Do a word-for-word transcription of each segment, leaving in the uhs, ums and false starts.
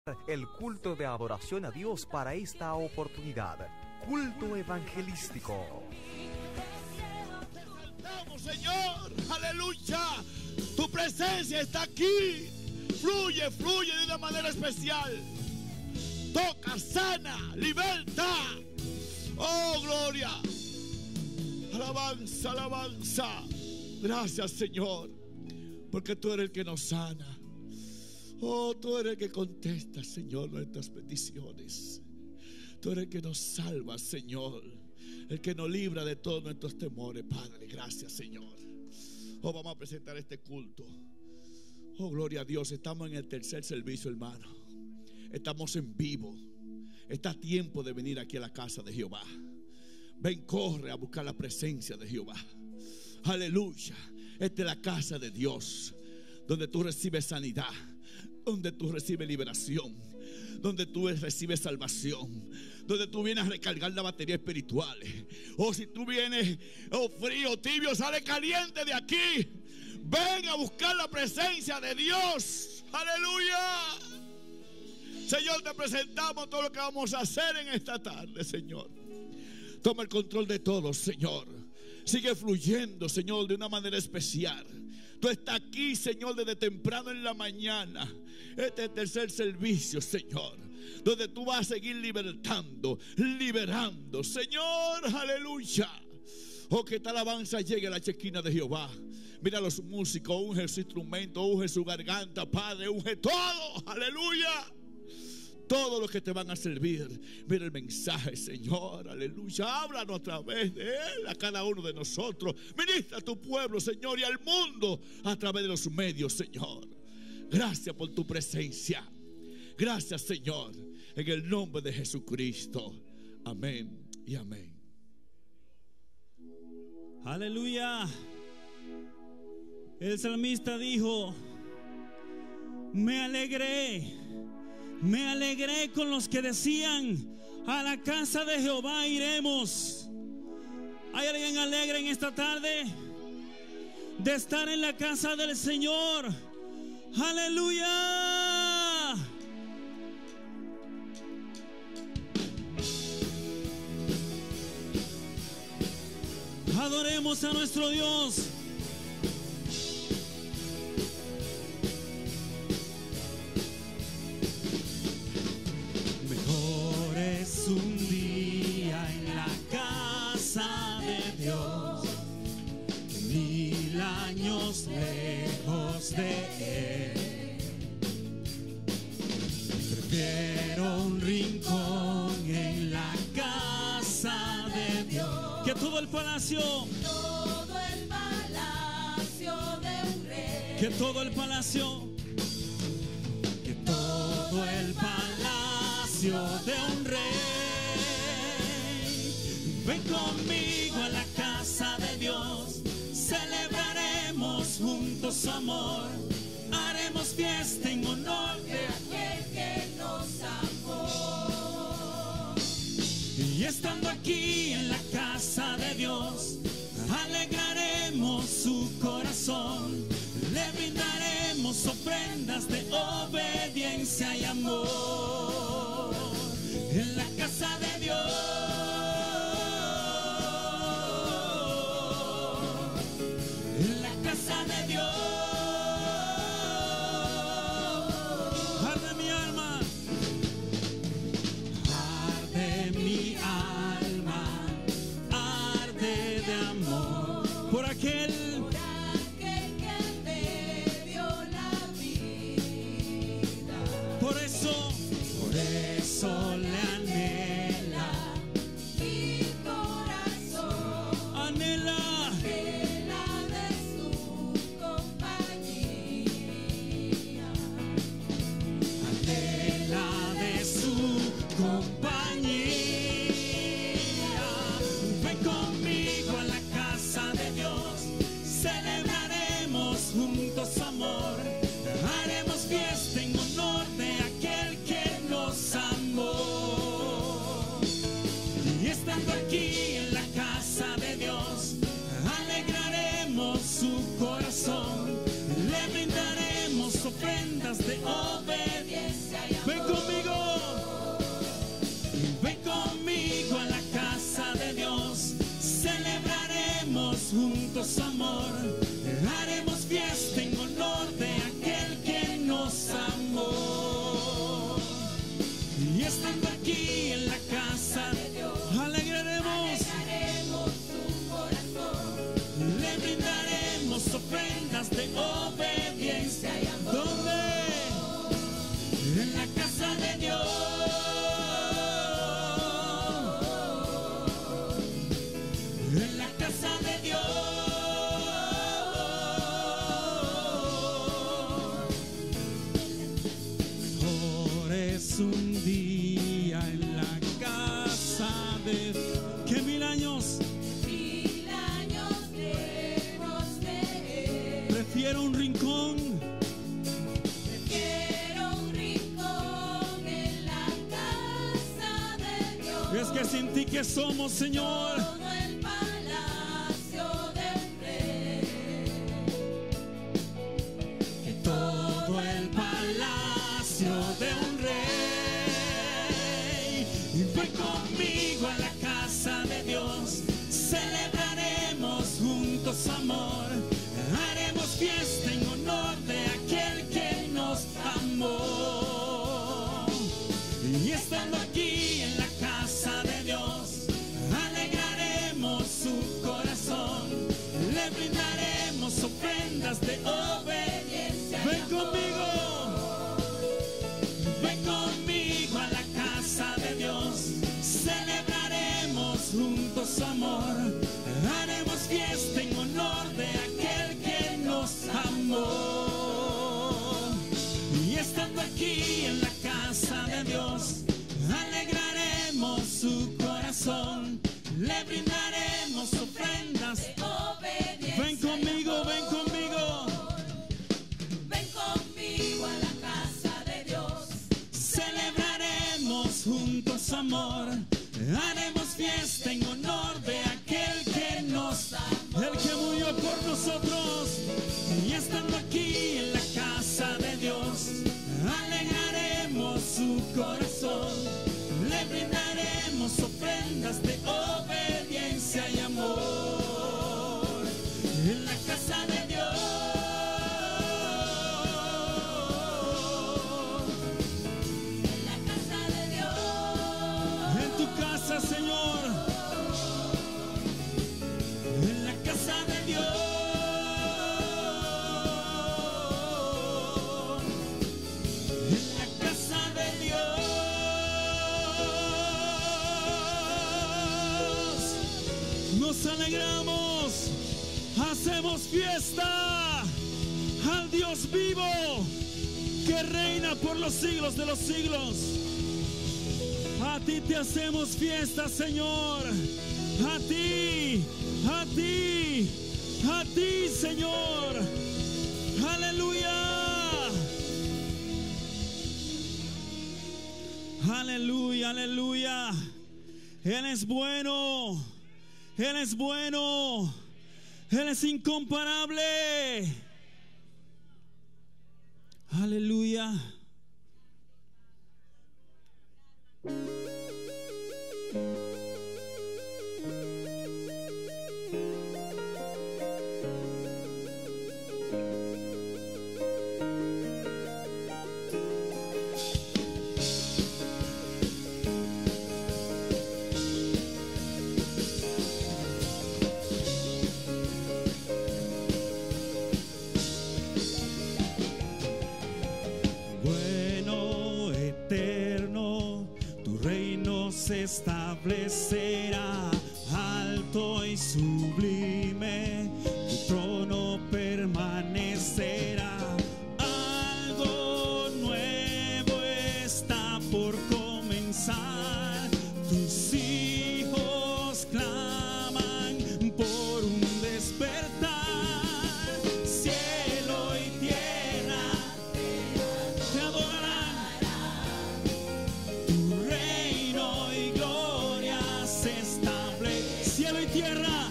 el culto de adoración a Dios para esta oportunidad. Culto evangelístico. Exaltamos, Señor, aleluya. Tu presencia está aquí. Fluye, fluye de una manera especial. Toca, sana, liberta. Oh, gloria. Alabanza, alabanza. Gracias, Señor, porque tú eres el que nos sana. Oh, tú eres el que contesta, Señor, nuestras peticiones. Tú eres el que nos salva, Señor, el que nos libra de todos nuestros temores, Padre. Gracias, Señor. Oh, vamos a presentar este culto. Oh, gloria a Dios. Estamos en el tercer servicio, hermano. Estamos en vivo. Está tiempo de venir aquí a la casa de Jehová. Ven, corre a buscar la presencia de Jehová. Aleluya. Esta es la casa de Dios, donde tú recibes sanidad, donde tú recibes liberación, donde tú recibes salvación, donde tú vienes a recargar la batería espiritual. O si tú vienes oh, frío, tibio, sale caliente de aquí. Ven a buscar la presencia de Dios. Aleluya. Señor, te presentamos todo lo que vamos a hacer en esta tarde, Señor. Toma el control de todo, Señor. Sigue fluyendo, Señor, de una manera especial. Tú estás aquí, Señor, desde temprano en la mañana. Este es el tercer servicio, Señor, donde tú vas a seguir libertando, liberando, Señor, aleluya. Oh, que esta alabanza llegue a la chequina de Jehová. Mira a los músicos, unge su instrumento, unge su garganta, Padre, unge todo, aleluya. Todos los que te van a servir, mira el mensaje, Señor, aleluya. Háblanos a través de él, a cada uno de nosotros. Ministra a tu pueblo, Señor, y al mundo a través de los medios, Señor. Gracias por tu presencia. Gracias, Señor, en el nombre de Jesucristo. Amén y amén. Aleluya. El salmista dijo: me alegré. Me alegré con los que decían: a la casa de Jehová iremos. ¿Hay alguien alegre en esta tarde de estar en la casa del Señor? ¡Aleluya! Adoremos a nuestro Dios. Es un día en la casa de Dios que mil años lejos de Él. Prefiero un rincón en la casa de Dios que todo el palacio, todo el palacio de un rey. Que todo el palacio, que todo el palacio de un rey. Ven conmigo a la casa de Dios, celebraremos juntos su amor, haremos fiesta en honor de aquel que nos amó. Y estando aquí en la casa de Dios, alegraremos su corazón, le brindaremos ofrendas de obediencia y amor. En la casa de Dios, en la casa de Dios, arde mi alma, arde mi alma, arde de amor por aquel, por aquel que me dio la vida. por eso, por eso le anhela Mi corazón anhela anhela de su compañía. anhela de su compañía. Ven conmigo a la casa de Dios, celebraremos juntos su amor, haremos fiesta en honor de aquel que nos amó. Y estando aquí en la casa de Dios, alegraremos su corazón, le brindaremos ofrendas de obediencia y amor. Ven un día en la casa de que mil años Mil años lejos de Él. prefiero un rincón Prefiero un rincón en la casa de Dios. es que sin ti que somos, Señor, Todo el palacio del rey. que todo el palacio de un rey. Y ven conmigo a la casa de Dios, celebraremos juntos amor, haremos fiesta en honor de aquel que nos amó. Y estando aquí en la casa de Dios, alegraremos su corazón, le brindaremos ofrendas de obediencia. Ven conmigo, ven conmigo a la casa de Dios, celebraremos juntos amor, haremos fiesta en honor de aquel que nos amó. Y estando aquí en la casa de Dios, alegraremos su corazón, le brindaremos ofrendas. Obediencia. Ven conmigo, ven conmigo, Ven conmigo a la casa de Dios. celebraremos juntos amor, haremos fiesta en honor de aquel que nos amó, el que murió por nosotros. Y estando aquí en la casa de Dios, alegraremos su corazón, le brindaremos ofrendas de obediencia y amor. En la casa de Dios, En la casa de Dios. en tu casa, Señor, en la casa de Dios, en la casa de Dios, nos alegramos, hacemos fiesta al Dios vivo que reina por los siglos de los siglos. A ti te hacemos fiesta, Señor. A ti, a ti, a ti, Señor. Aleluya. Aleluya, aleluya. Él es bueno. Él es bueno. Él es incomparable. Aleluya. Bueno, eterno, tu reino se establecerá, alto y sublime, tu trono permanecerá. Algo nuevo está por comenzar, tus hijos claman por un despertar. Cielo y tierra te adorarán, tu reino y gloria se establece. Cielo y tierra,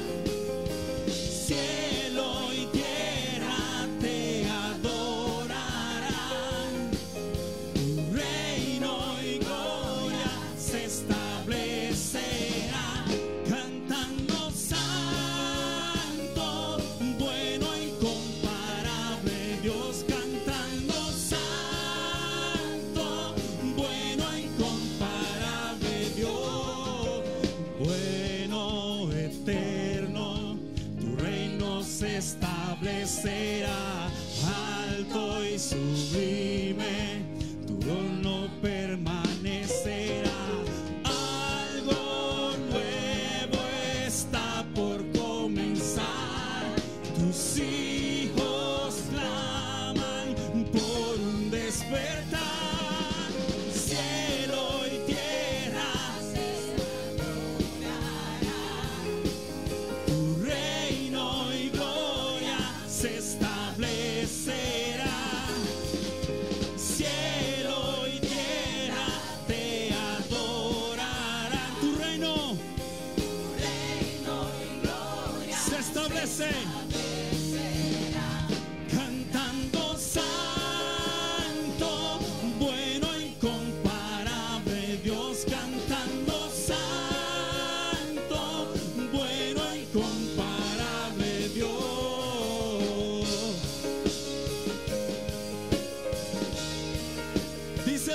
cielo y tierra te adorarán, tu reino y gloria se establecerá. Cantando santo, bueno e incomparable Dios, cantando santo, bueno e incomparable Dios. Bueno, eterno, tu reino se establecerá, alto y sublime, tu trono permanecerá. Algo nuevo está por comenzar, tus hijos claman por un despertar.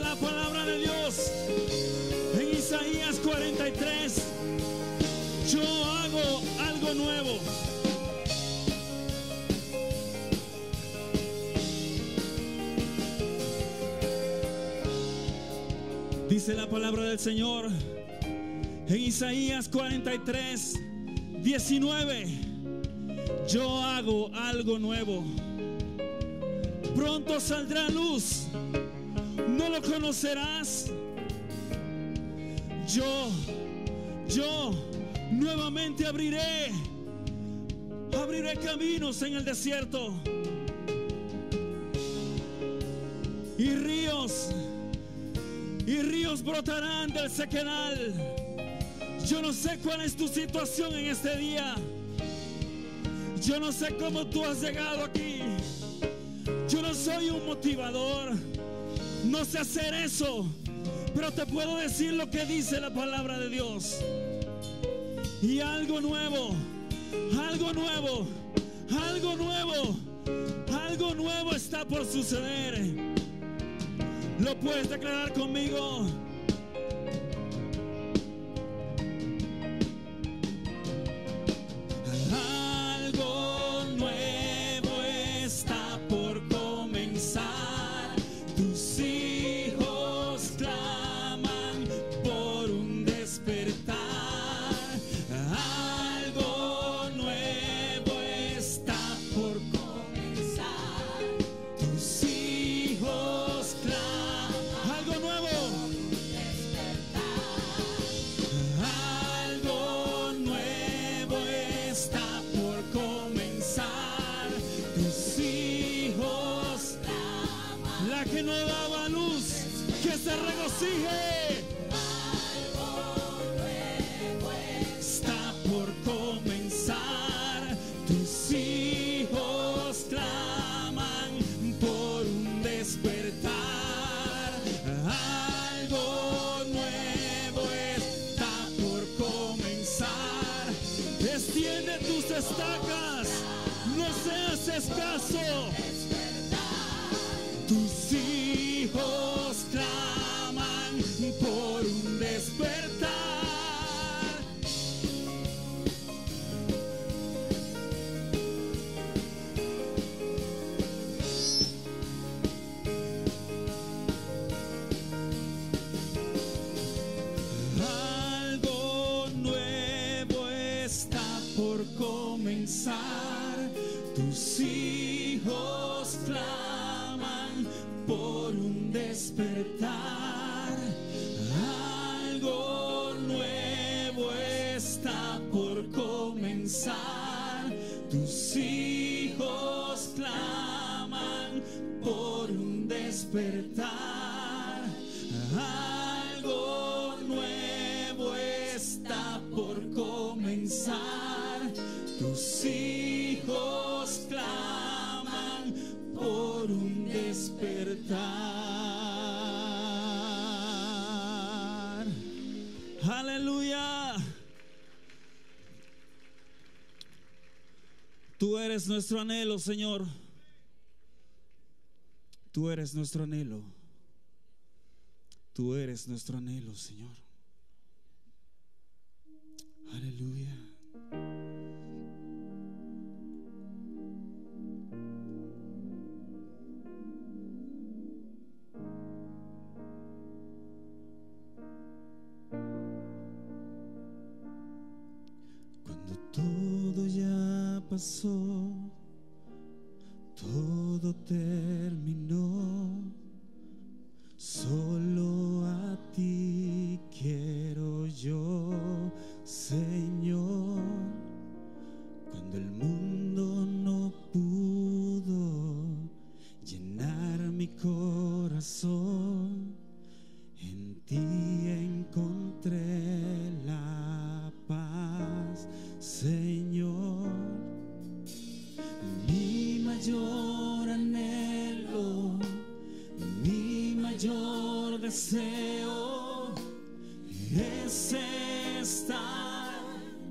la palabra de Dios en Isaías cuarenta y tres. Yo hago algo nuevo. Dice la palabra del Señor en Isaías cuarenta y tres, diecinueve. Yo hago algo nuevo. Pronto saldrá luz. ¿No lo conocerás? Yo, yo nuevamente abriré, abriré caminos en el desierto y ríos, y ríos brotarán del sequedal. Yo no sé cuál es tu situación en este día. Yo no sé cómo tú has llegado aquí. Yo no soy un motivador. No sé hacer eso. Pero te puedo decir lo que dice la palabra de Dios. Y algo nuevo, algo nuevo, algo nuevo, algo nuevo está por suceder. ¿Lo puedes declarar conmigo? Algo nuevo está por comenzar. Tus hijos claman por un despertar. Algo nuevo está por comenzar. Tus hijos claman. Algo nuevo. Algo nuevo está por comenzar. Tus hijos claman. La que no daba luz, que se regocije. Está por comenzar. Tus hijos claman por un despertar. Algo nuevo está por comenzar. Extiende tus estacas, no seas escaso. Tus hijos claman por un despertar. Algo nuevo está por comenzar. Tus hijos claman por un despertar. Algo nuevo está por comenzar. Tus hijos claman por un despertar. Algo nuevo está por comenzar. Tus hijos claman por un despertar. Aleluya. Tú eres nuestro anhelo, Señor. Tú eres nuestro anhelo. Tú eres nuestro anhelo, Señor. Aleluya. Cuando todo ya pasó, todo terminó, solo a ti quiero yo, Señor. Cuando el mundo no pudo llenar mi corazón, en ti encontré la paz, Señor. Mi mayor anhelo, mi mayor deseo es estar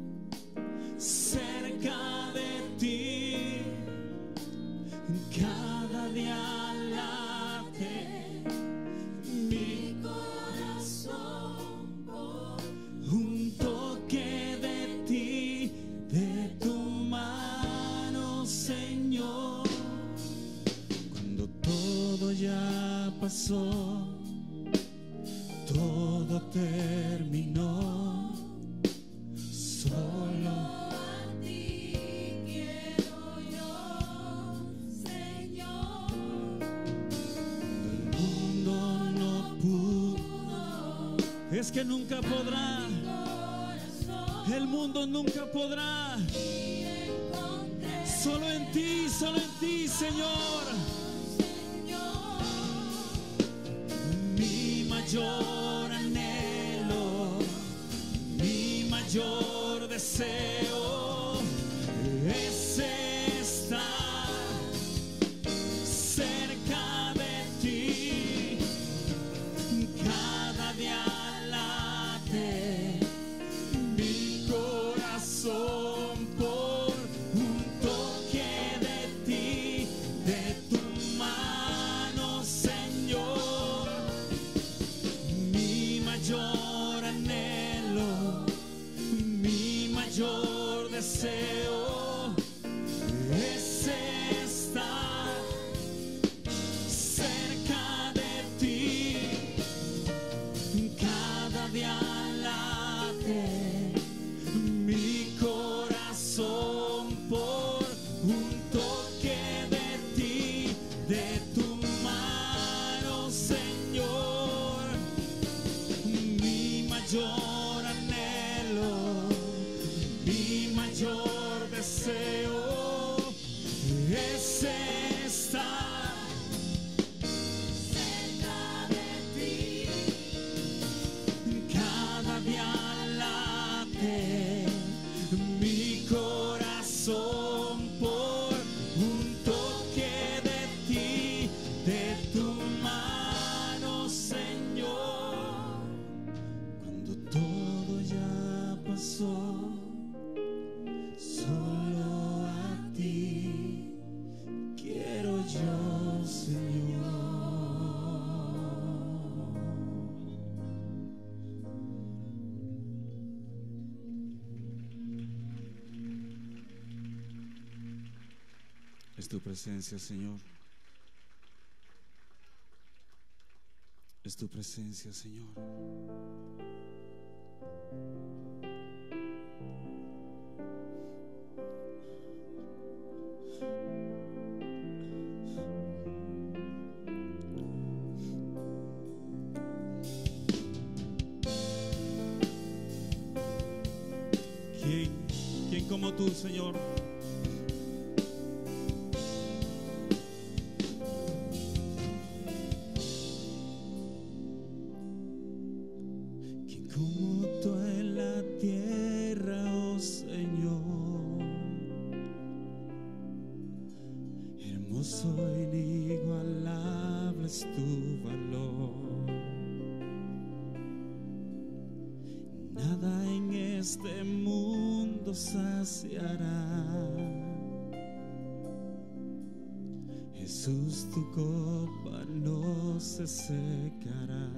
cerca de ti. Cada día late mi todo terminó, solo a ti quiero yo, Señor. el mundo no pudo, es que nunca podrá, el mundo nunca podrá, solo en ti, solo en ti, Señor. Mi mayor anhelo, mi mayor deseo es estar cerca de ti. Cada día late mi corazón por un toque de ti, de tu mano, Señor. Mi mayor anhelo, mi mayor deseo es estar cerca de ti. Cada día late mi corazón por un toque de ti, de tu mano, Señor. Mi mayor anhelo, mi mayor deseo es estar cerca de ti. Cada día late mi corazón por un toque de ti, de tu mano, Señor. Cuando todo ya pasó, solo a ti quiero yo, Señor. Es tu presencia, Señor. Es tu presencia, Señor. ¿Quién, quién como tú, Señor? ¿Quién como tú en la tierra, oh Señor? Hermoso e inigualable es tu valor. Nada en este mundo saciará. Jesús, tu copa no se secará.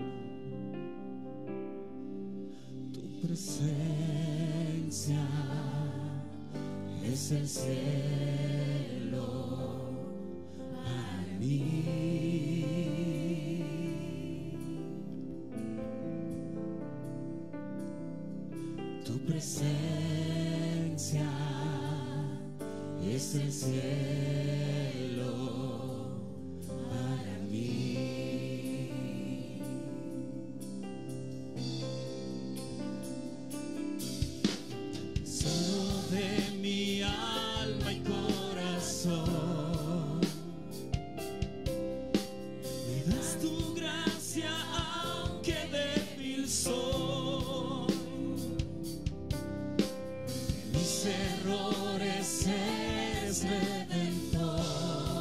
Tu presencia es el cielo para mí. Tu presencia es el cielo para mí. Solo de mi alma y corazón me das tu gracia, aunque débil soy. Mis errores eres redentor.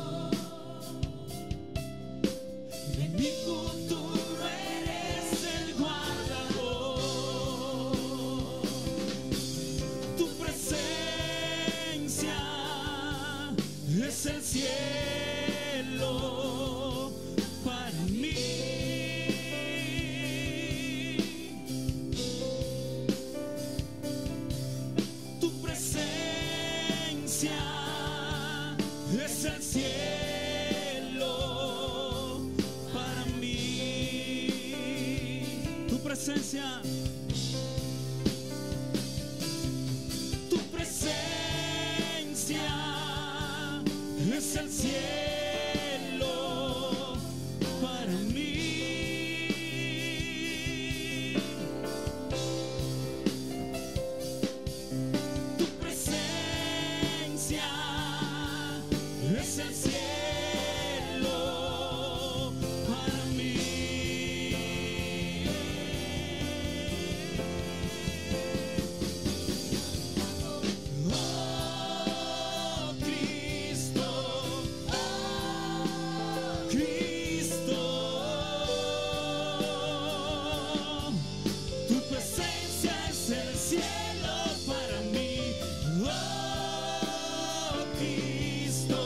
presencia. Tu presencia es el cielo para mí. Tu presencia es el cielo para mí. Oh, Cristo, Cristo, tu presencia es el cielo para mí. Oh, Cristo,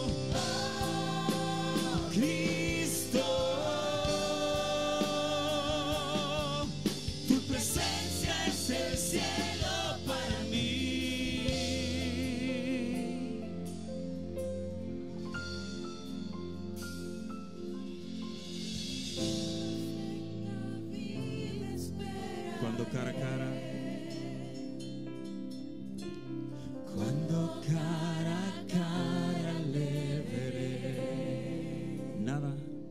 Cristo, tu presencia es el cielo para mí. Cuando cara a cara, cuando cara a cara le veré, nada,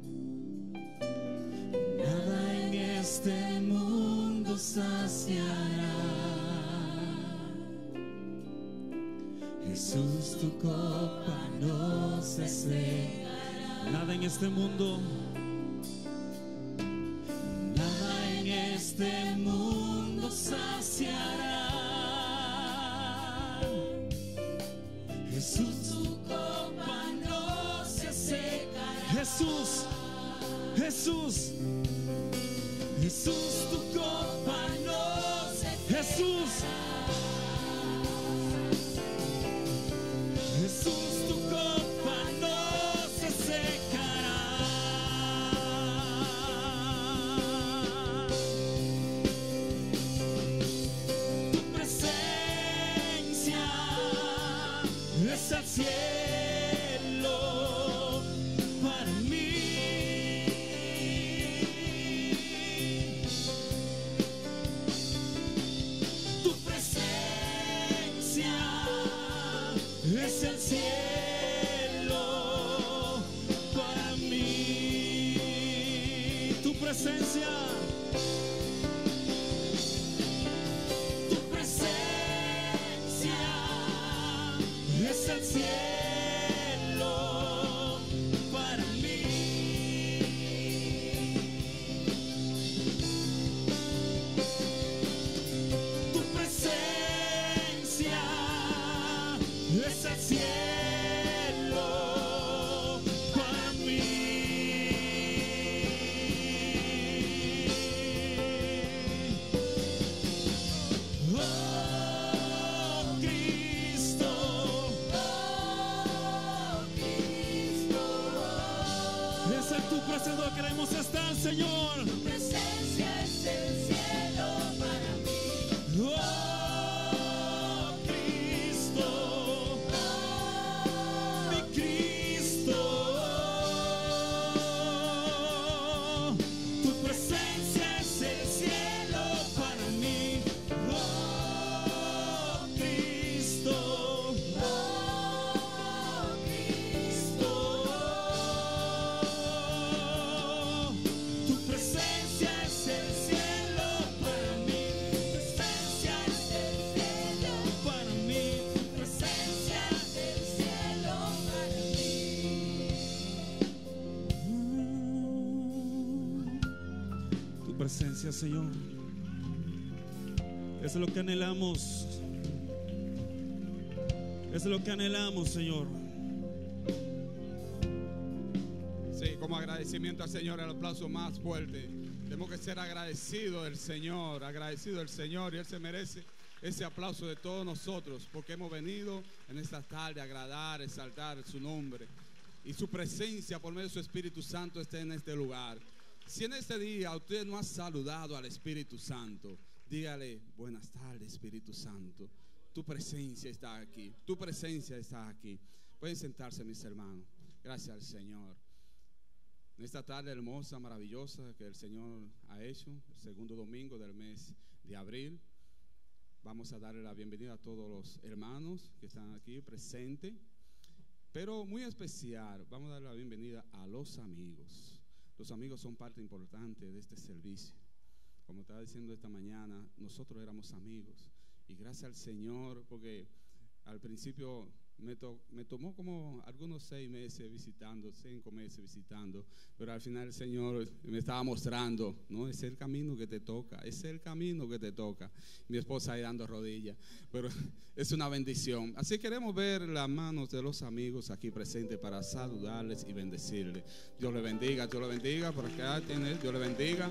nada en este mundo saciará. Jesús, tu copa no se secará. Nada en este mundo, nada en este mundo saciará. Jesús, tu copa no se secará. Jesús, Jesús, Jesús, tu copa no se secará. Jesús, Jesús, tu copa no se secará. Tu presencia es el cielo para mí. Tu presencia es el cielo para mí. Tu presencia, tu presencia es el cielo para mí. Tu presencia es el cielo para mí. Oh, Cristo, oh, Cristo, es en tu presencia donde queremos estar, Señor. Tu presencia es el cielo para mí. Oh, Cristo, mi Cristo, tu presencia es el cielo para mí. Oh, Cristo, oh, Cristo, tu presencia es el cielo para mí. Tu presencia es el cielo para mí. Tu presencia es el cielo para mí. Tu presencia, Señor, es lo que anhelamos. Es lo que anhelamos, Señor. Sí, como agradecimiento al Señor, el aplauso más fuerte. Tenemos que ser agradecidos del Señor, agradecidos del Señor, y Él se merece ese aplauso de todos nosotros, porque hemos venido en esta tarde a agradar, exaltar su nombre, y su presencia por medio de su Espíritu Santo está en este lugar. Si en este día usted no ha saludado al Espíritu Santo, dígale: buenas tardes, Espíritu Santo. Tu presencia está aquí. Tu presencia está aquí. Pueden sentarse, mis hermanos. Gracias al Señor. En esta tarde hermosa, maravillosa que el Señor ha hecho, el segundo domingo del mes de abril, vamos a darle la bienvenida a todos los hermanos que están aquí presentes, pero muy especial, vamos a darle la bienvenida a los amigos. Los amigos son parte importante de este servicio. Como estaba diciendo esta mañana, nosotros éramos amigos y gracias al Señor, porque al principio me, to, me tomó como algunos seis meses visitando, cinco meses visitando, pero al final el Señor me estaba mostrando, no, es el camino que te toca, es el camino que te toca. Mi esposa ahí dando rodillas, pero es una bendición. Así queremos ver las manos de los amigos aquí presentes para saludarles y bendecirles. Dios les bendiga, Dios les bendiga, por acá tiene, Dios les bendiga.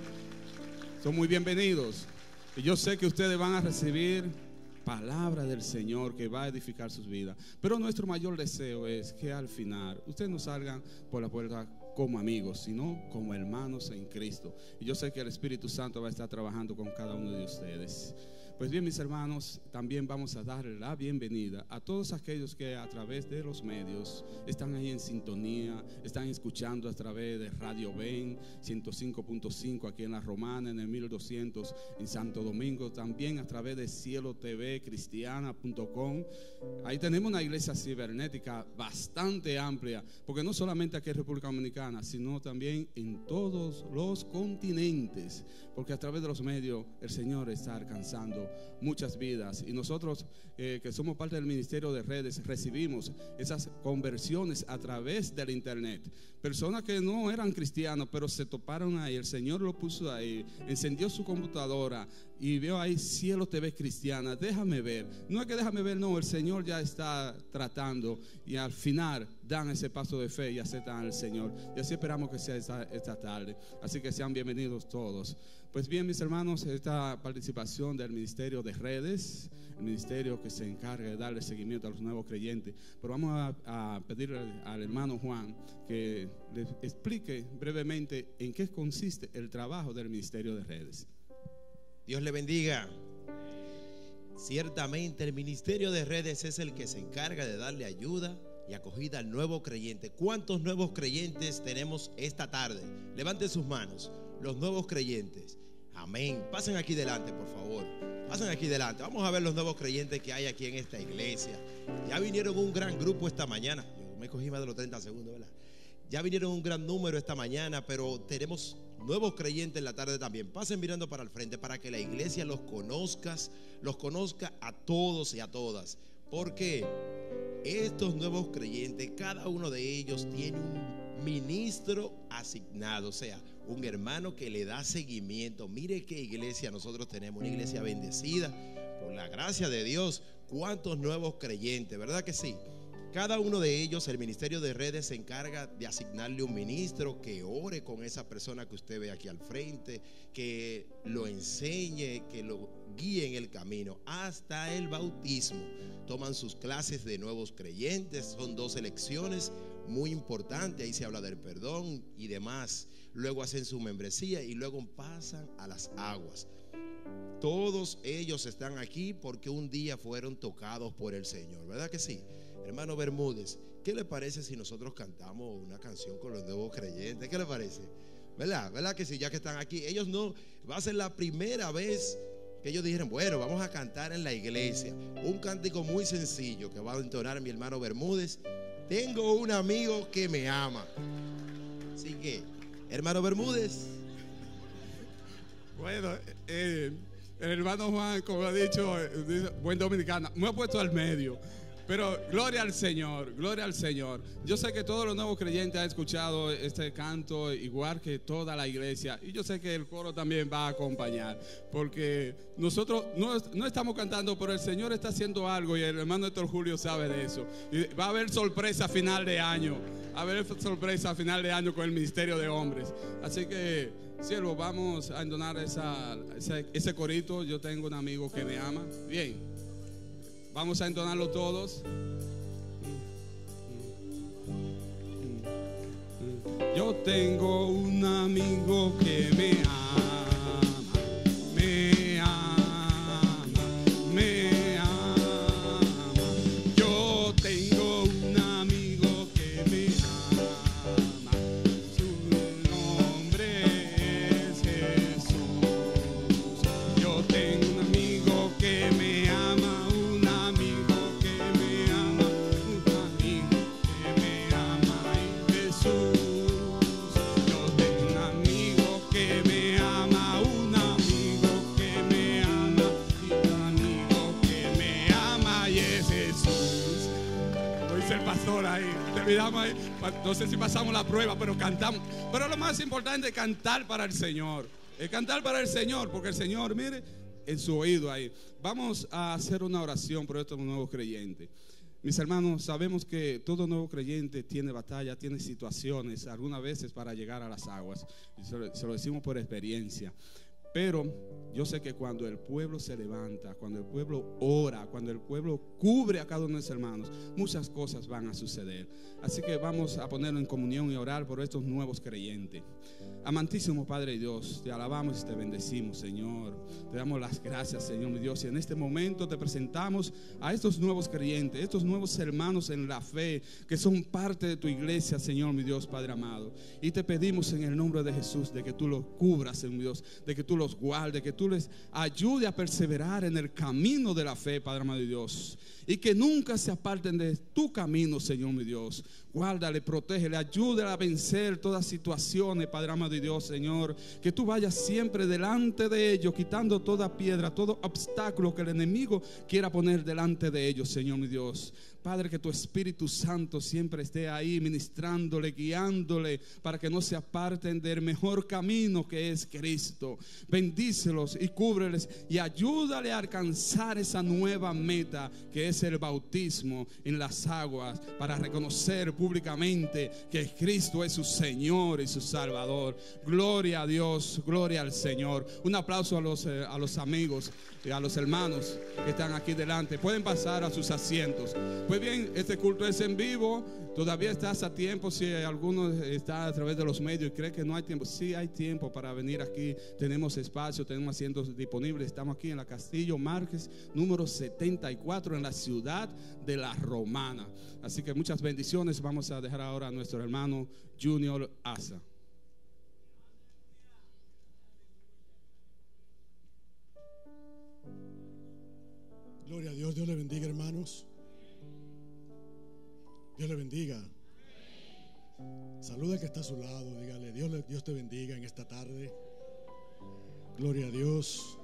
Son muy bienvenidos y yo sé que ustedes van a recibir palabra del Señor que va a edificar sus vidas, pero nuestro mayor deseo es que al final ustedes no salgan por la puerta como amigos, sino como hermanos en Cristo. Y yo sé que el Espíritu Santo va a estar trabajando con cada uno de ustedes. Pues bien, mis hermanos, también vamos a darle la bienvenida a todos aquellos que a través de los medios están ahí en sintonía, están escuchando a través de Radio Ben ciento cinco punto cinco aquí en La Romana, en el mil doscientos en Santo Domingo, también a través de cielo t v cristiana punto com. Ahí tenemos una iglesia cibernética bastante amplia, porque no solamente aquí en República Dominicana, sino también en todos los continentes, porque a través de los medios el Señor está alcanzando muchas vidas y nosotros eh, que somos parte del ministerio de redes recibimos esas conversiones a través del internet. Personas que no eran cristianos pero se toparon ahí, el Señor lo puso ahí, encendió su computadora y veo ahí Cielo T V Cristiana, déjame ver, no es que déjame ver, no, el Señor ya está tratando y al final dan ese paso de fe y aceptan al Señor, y así esperamos que sea esta, esta tarde. Así que sean bienvenidos todos. Pues bien, mis hermanos, esta participación del Ministerio de Redes, el ministerio que se encarga de darle seguimiento a los nuevos creyentes, pero vamos a, a pedirle al hermano Juan que les explique brevemente en qué consiste el trabajo del Ministerio de Redes. Dios le bendiga. Ciertamente el Ministerio de Redes es el que se encarga de darle ayuda y acogida al nuevo creyente. ¿Cuántos nuevos creyentes tenemos esta tarde? Levanten sus manos, los nuevos creyentes. Amén. Pasen aquí delante, por favor. Pasen aquí delante. Vamos a ver los nuevos creyentes que hay aquí en esta iglesia. Ya vinieron un gran grupo esta mañana. Yo me cogí más de los treinta segundos, ¿verdad? Ya vinieron un gran número esta mañana, pero tenemos nuevos creyentes en la tarde también. Pasen mirando para el frente para que la iglesia los conozca, los conozca a todos y a todas. Porque estos nuevos creyentes, cada uno de ellos tiene un ministro asignado, o sea, un hermano que le da seguimiento. Mire qué iglesia nosotros tenemos, una iglesia bendecida por la gracia de Dios. Cuántos nuevos creyentes, ¿verdad que sí? Cada uno de ellos, el Ministerio de Redes se encarga de asignarle un ministro que ore con esa persona que usted ve aquí al frente, que lo enseñe, que lo guíe en el camino hasta el bautismo. Toman sus clases de nuevos creyentes, son dos elecciones muy importantes, ahí se habla del perdón y demás. Luego hacen su membresía y luego pasan a las aguas. Todos ellos están aquí porque un día fueron tocados por el Señor, ¿verdad que sí? Hermano Bermúdez, ¿qué le parece si nosotros cantamos una canción con los nuevos creyentes? ¿Qué le parece? ¿Verdad? ¿Verdad que sí? Ya que están aquí, ellos no, va a ser la primera vez que ellos dijeron, bueno, vamos a cantar en la iglesia. Un cántico muy sencillo que va a entonar mi hermano Bermúdez. Tengo un amigo que me ama. Así que, hermano Bermúdez. Bueno, eh, el hermano Juan, como ha dicho, eh, buen dominicano, me ha puesto al medio. Pero gloria al Señor, gloria al Señor. Yo sé que todos los nuevos creyentes han escuchado este canto, igual que toda la iglesia. Y yo sé que el coro también va a acompañar. Porque nosotros no, no estamos cantando, pero el Señor está haciendo algo. Y el hermano Héctor Julio sabe de eso. Y va a haber sorpresa a final de año. Va a haber sorpresa a final de año con el Ministerio de Hombres. Así que, siervo, vamos a entonar esa, ese, ese corito. Yo tengo un amigo que me ama. Bien. Vamos a entonarlo todos. Yo tengo un amigo que me ama, me ama, me ama. Yo tengo un amigo que me ama. ahí. No sé si pasamos la prueba, pero cantamos. Pero lo más importante es cantar para el Señor. Es cantar para el Señor, porque el Señor, mire, en su oído ahí. Vamos a hacer una oración por estos nuevos creyentes. Mis hermanos, sabemos que todo nuevo creyente tiene batalla, tiene situaciones, algunas veces para llegar a las aguas. Se lo, se lo decimos por experiencia. Pero yo sé que cuando el pueblo se levanta, cuando el pueblo ora, cuando el pueblo cubre a cada uno de los hermanos, muchas cosas van a suceder. Así que vamos a ponerlo en comunión y orar por estos nuevos creyentes. Amantísimo Padre Dios, te alabamos y te bendecimos, Señor. Te damos las gracias, Señor mi Dios. Y en este momento te presentamos a estos nuevos creyentes, estos nuevos hermanos en la fe, que son parte de tu iglesia, Señor mi Dios, Padre amado. Y te pedimos en el nombre de Jesús de que tú los cubras, Señor mi Dios, de que tú los guardes, que tú les ayude a perseverar en el camino de la fe, Padre amado de Dios. Y que nunca se aparten de tu camino, Señor mi Dios. Guárdale, protégele, ayúdale a vencer todas situaciones, Padre amado de Dios, Señor. Que tú vayas siempre delante de ellos, quitando toda piedra, todo obstáculo que el enemigo quiera poner delante de ellos, Señor mi Dios. Padre, que tu Espíritu Santo siempre esté ahí ministrándole, guiándole, para que no se aparten del mejor camino que es Cristo. Bendícelos y cúbreles y ayúdale a alcanzar esa nueva meta que es el bautismo en las aguas, para reconocer públicamente que Cristo es su Señor y su Salvador. Gloria a Dios, gloria al Señor. Un aplauso a los, eh, a los amigos y a los hermanos que están aquí delante. Pueden pasar a sus asientos. Pues bien, este culto es en vivo. Todavía estás a tiempo. Si alguno está a través de los medios y cree que no hay tiempo, sí hay tiempo para venir aquí. Tenemos espacio, tenemos asientos disponibles. Estamos aquí en la Castillo Márquez, número setenta y cuatro, en la ciudad de La Romana. Así que muchas bendiciones. Vamos a dejar ahora a nuestro hermano Junior Asa. Gloria a Dios. Dios le bendiga, hermanos. Dios le bendiga. Saluda al que está a su lado. Dígale, Dios, le, Dios te bendiga en esta tarde. Gloria a Dios.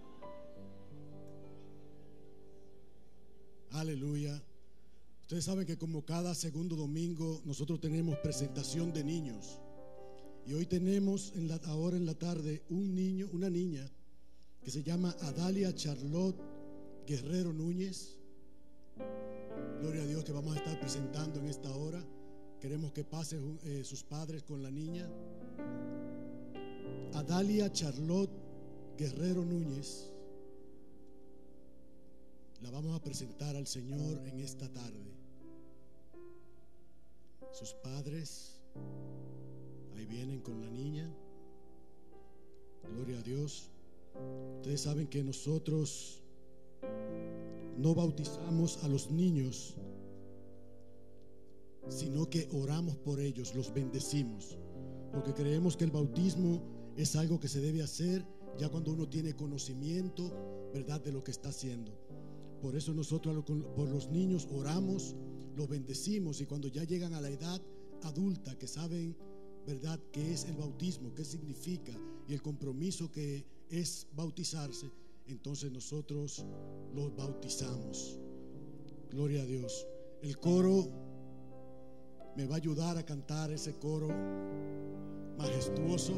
Aleluya. Ustedes saben que como cada segundo domingo nosotros tenemos presentación de niños. Y hoy tenemos en la, ahora en la tarde un niño, una niña que se llama Adalia Charlotte Guerrero Núñez. Gloria a Dios, que vamos a estar presentando en esta hora. Queremos que pasen eh, sus padres con la niña. Adalia Charlotte Guerrero Núñez. La vamos a presentar al Señor en esta tarde. Sus padres ahí vienen con la niña. Gloria a Dios. Ustedes saben que nosotros no bautizamos a los niños, sino que oramos por ellos, los bendecimos, porque creemos que el bautismo es algo que se debe hacer ya cuando uno tiene conocimiento, ¿verdad?, de lo que está haciendo. Por eso nosotros por los niños oramos, los bendecimos, y cuando ya llegan a la edad adulta, que saben, ¿verdad?, qué es el bautismo, qué significa y el compromiso que es bautizarse, entonces nosotros los bautizamos. Gloria a Dios. El coro me va a ayudar a cantar ese coro majestuoso.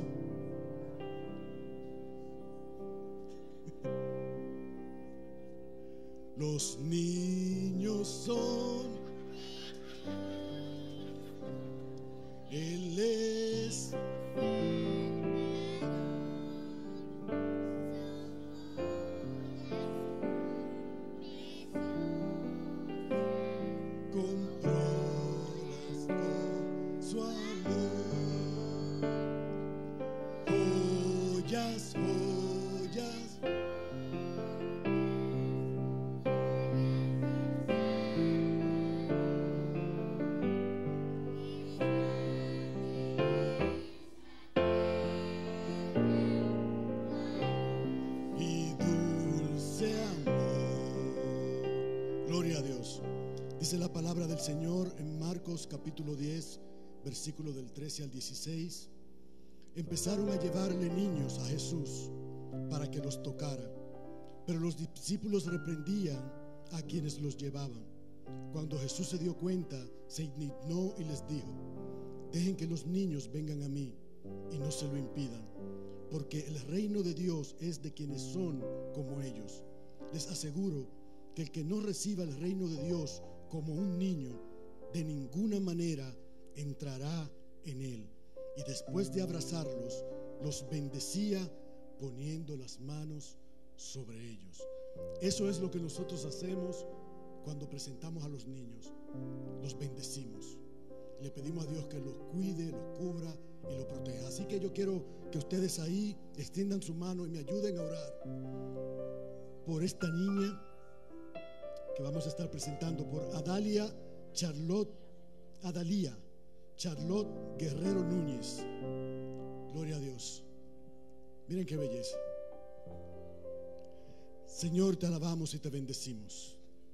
Los niños son, Él es. Dice la palabra del Señor en Marcos capítulo diez, versículo del trece al dieciséis. Empezaron a llevarle niños a Jesús para que los tocara, pero los discípulos reprendían a quienes los llevaban. Cuando Jesús se dio cuenta se indignó y les dijo: dejen que los niños vengan a mí y no se lo impidan, porque el reino de Dios es de quienes son como ellos. Les aseguro que el que no reciba el reino de Dios como un niño, de ninguna manera entrará en él. Y después de abrazarlos, los bendecía poniendo las manos sobre ellos. Eso es lo que nosotros hacemos cuando presentamos a los niños. Los bendecimos. Le pedimos a Dios que los cuide, los cubra y los proteja. Así que yo quiero que ustedes ahí extiendan su mano y me ayuden a orar por esta niña que vamos a estar presentando, por Adalia Charlotte, Adalia Charlotte Guerrero Núñez. Gloria a Dios. Miren qué belleza. Señor, te alabamos y te bendecimos.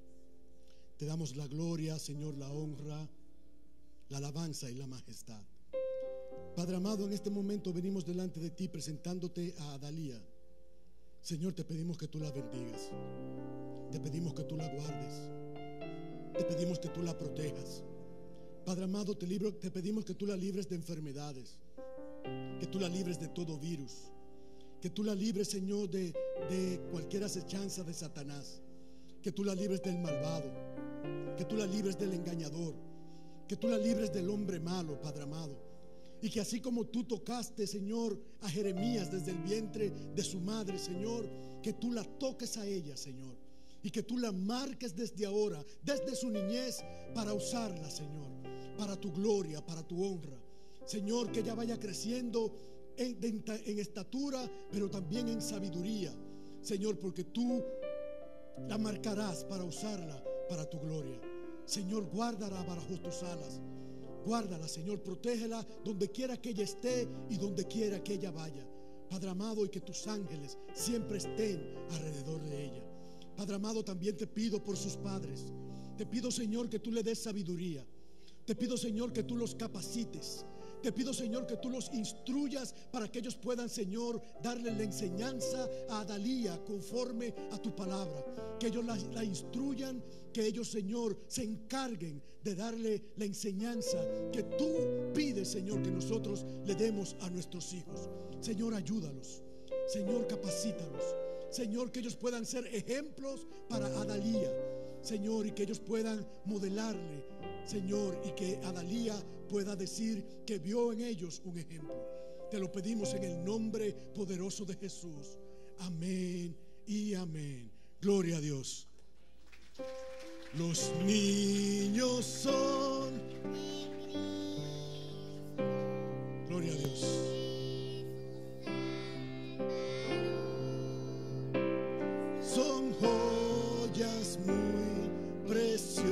Te damos la gloria, Señor, la honra, la alabanza y la majestad. Padre amado, en este momento venimos delante de ti presentándote a Adalia. Señor, te pedimos que tú la bendigas. Te pedimos que tú la guardes. Te pedimos que tú la protejas. Padre amado, te, libro, te pedimos que tú la libres de enfermedades, que tú la libres de todo virus, que tú la libres, Señor, de, de cualquier acechanza de Satanás, que tú la libres del malvado, que tú la libres del engañador, que tú la libres del hombre malo, Padre amado. Y que así como tú tocaste, Señor, a Jeremías desde el vientre de su madre, Señor, que tú la toques a ella, Señor, y que tú la marques desde ahora, desde su niñez, para usarla, Señor, para tu gloria, para tu honra. Señor, que ella vaya creciendo en, en, en estatura, pero también en sabiduría, Señor, porque tú la marcarás para usarla para tu gloria. Señor, guárdala bajo tus alas. Guárdala, Señor, protégela donde quiera que ella esté y donde quiera que ella vaya, Padre amado, y que tus ángeles siempre estén alrededor de ella. Padre amado, también te pido por sus padres. Te pido, Señor, que tú le des sabiduría. Te pido, Señor, que tú los capacites. Te pido, Señor, que tú los instruyas para que ellos puedan, Señor, darle la enseñanza a Adalia conforme a tu palabra. Que ellos la, la instruyan, que ellos, Señor, se encarguen de darle la enseñanza que tú pides, Señor, que nosotros le demos a nuestros hijos. Señor, ayúdalos. Señor, capacítalos. Señor, que ellos puedan ser ejemplos para Adalia. Señor, y que ellos puedan modelarle, Señor, y que Adalia pueda decir que vio en ellos un ejemplo. Te lo pedimos en el nombre poderoso de Jesús. Amén y amén. Gloria a Dios. Los niños son. Gloria a Dios. Son joyas muy preciosas.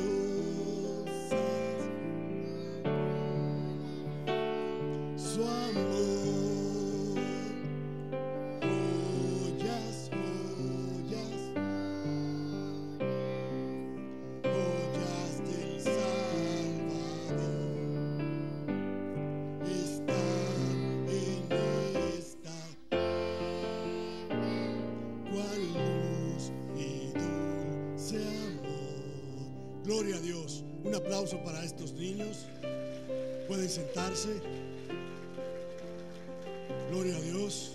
Su amor, joyas, joyas, joyas del Salvador, están en esta cual luz y dulce amor. Gloria a Dios. Un aplauso para estos niños. Pueden sentarse. Gloria a Dios.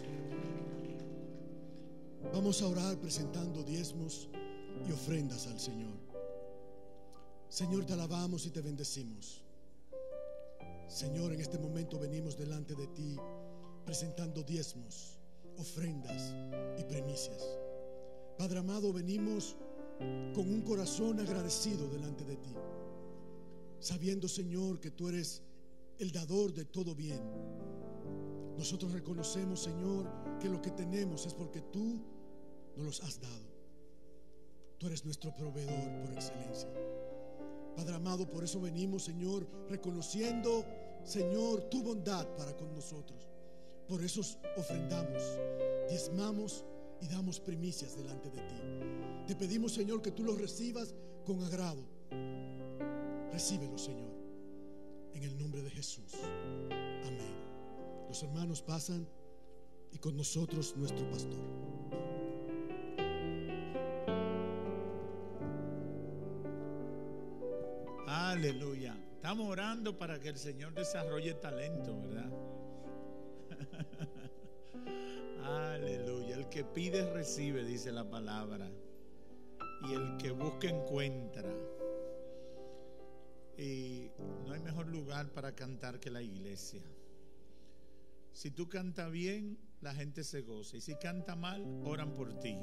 Vamos a orar presentando diezmos y ofrendas al Señor. Señor, te alabamos y te bendecimos. Señor, en este momento venimos delante de ti presentando diezmos, ofrendas y primicias. Padre amado, venimos con un corazón agradecido delante de ti, sabiendo, Señor, que tú eres el dador de todo bien. Nosotros reconocemos, Señor, que lo que tenemos es porque tú nos los has dado. Tú eres nuestro proveedor por excelencia. Padre amado, por eso venimos, Señor, reconociendo, Señor, tu bondad para con nosotros. Por eso ofrendamos, diezmamos y damos primicias delante de ti. Te pedimos, Señor, que tú los recibas con agrado. Recíbelo, Señor, en el nombre de Jesús. Amén. Los hermanos pasan y con nosotros nuestro pastor. Aleluya. Estamos orando para que el Señor desarrolle talento, ¿verdad? Aleluya. El que pide recibe, dice la palabra. Y el que busca encuentra. Y no hay mejor lugar para cantar que la iglesia. Si tú cantas bien, la gente se goza. Y si canta mal, oran por ti.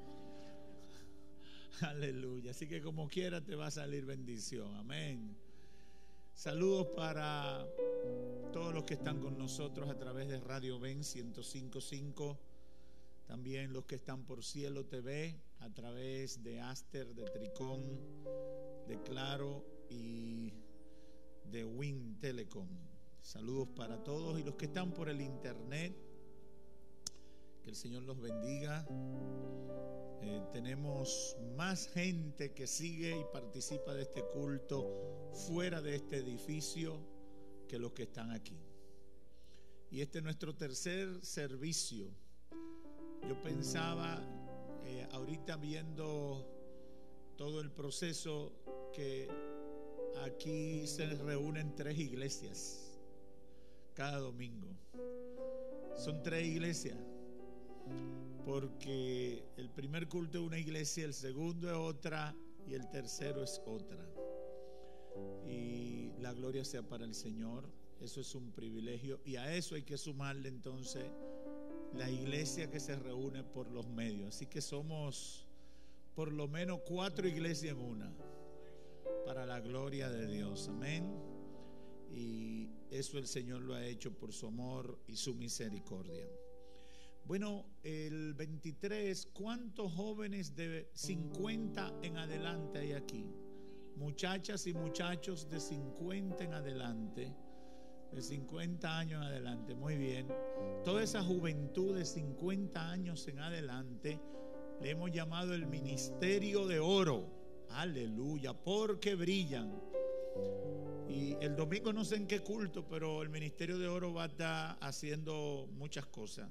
Aleluya. Así que como quiera te va a salir bendición. Amén. Saludos para todos los que están con nosotros a través de Radio Ven ciento cinco punto cinco. También los que están por Cielo T V, a través de Aster, de Tricón, de Claro y de Win Telecom. Saludos para todos y los que están por el internet. Que el Señor los bendiga. Eh, tenemos más gente que sigue y participa de este culto fuera de este edificio que los que están aquí. Y este es nuestro tercer servicio. Yo pensaba, eh, ahorita viendo todo el proceso, que aquí se reúnen tres iglesias cada domingo. Son tres iglesias, porque el primer culto es una iglesia, el segundo es otra y el tercero es otra. Y la gloria sea para el Señor. Eso es un privilegio, y a eso hay que sumarle entonces la iglesia que se reúne por los medios. Así que somos por lo menos cuatro iglesias en una, para la gloria de Dios. Amén. Y eso el Señor lo ha hecho por su amor y su misericordia. Bueno, el veintitrés, ¿cuántos jóvenes de cincuenta en adelante hay aquí? Muchachas y muchachos de cincuenta en adelante, de cincuenta años en adelante. Muy bien. Toda esa juventud de cincuenta años en adelante le hemos llamado el Ministerio de Oro. Aleluya, porque brillan. Y el domingo no sé en qué culto, pero el Ministerio de Oro va a estar haciendo muchas cosas.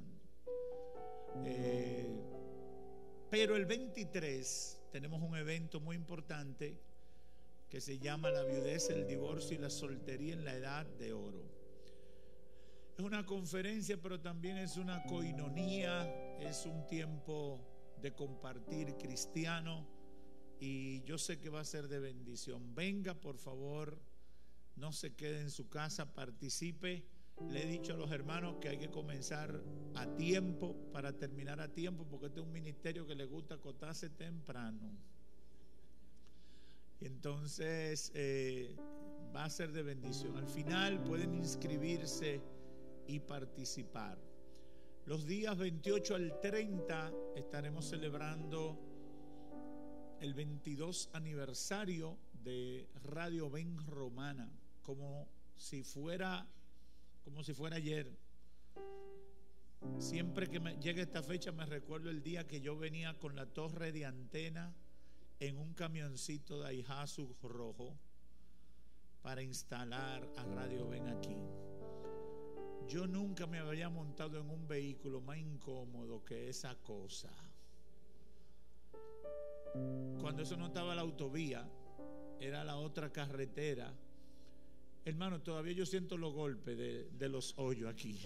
Eh, pero el veintitrés tenemos un evento muy importante que se llama la viudez, el divorcio y la soltería en la edad de oro. Es una conferencia, pero también es una coinonía, es un tiempo de compartir cristiano, y yo sé que va a ser de bendición. Venga, por favor, no se quede en su casa, participe. Le he dicho a los hermanos que hay que comenzar a tiempo para terminar a tiempo, porque este es un ministerio que le gusta acostarse temprano. Y entonces eh, va a ser de bendición. Al final pueden inscribirse y participar. Los días veintiocho al treinta estaremos celebrando el veintidós aniversario de Radio Ven Romana, como si fuera como si fuera ayer. Siempre que me llega esta fecha me recuerdo el día que yo venía con la torre de antena en un camioncito de Daihatsu rojo para instalar a Radio Ven aquí. Yo nunca me había montado en un vehículo más incómodo que esa cosa. Cuando eso no estaba la autovía, era la otra carretera. Hermano, todavía yo siento los golpes de, de los hoyos aquí.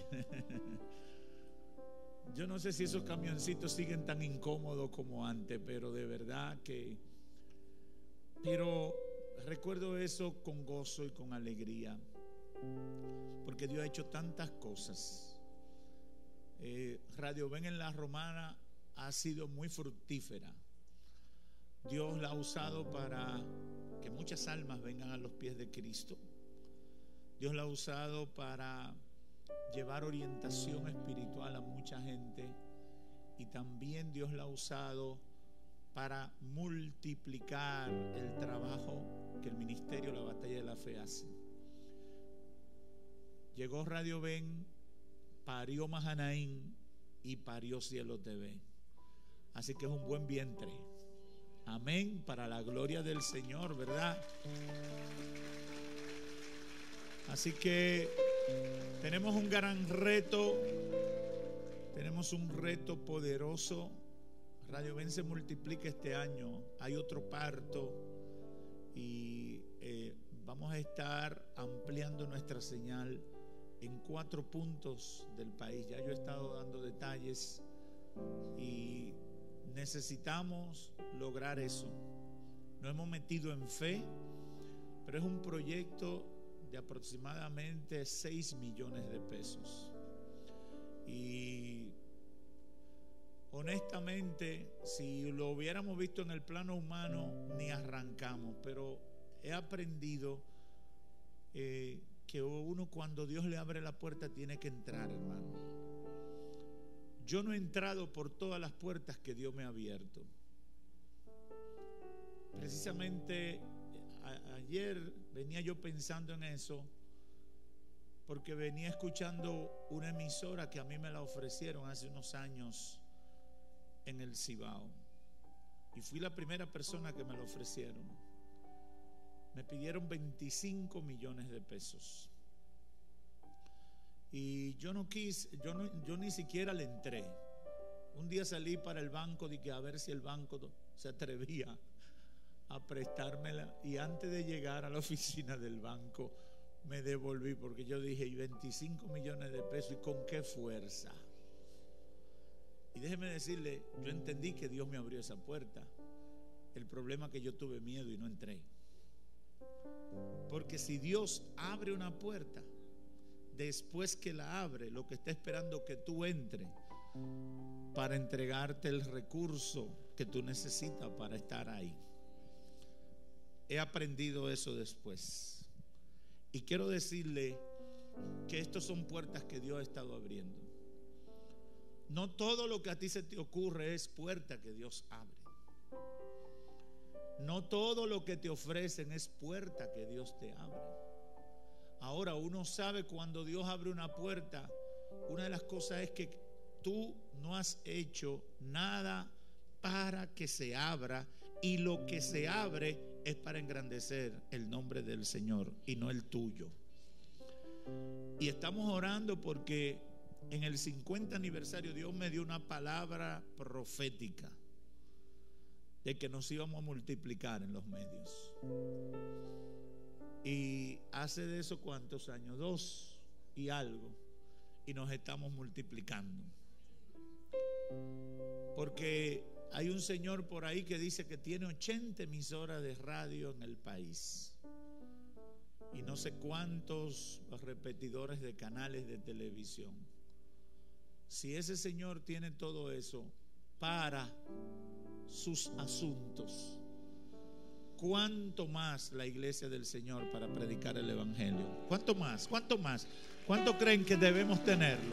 Yo no sé si esos camioncitos siguen tan incómodos como antes, pero de verdad que... Pero recuerdo eso con gozo y con alegría, porque Dios ha hecho tantas cosas. Eh, Radio Ven en la Romana ha sido muy fructífera. Dios la ha usado para que muchas almas vengan a los pies de Cristo. Dios la ha usado para llevar orientación espiritual a mucha gente, y también Dios la ha usado para multiplicar el trabajo que el ministerio La Batalla de la Fe hace. Llegó Radio Ven, parió Mahanaín y parió Cielo T V. Así que es un buen vientre. Amén, para la gloria del Señor, ¿verdad? Así que tenemos un gran reto, tenemos un reto poderoso. Radio Ven se multiplica este año, hay otro parto y eh, vamos a estar ampliando nuestra señal en cuatro puntos del país. Ya yo he estado dando detalles y necesitamos lograr eso. Nos hemos metido en fe, pero es un proyecto de aproximadamente seis millones de pesos. Y honestamente, si lo hubiéramos visto en el plano humano, ni arrancamos. Pero he aprendido eh, que uno, cuando Dios le abre la puerta, tiene que entrar, hermano. Yo no he entrado por todas las puertas que Dios me ha abierto. Precisamente a, ayer venía yo pensando en eso, porque venía escuchando una emisora que a mí me la ofrecieron hace unos años en el Cibao, y fui la primera persona que me la ofrecieron. Me pidieron veinticinco millones de pesos y yo no quise, yo, no, yo ni siquiera le entré. Un día salí para el banco, dije a ver si el banco se atrevía a prestármela, y antes de llegar a la oficina del banco me devolví, porque yo dije, y veinticinco millones de pesos, ¿y con qué fuerza? Y déjeme decirle, yo entendí que Dios me abrió esa puerta. El problema es que yo tuve miedo y no entré. Porque si Dios abre una puerta, después que la abre, lo que está esperando que tú entres para entregarte el recurso que tú necesitas para estar ahí. He aprendido eso después. Y quiero decirle que estas son puertas que Dios ha estado abriendo. No todo lo que a ti se te ocurre es puerta que Dios abre. No todo lo que te ofrecen es puerta que Dios te abre. Ahora, uno sabe cuando Dios abre una puerta, una de las cosas es que tú no has hecho nada para que se abra, y lo que se abre es para engrandecer el nombre del Señor y no el tuyo. Y estamos orando porque en el cincuenta aniversario Dios me dio una palabra profética de que nos íbamos a multiplicar en los medios. Y hace de eso cuántos años, dos y algo, y nos estamos multiplicando. Porque hay un señor por ahí que dice que tiene ochenta emisoras de radio en el país y no sé cuántos repetidores de canales de televisión. Si ese señor tiene todo eso para sus asuntos, ¿cuánto más la iglesia del Señor para predicar el evangelio? ¿Cuánto más? ¿Cuánto más? ¿Cuánto creen que debemos tenerlo?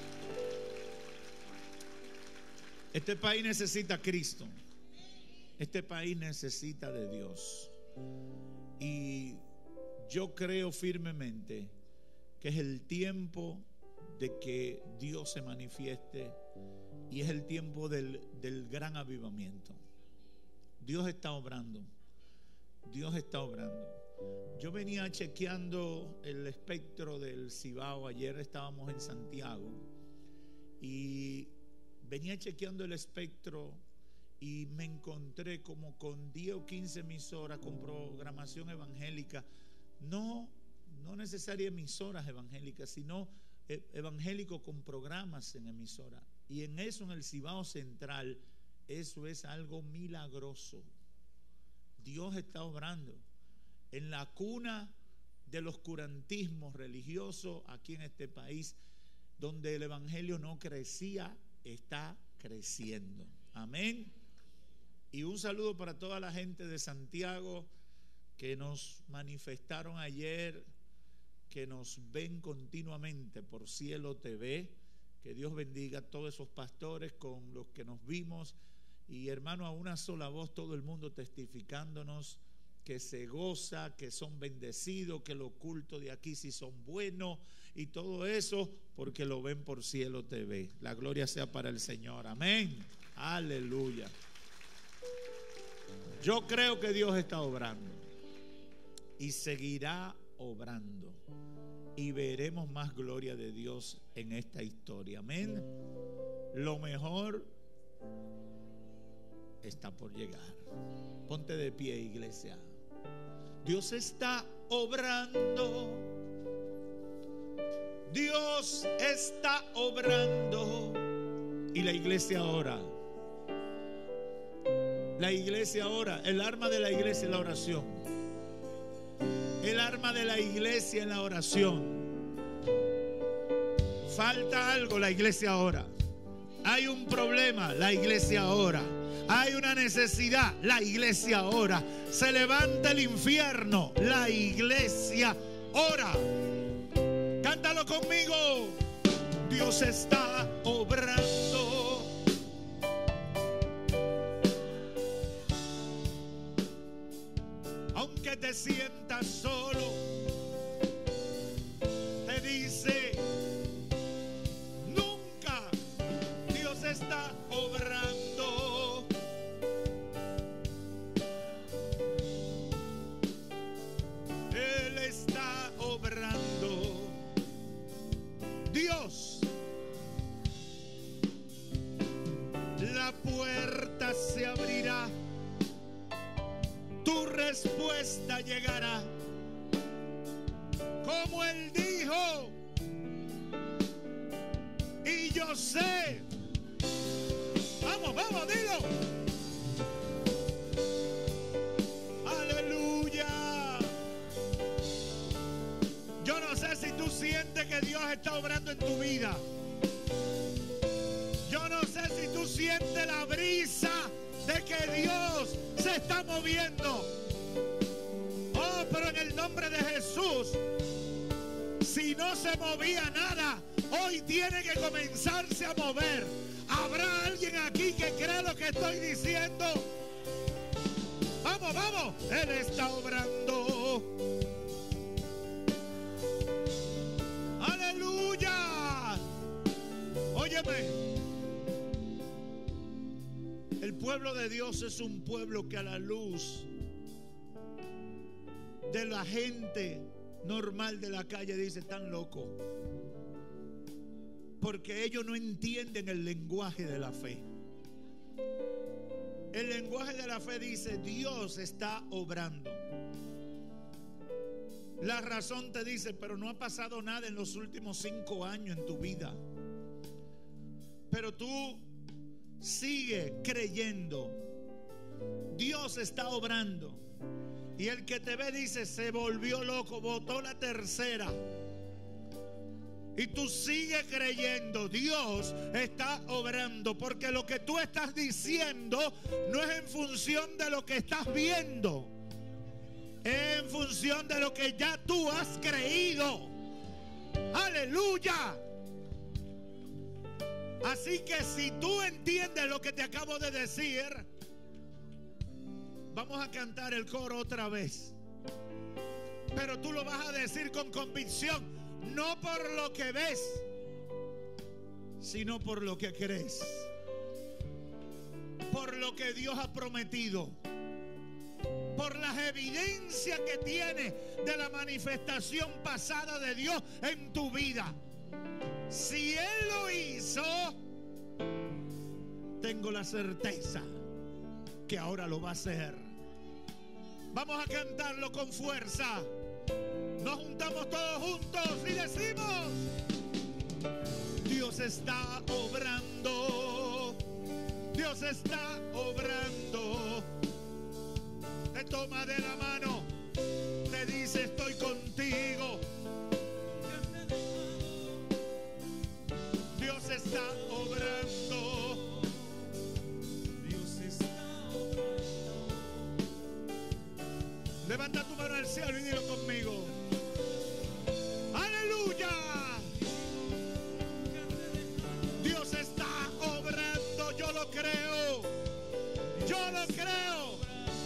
Este país necesita a Cristo. Este país necesita de Dios. Y yo creo firmemente que es el tiempo de que Dios se manifieste, y es el tiempo del, del gran avivamiento. Dios está obrando. Dios está obrando. Yo venía chequeando el espectro del Cibao. Ayer estábamos en Santiago y venía chequeando el espectro y me encontré como con diez o quince emisoras con programación evangélica. No, no necesariamente emisoras evangélicas, sino evangélicos con programas en emisora. Y en eso, en el Cibao Central, eso es algo milagroso. Dios está obrando. En la cuna del oscurantismo religioso aquí en este país, donde el evangelio no crecía, está creciendo. Amén. Y un saludo para toda la gente de Santiago que nos manifestaron ayer, que nos ven continuamente por Cielo T V. Que Dios bendiga a todos esos pastores con los que nos vimos. Y hermano, a una sola voz todo el mundo testificándonos que se goza, que son bendecidos, que los cultos de aquí sí son buenos, y todo eso porque lo ven por Cielo T V. La gloria sea para el Señor. Amén. Aleluya. Yo creo que Dios está obrando y seguirá obrando, y veremos más gloria de Dios en esta historia. Amén. Lo mejor está por llegar. Ponte de pie, iglesia. Dios está obrando. Dios está obrando. Y la iglesia ora. La iglesia ora. El arma de la iglesia es la oración. El arma de la iglesia es la oración. Falta algo, la iglesia ora. Hay un problema, la iglesia ora. Hay una necesidad, la iglesia ora. Se levanta el infierno, la iglesia ora. Cántalo conmigo. Dios está obrando. Aunque te sientas solo, te dice: nunca. Dios está obrando. Él está obrando. Dios, la puerta se abrirá, tu respuesta llegará, como Él dijo. Y yo sé, vamos, vamos, dilo. Aleluya. Yo no sé si tú sientes que Dios está obrando en tu vida. Yo no sé si tú sientes la brisa de que Dios se está moviendo. Oh, pero en el nombre de Jesús, si no se movía nada, hoy tiene que comenzarse a mover. ¿Habrá alguien aquí que cree lo que estoy diciendo? Vamos, vamos. Él está obrando. Aleluya. Óyeme. El pueblo de Dios es un pueblo que a la luz de la gente normal de la calle dice: están locos. Porque ellos no entienden el lenguaje de la fe. El lenguaje de la fe dice: Dios está obrando. La razón te dice: pero no ha pasado nada en los últimos cinco años en tu vida. Pero tú sigue creyendo. Dios está obrando. Y el que te ve dice: se volvió loco, botó la tercera. Y tú sigues creyendo. Dios está obrando. Porque lo que tú estás diciendo no es en función de lo que estás viendo, es en función de lo que ya tú has creído. Aleluya. Así que si tú entiendes lo que te acabo de decir, vamos a cantar el coro otra vez. Pero tú lo vas a decir con convicción. No por lo que ves, sino por lo que crees. Por lo que Dios ha prometido. Por las evidencias que tiene de la manifestación pasada de Dios en tu vida. Si Él lo hizo, tengo la certeza que ahora lo va a hacer. Vamos a cantarlo con fuerza. Nos juntamos todos juntos y decimos: Dios está obrando. Dios está obrando. Te toma de la mano, te dice: estoy contigo. Dios está obrando. Dios está obrando. Levanta tu mano al cielo y dilo conmigo: aleluya. Dios está obrando. Yo lo creo. Yo lo creo.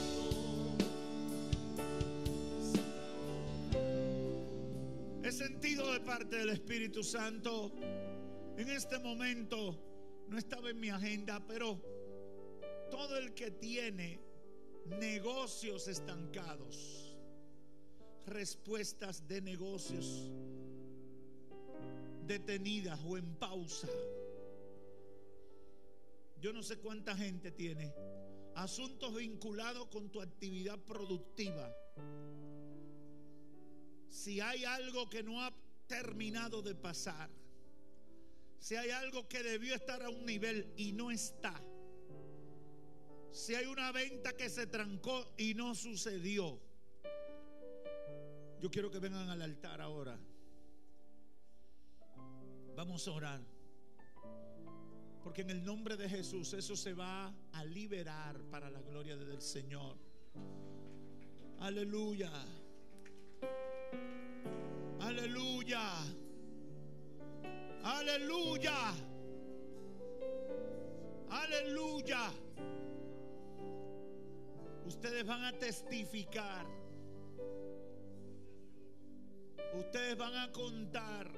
He sentido de parte del Espíritu Santo. En este momento no estaba en mi agenda, pero todo el que tiene negocios estancados, respuestas de negocios detenidas o en pausa. Yo no sé cuánta gente tiene asuntos vinculados con tu actividad productiva Si hay algo que no ha terminado de pasar, si hay algo que debió estar a un nivel y no está, si hay una venta que se trancó y no sucedió, yo quiero que vengan al altar ahora. Vamos a orar, porque en el nombre de Jesús eso se va a liberar para la gloria del Señor. Aleluya. Aleluya. Aleluya. Aleluya. Ustedes van a testificar. Ustedes van a contar.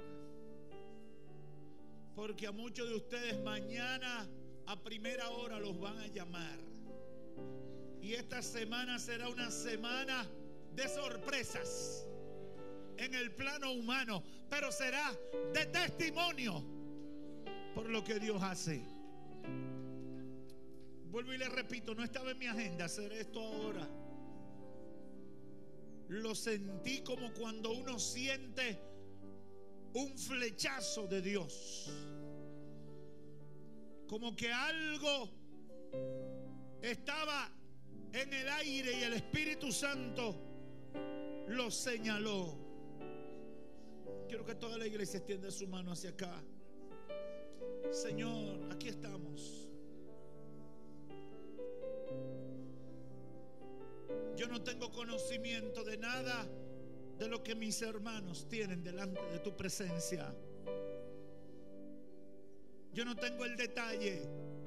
Porque a muchos de ustedes mañana a primera hora los van a llamar. Y esta semana será una semana de sorpresas en el plano humano, pero será de testimonio por lo que Dios hace. Vuelvo y le repito, no estaba en mi agenda hacer esto ahora. Lo sentí como cuando uno siente un flechazo de Dios, como que algo estaba en el aire y el Espíritu Santo lo señaló. Quiero que toda la iglesia extienda su mano hacia acá. Señor, aquí estamos. Yo no tengo conocimiento de nada de lo que mis hermanos tienen delante de tu presencia. Yo no tengo el detalle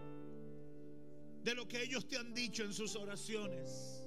de lo que ellos te han dicho en sus oraciones.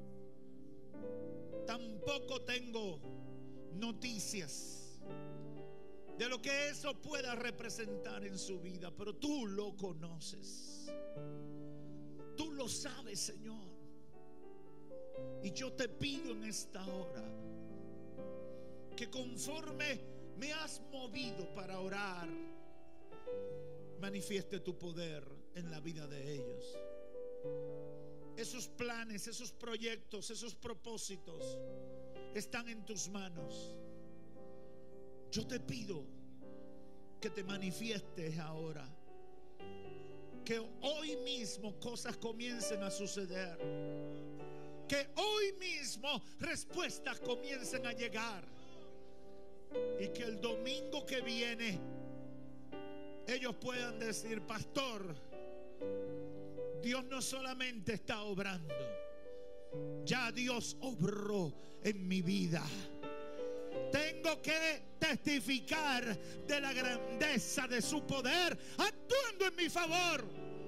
Tampoco tengo noticias de lo que eso pueda representar en su vida, pero tú lo conoces. Tú lo sabes, Señor. Y yo te pido en esta hora que conforme me has movido para orar, manifieste tu poder en la vida de ellos. Esos planes, esos proyectos, esos propósitos están en tus manos. Yo te pido que te manifiestes ahora, que hoy mismo cosas comiencen a suceder, que hoy mismo respuestas comiencen a llegar, y que el domingo que viene ellos puedan decir: pastor, Dios no solamente está obrando, ya Dios obró en mi vida. Tengo que testificar de la grandeza de su poder actuando en mi favor.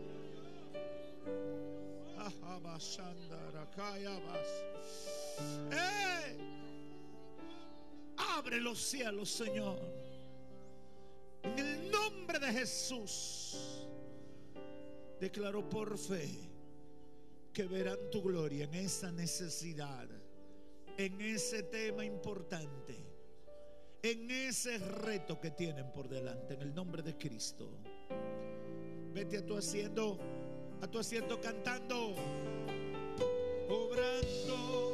¡Eh! Abre los cielos, Señor, en el nombre de Jesús. Declaro por fe que verán tu gloria en esa necesidad, en ese tema importante, en ese reto que tienen por delante, en el nombre de Cristo. Vete a tu asiento, a tu asiento cantando, obrando.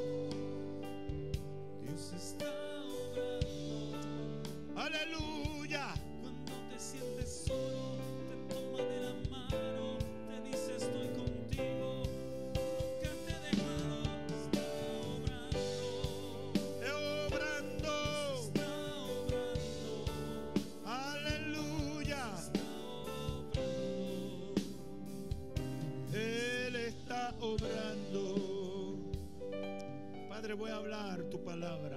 Dios está obrando. Aleluya. Cuando te sientes solo, te toma de la mano, te dice: estoy contigo, nunca te he dejado. Está obrando, Obrando. está obrando, Aleluya. está obrando. Él está obrando. Padre, voy a hablar tu palabra.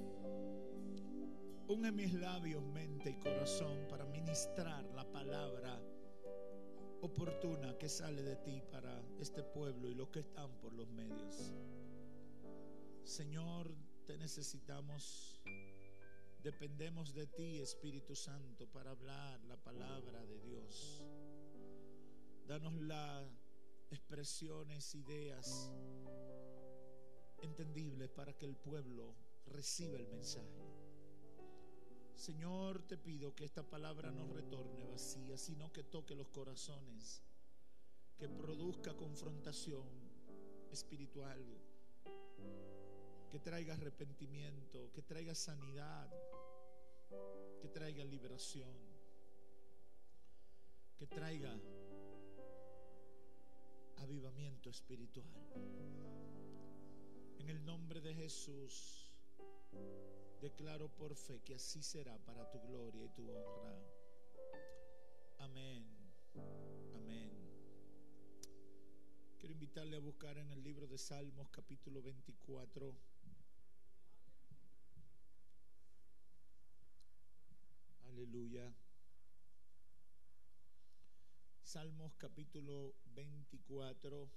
Une mis labios, mente y corazón para ministrar la palabra oportuna que sale de ti para este pueblo y los que están por los medios. Señor, te necesitamos. Dependemos de ti, Espíritu Santo, para hablar la palabra de Dios. Danos las expresiones, ideas entendibles para que el pueblo reciba el mensaje. Señor, te pido que esta palabra no retorne vacía, sino que toque los corazones, que produzca confrontación espiritual, que traiga arrepentimiento, que traiga sanidad, que traiga liberación, que traiga avivamiento espiritual. En el nombre de Jesús, declaro por fe que así será para tu gloria y tu honra. Amén. Amén. Quiero invitarle a buscar en el libro de Salmos capítulo veinticuatro. Aleluya. Salmos capítulo veinticuatro.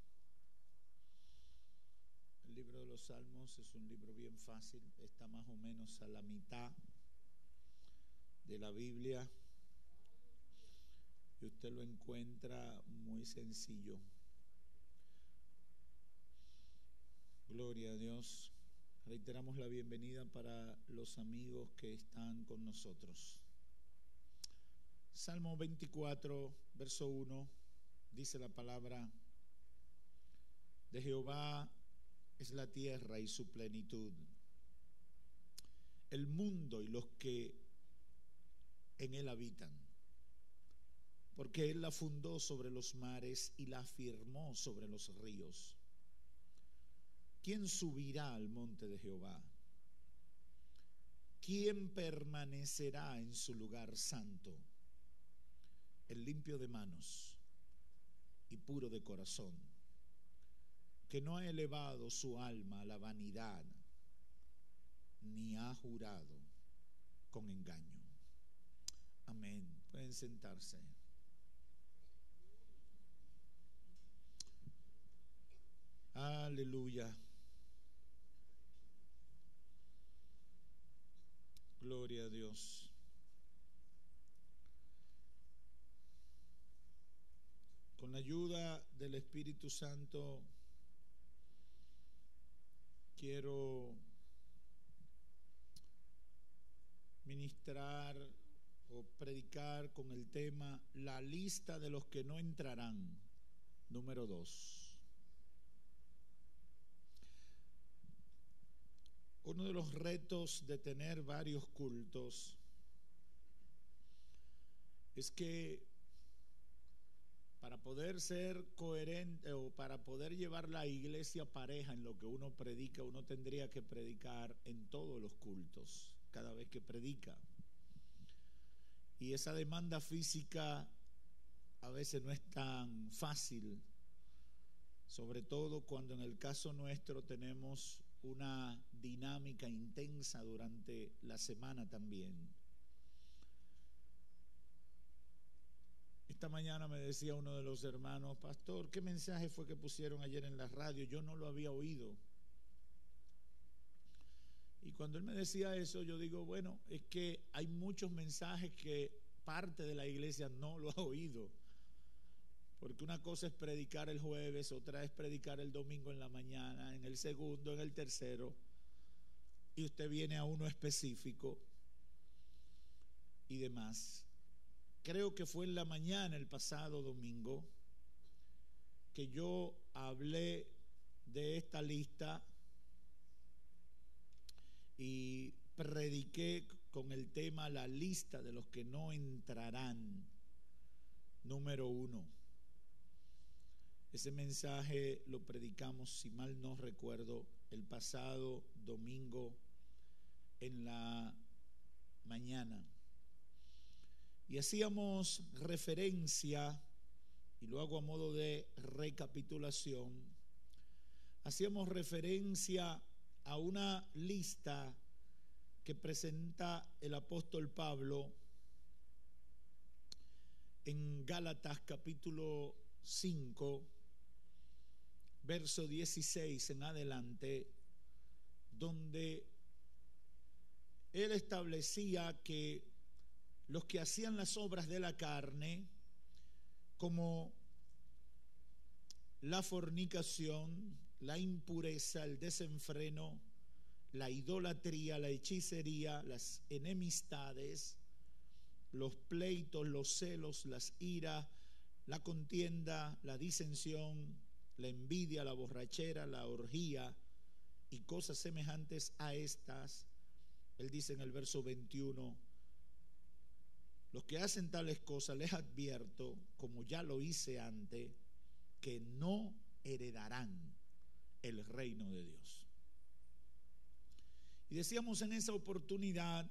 El libro de los Salmos es un libro bien fácil, está más o menos a la mitad de la Biblia y usted lo encuentra muy sencillo. Gloria a Dios. Reiteramos la bienvenida para los amigos que están con nosotros. Salmo veinticuatro, verso uno, dice la palabra: de Jehová es la tierra y su plenitud, el mundo y los que en él habitan, porque él la fundó sobre los mares y la afirmó sobre los ríos. ¿Quién subirá al monte de Jehová? ¿Quién permanecerá en su lugar santo? El limpio de manos y puro de corazón, que no ha elevado su alma a la vanidad, ni ha jurado con engaño. Amén. Pueden sentarse. Aleluya. Gloria a Dios. Con la ayuda del Espíritu Santo, quiero ministrar o predicar con el tema la lista de los que no entrarán, número dos. Uno de los retos de tener varios cultos es que para poder ser coherente o para poder llevar la iglesia pareja en lo que uno predica, uno tendría que predicar en todos los cultos, cada vez que predica. Y esa demanda física a veces no es tan fácil, sobre todo cuando en el caso nuestro tenemos una dinámica intensa durante la semana también. Esta mañana me decía uno de los hermanos: pastor, ¿qué mensaje fue que pusieron ayer en la radio? Yo no lo había oído. Y cuando él me decía eso, yo digo, bueno, es que hay muchos mensajes que parte de la iglesia no lo ha oído. Porque una cosa es predicar el jueves, otra es predicar el domingo en la mañana, en el segundo, en el tercero, y usted viene a uno específico y demás. Creo que fue en la mañana, el pasado domingo, que yo hablé de esta lista y prediqué con el tema la lista de los que no entrarán, número uno. Ese mensaje lo predicamos, si mal no recuerdo, el pasado domingo en la mañana. Y hacíamos referencia, y lo hago a modo de recapitulación, hacíamos referencia a una lista que presenta el apóstol Pablo en Gálatas capítulo cinco, verso dieciséis en adelante, donde él establecía que los que hacían las obras de la carne, como la fornicación, la impureza, el desenfreno, la idolatría, la hechicería, las enemistades, los pleitos, los celos, las iras, la contienda, la disensión, la envidia, la borrachera, la orgía y cosas semejantes a estas, él dice en el verso veintiuno, los que hacen tales cosas les advierto, como ya lo hice antes, que no heredarán el reino de Dios. Y decíamos en esa oportunidad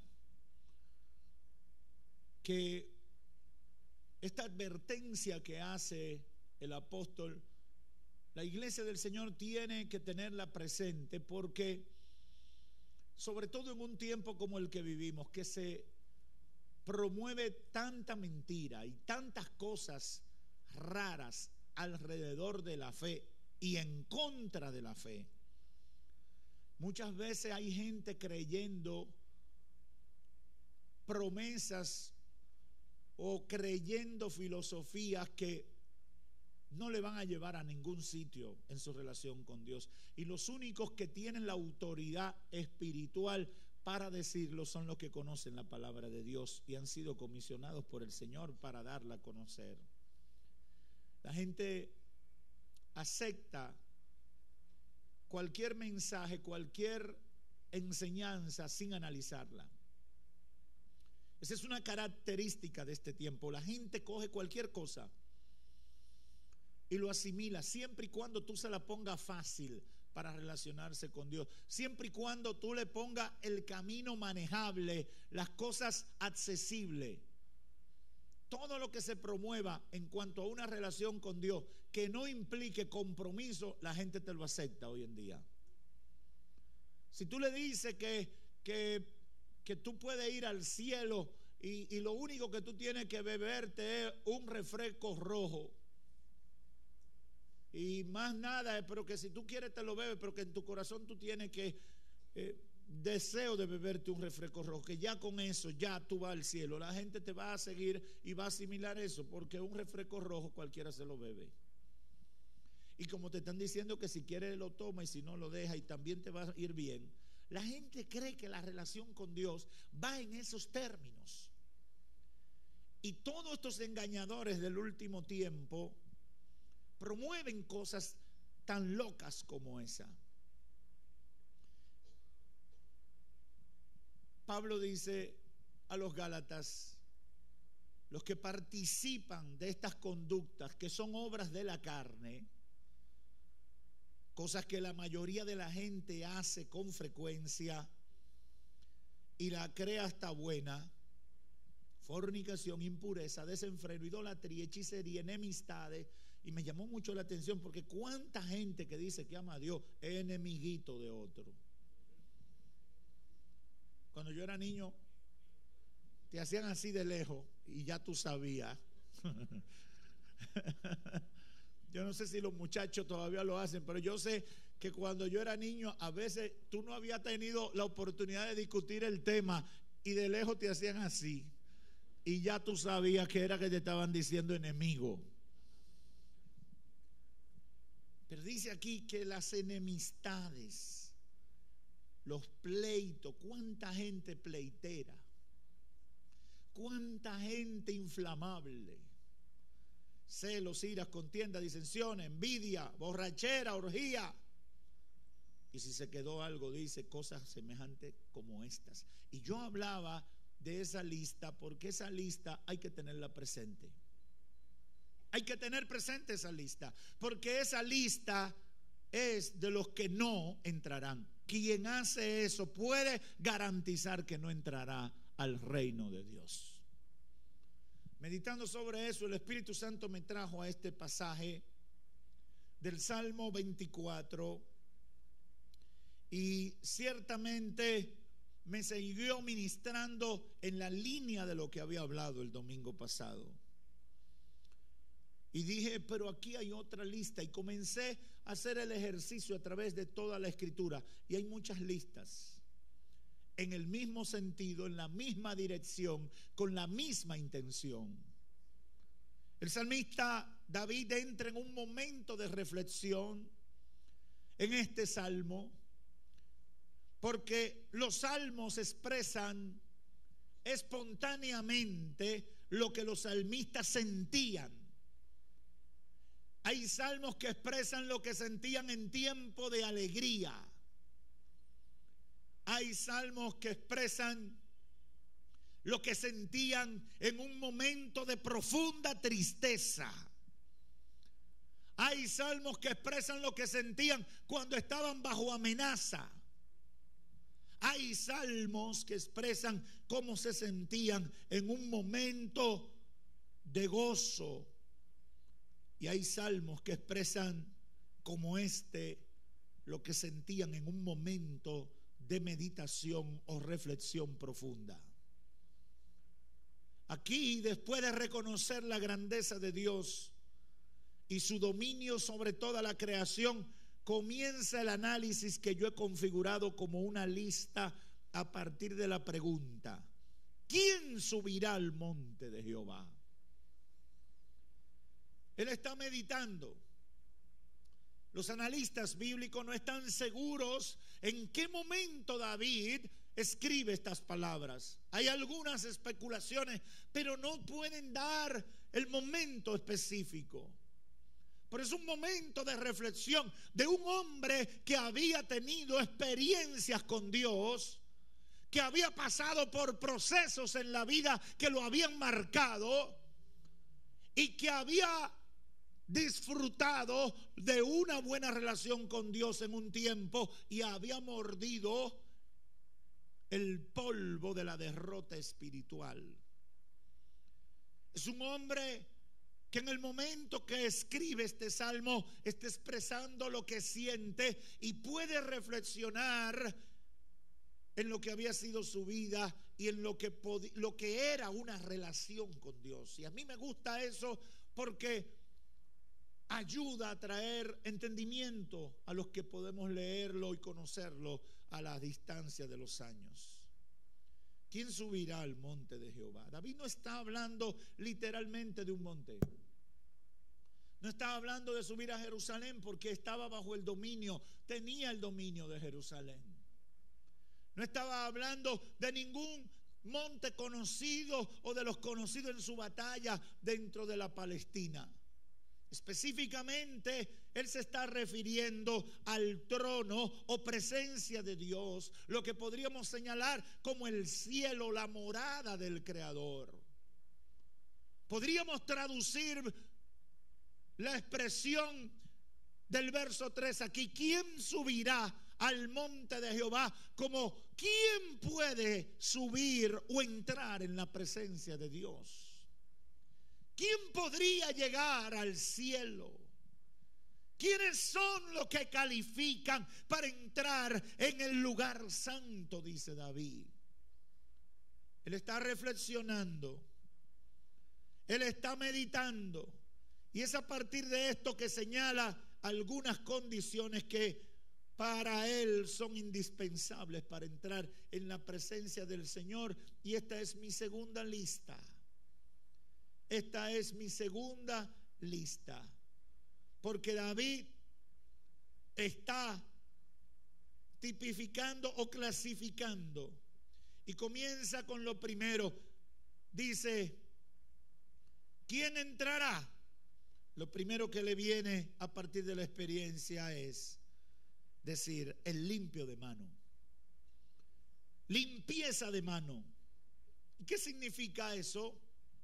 que esta advertencia que hace el apóstol, la iglesia del Señor tiene que tenerla presente, porque sobre todo en un tiempo como el que vivimos, que se promueve tanta mentira y tantas cosas raras alrededor de la fe y en contra de la fe, muchas veces hay gente creyendo promesas o creyendo filosofías que no le van a llevar a ningún sitio en su relación con Dios. Y los únicos que tienen la autoridad espiritual para decirlo son los que conocen la palabra de Dios y han sido comisionados por el Señor para darla a conocer. La gente acepta cualquier mensaje, cualquier enseñanza sin analizarla. Esa es una característica de este tiempo. La gente coge cualquier cosa y lo asimila, siempre y cuando tú se la pongas fácil para relacionarse con Dios, siempre y cuando tú le pongas el camino manejable, las cosas accesibles. Todo lo que se promueva en cuanto a una relación con Dios que no implique compromiso, la gente te lo acepta hoy en día. Si tú le dices que, que, que tú puedes ir al cielo y, y lo único que tú tienes que beberte es un refresco rojo y más nada, pero que si tú quieres te lo bebes, pero que en tu corazón tú tienes que eh, deseo de beberte un refresco rojo, que ya con eso ya tú vas al cielo, la gente te va a seguir y va a asimilar eso, porque un refresco rojo cualquiera se lo bebe. Y como te están diciendo que si quieres lo toma y si no lo deja y también te va a ir bien, la gente cree que la relación con Dios va en esos términos. Y todos estos engañadores del último tiempo promueven cosas tan locas como esa. Pablo dice a los Gálatas, los que participan de estas conductas que son obras de la carne, cosas que la mayoría de la gente hace con frecuencia y la cree hasta buena: fornicación, impureza, desenfreno, idolatría, hechicería, enemistades. Y me llamó mucho la atención porque cuánta gente que dice que ama a Dios es enemiguito de otro. Cuando yo era niño te hacían así de lejos y ya tú sabías. Yo no sé si los muchachos todavía lo hacen, pero yo sé que cuando yo era niño a veces tú no habías tenido la oportunidad de discutir el tema y de lejos te hacían así y ya tú sabías que era que te estaban diciendo enemigo. Pero dice aquí que las enemistades, los pleitos, cuánta gente pleitera, cuánta gente inflamable, celos, iras, contiendas, disensiones, envidia, borrachera, orgía. Y si se quedó algo, dice cosas semejantes como estas. Y yo hablaba de esa lista porque esa lista hay que tenerla presente. Hay que tener presente esa lista, porque esa lista es de los que no entrarán. Quien hace eso puede garantizar que no entrará al reino de Dios. Meditando sobre eso, el Espíritu Santo me trajo a este pasaje del Salmo veinticuatro y ciertamente me siguió ministrando en la línea de lo que había hablado el domingo pasado. Y dije, pero aquí hay otra lista, y comencé a hacer el ejercicio a través de toda la Escritura, y hay muchas listas en el mismo sentido, en la misma dirección, con la misma intención. El salmista David entra en un momento de reflexión en este salmo, porque los salmos expresan espontáneamente lo que los salmistas sentían. Hay salmos que expresan lo que sentían en tiempo de alegría. Hay salmos que expresan lo que sentían en un momento de profunda tristeza. Hay salmos que expresan lo que sentían cuando estaban bajo amenaza. Hay salmos que expresan cómo se sentían en un momento de gozo. Y hay salmos que expresan como este lo que sentían en un momento de meditación o reflexión profunda. Aquí, después de reconocer la grandeza de Dios y su dominio sobre toda la creación, comienza el análisis que yo he configurado como una lista a partir de la pregunta: ¿quién subirá al monte de Jehová? Él está meditando. Los analistas bíblicos no están seguros en qué momento David escribe estas palabras. Hay algunas especulaciones, pero no pueden dar el momento específico. Pero es un momento de reflexión de un hombre que había tenido experiencias con Dios, que había pasado por procesos en la vida que lo habían marcado y que había disfrutado de una buena relación con Dios en un tiempo y había mordido el polvo de la derrota espiritual. Es un hombre que en el momento que escribe este salmo está expresando lo que siente y puede reflexionar en lo que había sido su vida y en lo que, lo que era una relación con Dios. Y a mí me gusta eso porque ayuda a traer entendimiento a los que podemos leerlo y conocerlo a la distancia de los años. ¿Quién subirá al monte de Jehová? David no está hablando literalmente de un monte. No estaba hablando de subir a Jerusalén porque estaba bajo el dominio, tenía el dominio de Jerusalén. No estaba hablando de ningún monte conocido o de los conocidos en su batalla dentro de la Palestina. Específicamente, él se está refiriendo al trono o presencia de Dios, lo que podríamos señalar como el cielo, la morada del Creador. Podríamos traducir la expresión del verso tres aquí: ¿quién subirá al monte de Jehová? Como ¿quién puede subir o entrar en la presencia de Dios? ¿Quién podría llegar al cielo? ¿Quiénes son los que califican para entrar en el lugar santo? Dice David. Él está reflexionando. Él está meditando. Y es a partir de esto que señala algunas condiciones que para él son indispensables para entrar en la presencia del Señor. Y esta es mi segunda lista. Esta es mi segunda lista. Porque David está tipificando o clasificando. Y comienza con lo primero. Dice: ¿quién entrará? Lo primero que le viene a partir de la experiencia es decir, el limpio de mano. Limpieza de mano. ¿Qué significa eso?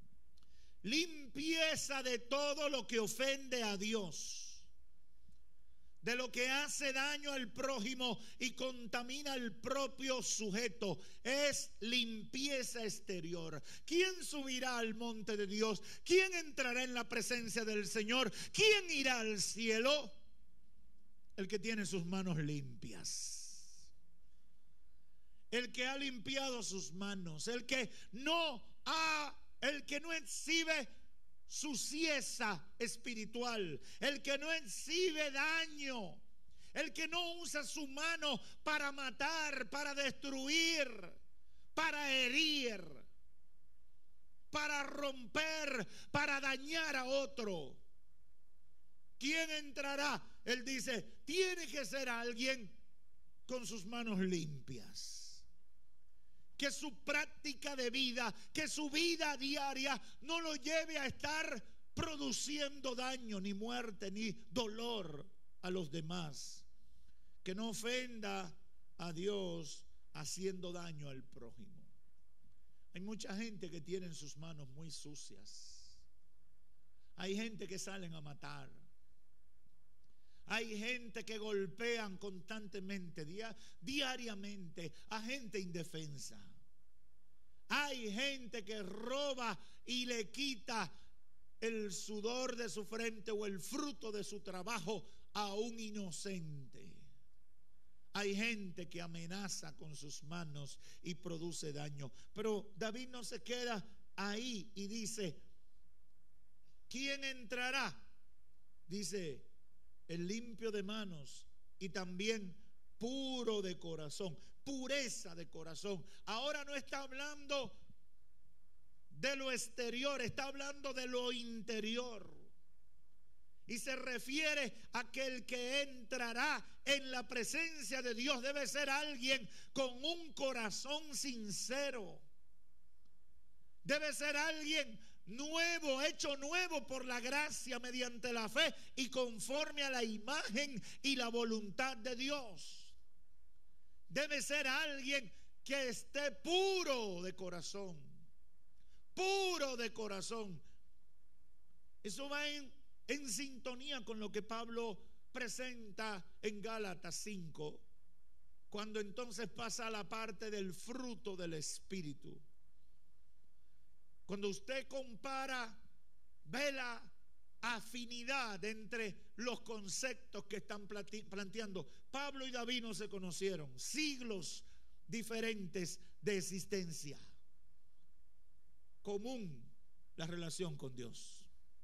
Limpieza de todo lo que ofende a Dios, de lo que hace daño al prójimo y contamina al propio sujeto. Es limpieza exterior. ¿Quién subirá al monte de Dios? ¿Quién entrará en la presencia del Señor? ¿Quién irá al cielo? El que tiene sus manos limpias, el que ha limpiado sus manos, el que no ha El que no exhibe suciedad espiritual, el que no exhibe daño, el que no usa su mano para matar, para destruir, para herir, para romper, para dañar a otro. ¿Quién entrará? Él dice, tiene que ser alguien con sus manos limpias. Que su práctica de vida, que su vida diaria no lo lleve a estar produciendo daño, ni muerte, ni dolor a los demás. Que no ofenda a Dios haciendo daño al prójimo. Hay mucha gente que tiene en sus manos muy sucias. Hay gente que salen a matar. Hay gente que golpean constantemente, dia- diariamente a gente indefensa. Hay gente que roba y le quita el sudor de su frente o el fruto de su trabajo a un inocente. Hay gente que amenaza con sus manos y produce daño. Pero David no se queda ahí y dice, ¿quién entrará? Dice, el limpio de manos y también puro de corazón, pureza de corazón. Ahora no está hablando de lo exterior, está hablando de lo interior. Y se refiere a que el que entrará en la presencia de Dios debe ser alguien con un corazón sincero. Debe ser alguien nuevo, hecho nuevo por la gracia mediante la fe y conforme a la imagen y la voluntad de Dios. Debe ser alguien que esté puro de corazón. Puro de corazón. Eso va en en sintonía con lo que Pablo presenta en Gálatas cinco, cuando entonces pasa a la parte del fruto del Espíritu. Cuando usted compara, ve la afinidad entre los conceptos que están planteando. Pablo y David no se conocieron, siglos diferentes de existencia. Común la relación con Dios.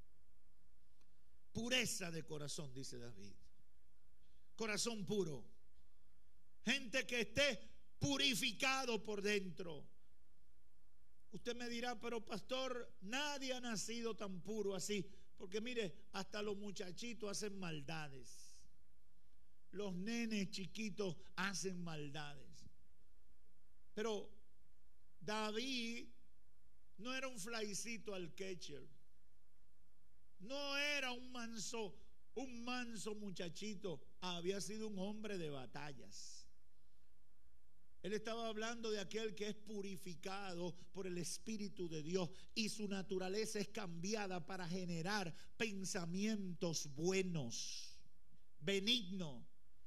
Pureza de corazón, dice David. Corazón puro. Gente que esté purificado por dentro. Usted me dirá, pero pastor, nadie ha nacido tan puro así. Porque mire, hasta los muchachitos hacen maldades. Los nenes chiquitos hacen maldades. Pero David no era un flycito al catcher. No era un manso, un manso muchachito, había sido un hombre de batallas. Él estaba hablando de aquel que es purificado por el Espíritu de Dios y su naturaleza es cambiada para generar pensamientos buenos, benignos,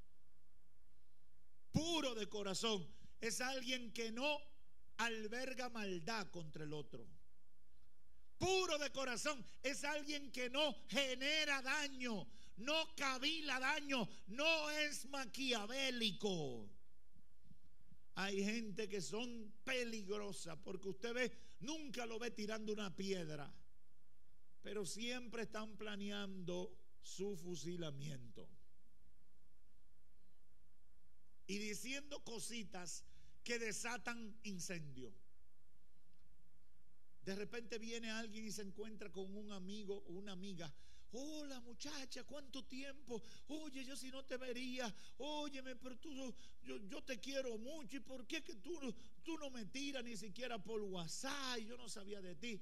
puro de corazón. Es alguien que no alberga maldad contra el otro. Puro de corazón es alguien que no genera daño, no cavila daño, no es maquiavélico. Hay gente que son peligrosas porque usted ve, nunca lo ve tirando una piedra, pero siempre están planeando su fusilamiento y diciendo cositas que desatan incendio. De repente viene alguien y se encuentra con un amigo o una amiga. Hola muchacha, ¿cuánto tiempo? Oye, yo si no te vería. Óyeme, pero tú, yo, yo te quiero mucho. ¿Y por qué que tú, tú no me tiras ni siquiera por WhatsApp? Yo no sabía de ti.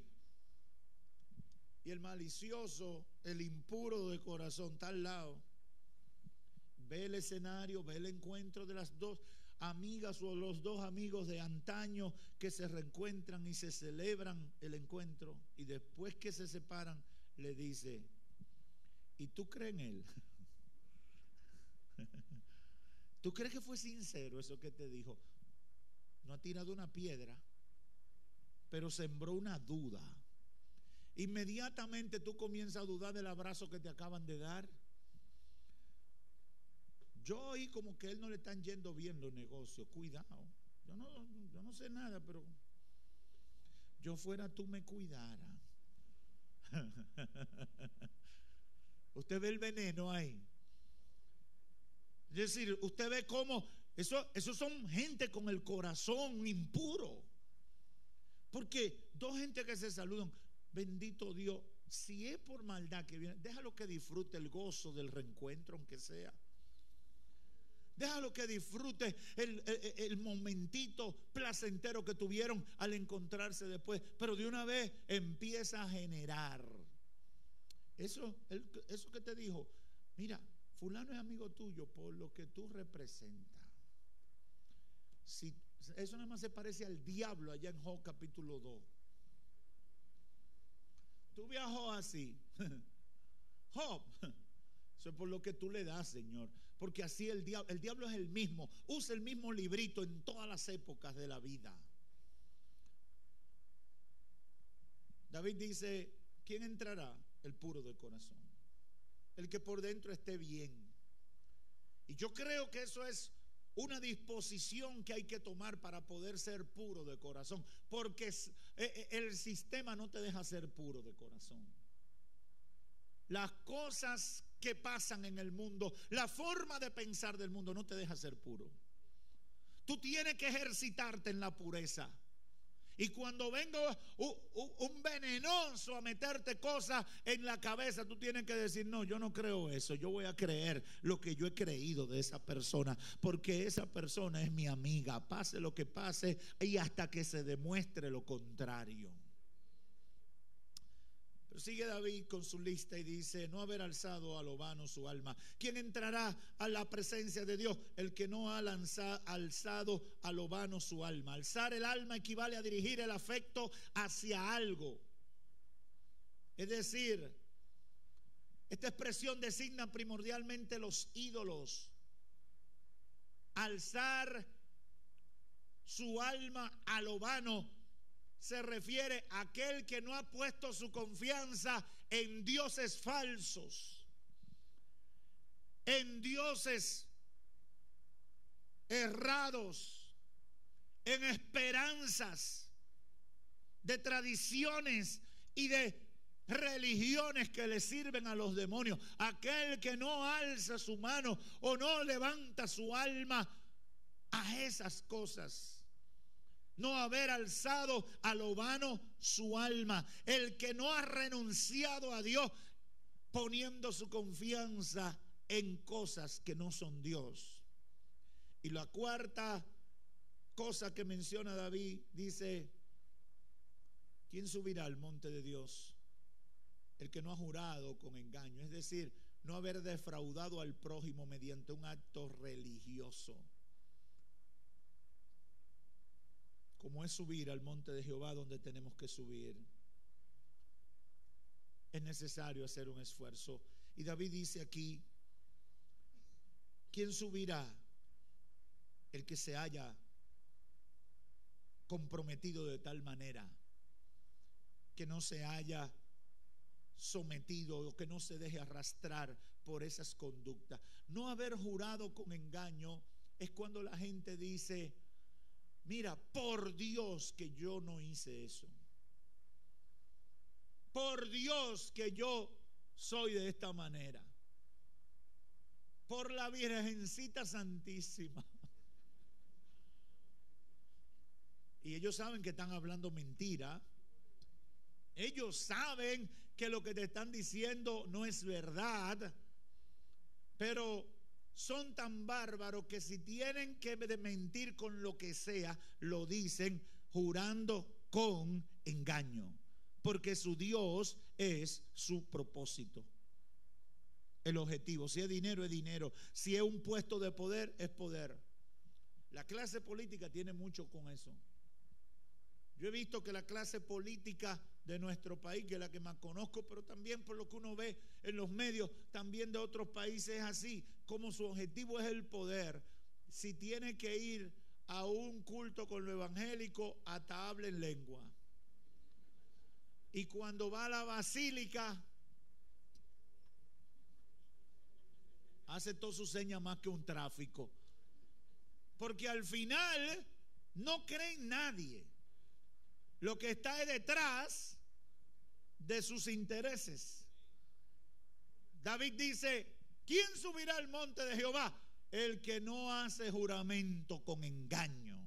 Y el malicioso, el impuro de corazón está al lado. Ve el escenario, ve el encuentro de las dos amigas o los dos amigos de antaño que se reencuentran y se celebran el encuentro, y después que se separan le dice, ¿y tú crees en él? ¿Tú crees que fue sincero eso que te dijo? No ha tirado una piedra, pero sembró una duda. Inmediatamente tú comienzas a dudar del abrazo que te acaban de dar. Yo oí como que a él no le están yendo bien los negocios. Cuidado. Yo no, yo no sé nada, pero yo fuera tú me cuidara. Usted ve el veneno ahí. Es decir, usted ve cómo eso, eso son gente con el corazón impuro. Porque dos gente que se saludan, bendito Dios, si es por maldad que viene, déjalo que disfrute el gozo del reencuentro, aunque sea. Déjalo que disfrute el, el, el momentito placentero que tuvieron al encontrarse después. Pero de una vez empieza a generar. Eso, el, eso que te dijo, mira, fulano es amigo tuyo por lo que tú representas. Si Eso nada más se parece al diablo allá en Job capítulo dos. Tú viajó así. Job, eso es por lo que tú le das, Señor. Porque así el diablo, el diablo es el mismo. Usa el mismo librito en todas las épocas de la vida. David dice, ¿quién entrará? El puro de corazón. El que por dentro esté bien. Y yo creo que eso es una disposición que hay que tomar para poder ser puro de corazón, porque el sistema no te deja ser puro de corazón. Las cosas que pasan en el mundo, la forma de pensar del mundo no te deja ser puro. Tú tienes que ejercitarte en la pureza. Y cuando venga un venenoso a meterte cosas en la cabeza, tú tienes que decir, no, yo no creo eso. Yo voy a creer lo que yo he creído de esa persona, porque esa persona es mi amiga, pase lo que pase y hasta que se demuestre lo contrario. Pero sigue David con su lista y dice, no haber alzado a lo vano su alma. ¿Quién entrará a la presencia de Dios? El que no ha lanzado, alzado a lo vano su alma. Alzar el alma equivale a dirigir el afecto hacia algo. Es decir, esta expresión designa primordialmente los ídolos. Alzar su alma a lo vano se refiere a aquel que no ha puesto su confianza en dioses falsos, en dioses errados, en esperanzas de tradiciones y de religiones que le sirven a los demonios. Aquel que no alza su mano o no levanta su alma a esas cosas. No haber alzado a lo vano su alma. El que no ha renunciado a Dios poniendo su confianza en cosas que no son Dios. Y la cuarta cosa que menciona David dice, ¿quién subirá al monte de Dios? El que no ha jurado con engaño. Es decir, no haber defraudado al prójimo mediante un acto religioso. Como es subir al monte de Jehová donde tenemos que subir, es necesario hacer un esfuerzo. Y David dice aquí, ¿quién subirá? El que se haya comprometido de tal manera que no se haya sometido o que no se deje arrastrar por esas conductas. No haber jurado con engaño es cuando la gente dice, mira, por Dios que yo no hice eso. Por Dios que yo soy de esta manera. Por la Virgencita Santísima. Y ellos saben que están hablando mentira. Ellos saben que lo que te están diciendo no es verdad. Pero son tan bárbaros que si tienen que mentir con lo que sea, lo dicen jurando con engaño, porque su Dios es su propósito, el objetivo. Si es dinero, es dinero. Si es un puesto de poder, es poder. La clase política tiene mucho con eso. Yo he visto que la clase política de nuestro país, que es la que más conozco, pero también por lo que uno ve en los medios, también de otros países es así, como su objetivo es el poder. Si tiene que ir a un culto con lo evangélico, hasta habla en lengua. Y cuando va a la basílica, hace todas sus señas más que un tráfico. Porque al final no cree en nadie. Lo que está detrás de sus intereses. David dice, ¿quién subirá al monte de Jehová? El que no hace juramento con engaño.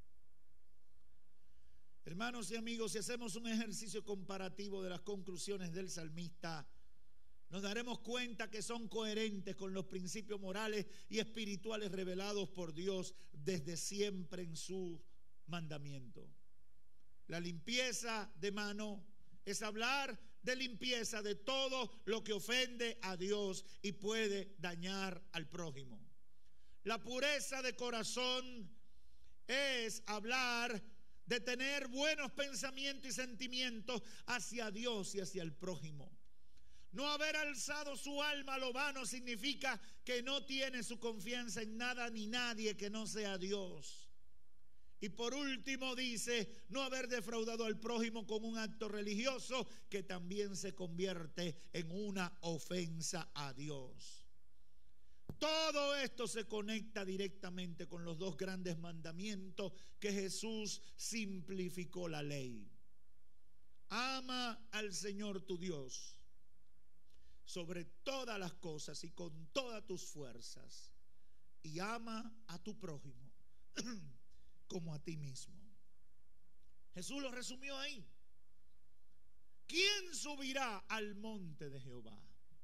Hermanos y amigos, si hacemos un ejercicio comparativo de las conclusiones del salmista, nos daremos cuenta que son coherentes con los principios morales y espirituales revelados por Dios desde siempre en su mandamiento. La limpieza de mano es hablar de limpieza de todo lo que ofende a Dios y puede dañar al prójimo. La pureza de corazón es hablar de tener buenos pensamientos y sentimientos hacia Dios y hacia el prójimo. No haber alzado su alma a lo vano significa que no tiene su confianza en nada ni nadie que no sea Dios. Y por último dice, no haber defraudado al prójimo con un acto religioso que también se convierte en una ofensa a Dios. Todo esto se conecta directamente con los dos grandes mandamientos que Jesús simplificó la ley. Ama al Señor tu Dios sobre todas las cosas y con todas tus fuerzas, y ama a tu prójimo como a ti mismo. Jesús lo resumió ahí. ¿Quién subirá al monte de Jehová?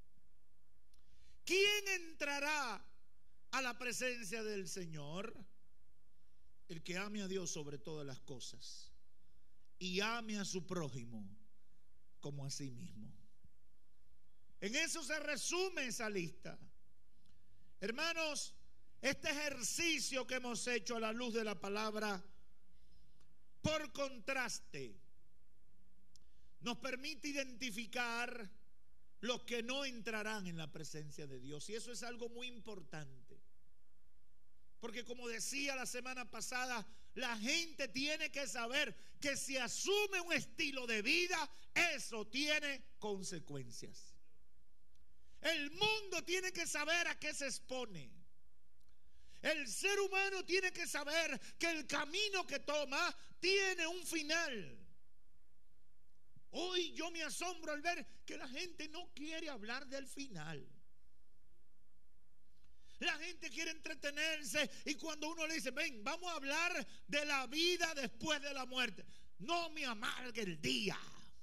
¿Quién entrará a la presencia del Señor? El que ame a Dios sobre todas las cosas y ame a su prójimo como a sí mismo. En eso se resume esa lista. Hermanos, este ejercicio que hemos hecho a la luz de la palabra, por contraste, nos permite identificar los que no entrarán en la presencia de Dios. Y eso es algo muy importante. Porque como decía la semana pasada, la gente tiene que saber que si asume un estilo de vida, eso tiene consecuencias. El mundo tiene que saber a qué se expone. El ser humano tiene que saber que el camino que toma tiene un final. Hoy yo me asombro al ver que la gente no quiere hablar del final. La gente quiere entretenerse y cuando uno le dice, ven, vamos a hablar de la vida después de la muerte. No me amargue el día.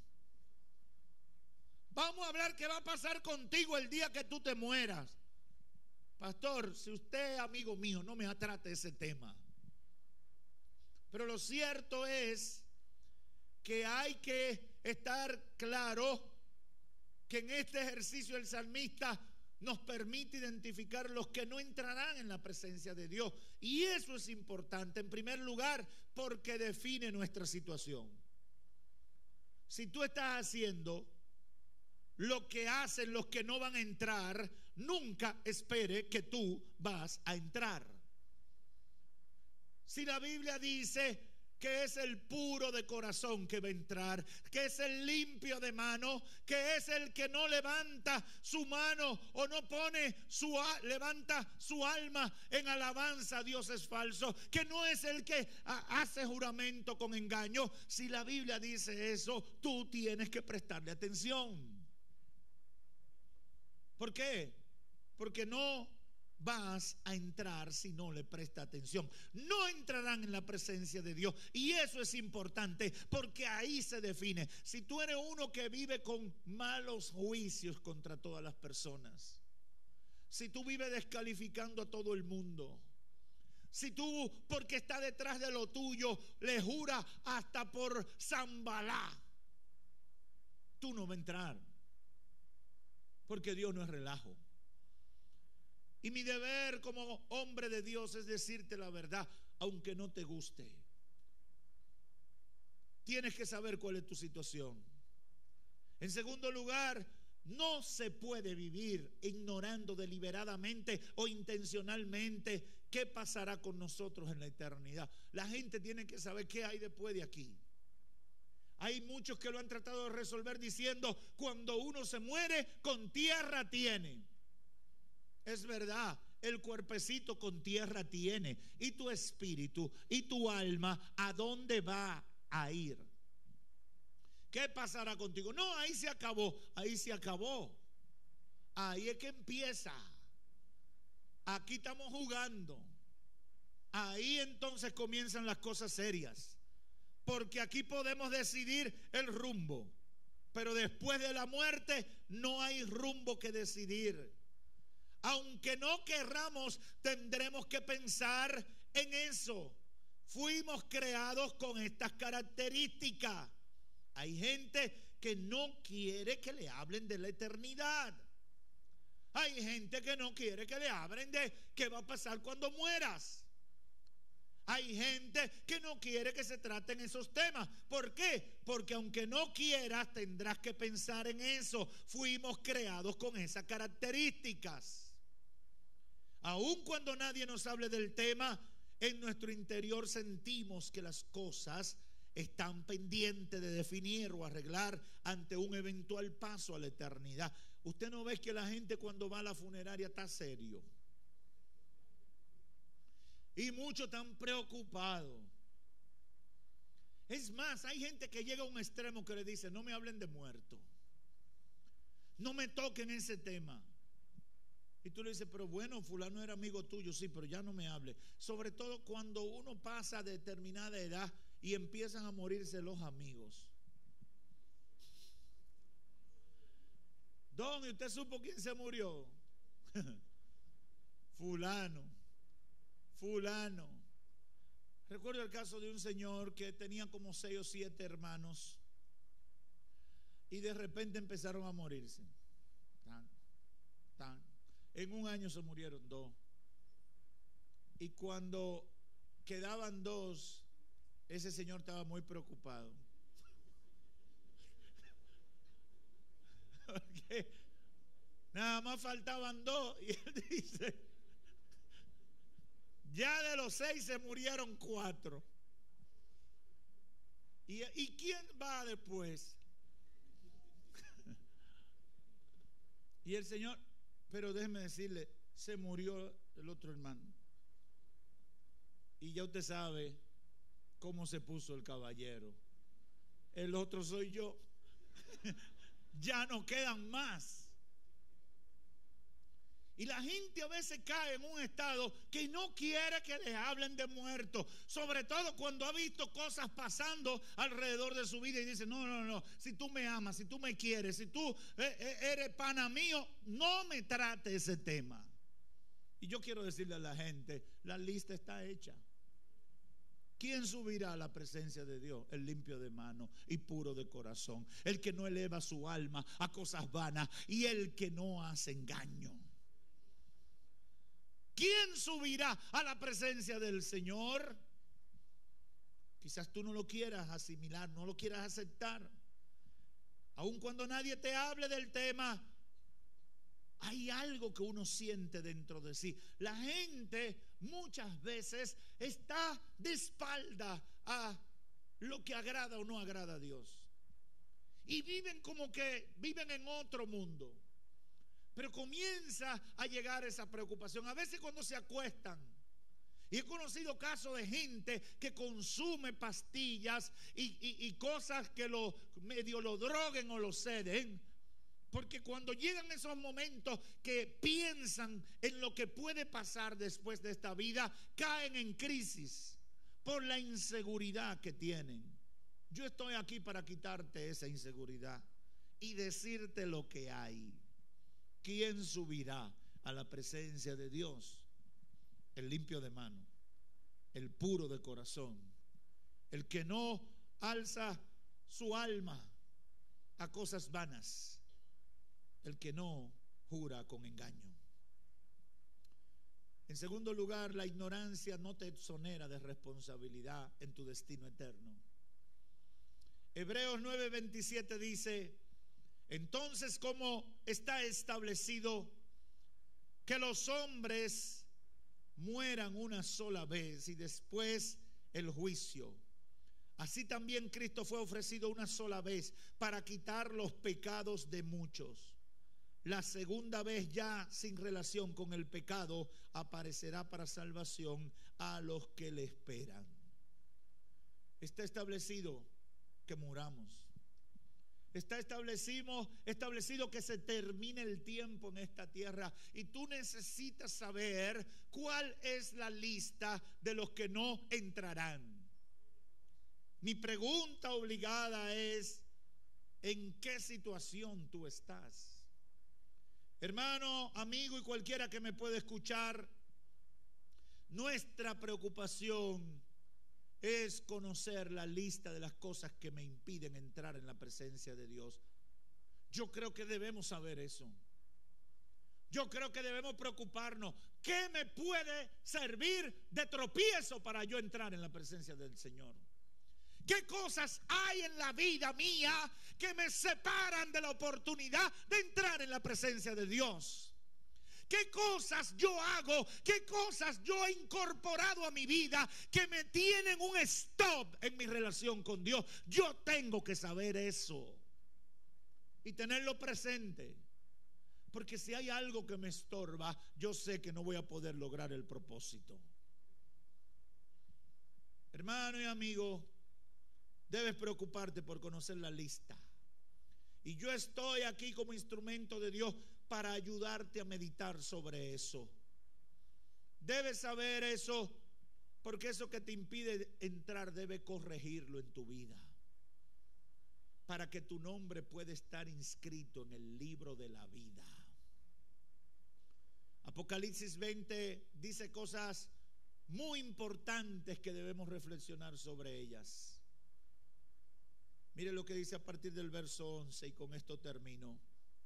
Vamos a hablar qué va a pasar contigo el día que tú te mueras. Pastor, si usted es amigo mío, no me trate ese tema. Pero lo cierto es que hay que estar claro que en este ejercicio el salmista nos permite identificar los que no entrarán en la presencia de Dios. Y eso es importante, en primer lugar, porque define nuestra situación. Si tú estás haciendo lo que hacen los que no van a entrar, nunca espere que tú vas a entrar. Si la Biblia dice que es el puro de corazón que va a entrar, que es el limpio de mano, que es el que no levanta su mano o no pone su, levanta su alma en alabanza a dioses falsos, que no es el que hace juramento con engaño. Si la Biblia dice eso, tú tienes que prestarle atención. ¿Por qué? Porque no vas a entrar si no le presta atención. No entrarán en la presencia de Dios. Y eso es importante porque ahí se define. Si tú eres uno que vive con malos juicios contra todas las personas, si tú vives descalificando a todo el mundo, si tú, porque está detrás de lo tuyo, le juras hasta por Zambalá, tú no vas a entrar. Porque Dios no es relajo. Y mi deber como hombre de Dios es decirte la verdad, aunque no te guste. Tienes que saber cuál es tu situación. En segundo lugar, no se puede vivir ignorando deliberadamente o intencionalmente qué pasará con nosotros en la eternidad. La gente tiene que saber qué hay después de aquí. Hay muchos que lo han tratado de resolver diciendo, cuando uno se muere, con tierra tiene. Es verdad, el cuerpecito con tierra tiene. Y tu espíritu y tu alma, ¿a dónde va a ir? ¿Qué pasará contigo? No, ahí se acabó, ahí se acabó. Ahí es que empieza. Aquí estamos jugando. Ahí entonces comienzan las cosas serias. Porque aquí podemos decidir el rumbo, pero después de la muerte no hay rumbo que decidir. Aunque no querramos, tendremos que pensar en eso. Fuimos creados con estas características. Hay gente que no quiere que le hablen de la eternidad. Hay gente que no quiere que le hablen de qué va a pasar cuando mueras. Hay gente que no quiere que se traten esos temas. ¿Por qué? Porque aunque no quieras, tendrás que pensar en eso. Fuimos creados con esas características. Aun cuando nadie nos hable del tema, en nuestro interior sentimos que las cosas están pendientes de definir o arreglar ante un eventual paso a la eternidad. Usted no ve que la gente cuando va a la funeraria está serio. Y muchos están preocupados. Es más, hay gente que llega a un extremo que le dice: no me hablen de muerto, no me toquen ese tema. Y tú le dices: pero bueno, fulano era amigo tuyo. Sí, pero ya no me hable. Sobre todo cuando uno pasa a determinada edad y empiezan a morirse los amigos. Don, ¿y usted supo quién se murió? Fulano. Fulano. Recuerdo el caso de un señor que tenía como seis o siete hermanos y de repente empezaron a morirse. Tan, tan. En un año se murieron dos. Y cuando quedaban dos, ese señor estaba muy preocupado. Porque nada más faltaban dos. Y él dice: ya de los seis se murieron cuatro. ¿Y, ¿y quién va después? Y el Señor, pero déjeme decirle, se murió el otro hermano. Y ya usted sabe cómo se puso el caballero. El otro soy yo. Ya no quedan más. Y la gente a veces cae en un estado que no quiere que les hablen de muertos, sobre todo cuando ha visto cosas pasando alrededor de su vida y dice: no, no, no, si tú me amas, si tú me quieres, si tú eres pana mío, no me trate ese tema. Y yo quiero decirle a la gente: la lista está hecha. ¿Quién subirá a la presencia de Dios? El limpio de mano y puro de corazón, el que no eleva su alma a cosas vanas y el que no hace engaño. ¿Quién subirá a la presencia del Señor? Quizás tú no lo quieras asimilar, no lo quieras aceptar. Aun cuando nadie te hable del tema, hay algo que uno siente dentro de sí. La gente muchas veces está de espalda a lo que agrada o no agrada a Dios. Y viven como que viven en otro mundo. Pero comienza a llegar esa preocupación. A veces cuando se acuestan, y he conocido casos de gente que consume pastillas y, y, y cosas que lo medio lo droguen o lo ceden, porque cuando llegan esos momentos que piensan en lo que puede pasar después de esta vida, caen en crisis por la inseguridad que tienen. Yo estoy aquí para quitarte esa inseguridad y decirte lo que hay. ¿Quién subirá a la presencia de Dios? El limpio de mano, el puro de corazón, el que no alza su alma a cosas vanas, el que no jura con engaño. En segundo lugar, la ignorancia no te exonera de responsabilidad en tu destino eterno. Hebreos nueve veintisiete dice: entonces, ¿cómo está establecido que los hombres mueran una sola vez y después el juicio? Así también Cristo fue ofrecido una sola vez para quitar los pecados de muchos. La segunda vez, ya sin relación con el pecado, aparecerá para salvación a los que le esperan. Está establecido que muramos. Está establecido, establecido que se termine el tiempo en esta tierra, y tú necesitas saber cuál es la lista de los que no entrarán. Mi pregunta obligada es: ¿en qué situación tú estás? Hermano, amigo y cualquiera que me pueda escuchar, nuestra preocupación es conocer la lista de las cosas que me impiden entrar en la presencia de Dios. Yo creo que debemos saber eso. yo creo que debemos preocuparnos. ¿Qué me puede servir de tropiezo para yo entrar en la presencia del Señor? ¿Qué cosas hay en la vida mía que me separan de la oportunidad de entrar en la presencia de Dios? ¿Qué cosas yo hago? ¿Qué cosas yo he incorporado a mi vida que me tienen un stop en mi relación con Dios? Yo tengo que saber eso y tenerlo presente. Porque si hay algo que me estorba, yo sé que no voy a poder lograr el propósito. Hermano y amigo, debes preocuparte por conocer la lista. Y yo estoy aquí como instrumento de Dios para ayudarte a meditar sobre eso. Debes saber eso, porque eso que te impide entrar debe corregirlo en tu vida, para que tu nombre pueda estar inscrito en el libro de la vida. Apocalipsis veinte dice cosas muy importantes que debemos reflexionar sobre ellas. Mire lo que dice a partir del verso once, y con esto termino.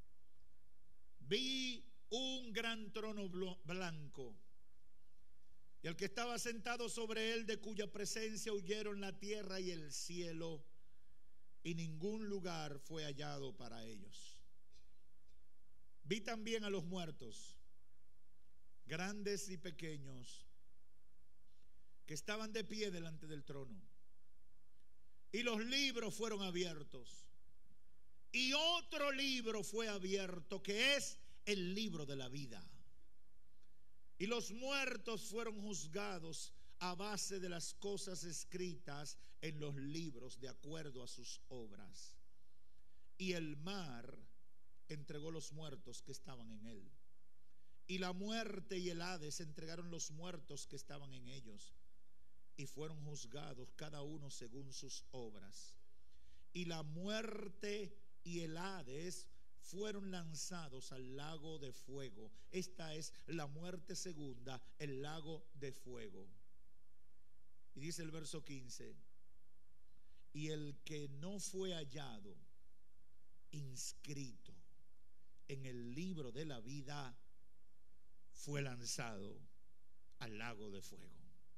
Vi un gran trono blanco, y al que estaba sentado sobre él, de cuya presencia huyeron la tierra y el cielo, y ningún lugar fue hallado para ellos. Vi también a los muertos, grandes y pequeños, que estaban de pie delante del trono. Y los libros fueron abiertos. Y otro libro fue abierto, que es el libro de la vida. Y los muertos fueron juzgados a base de las cosas escritas en los libros de acuerdo a sus obras. Y el mar entregó los muertos que estaban en él. Y la muerte y el Hades entregaron los muertos que estaban en ellos. Y fueron juzgados cada uno según sus obras. Y la muerte y el Hades fueron lanzados al lago de fuego. Esta es la muerte segunda, el lago de fuego. Y dice el verso quince: y el que no fue hallado inscrito en el libro de la vida fue lanzado al lago de fuego.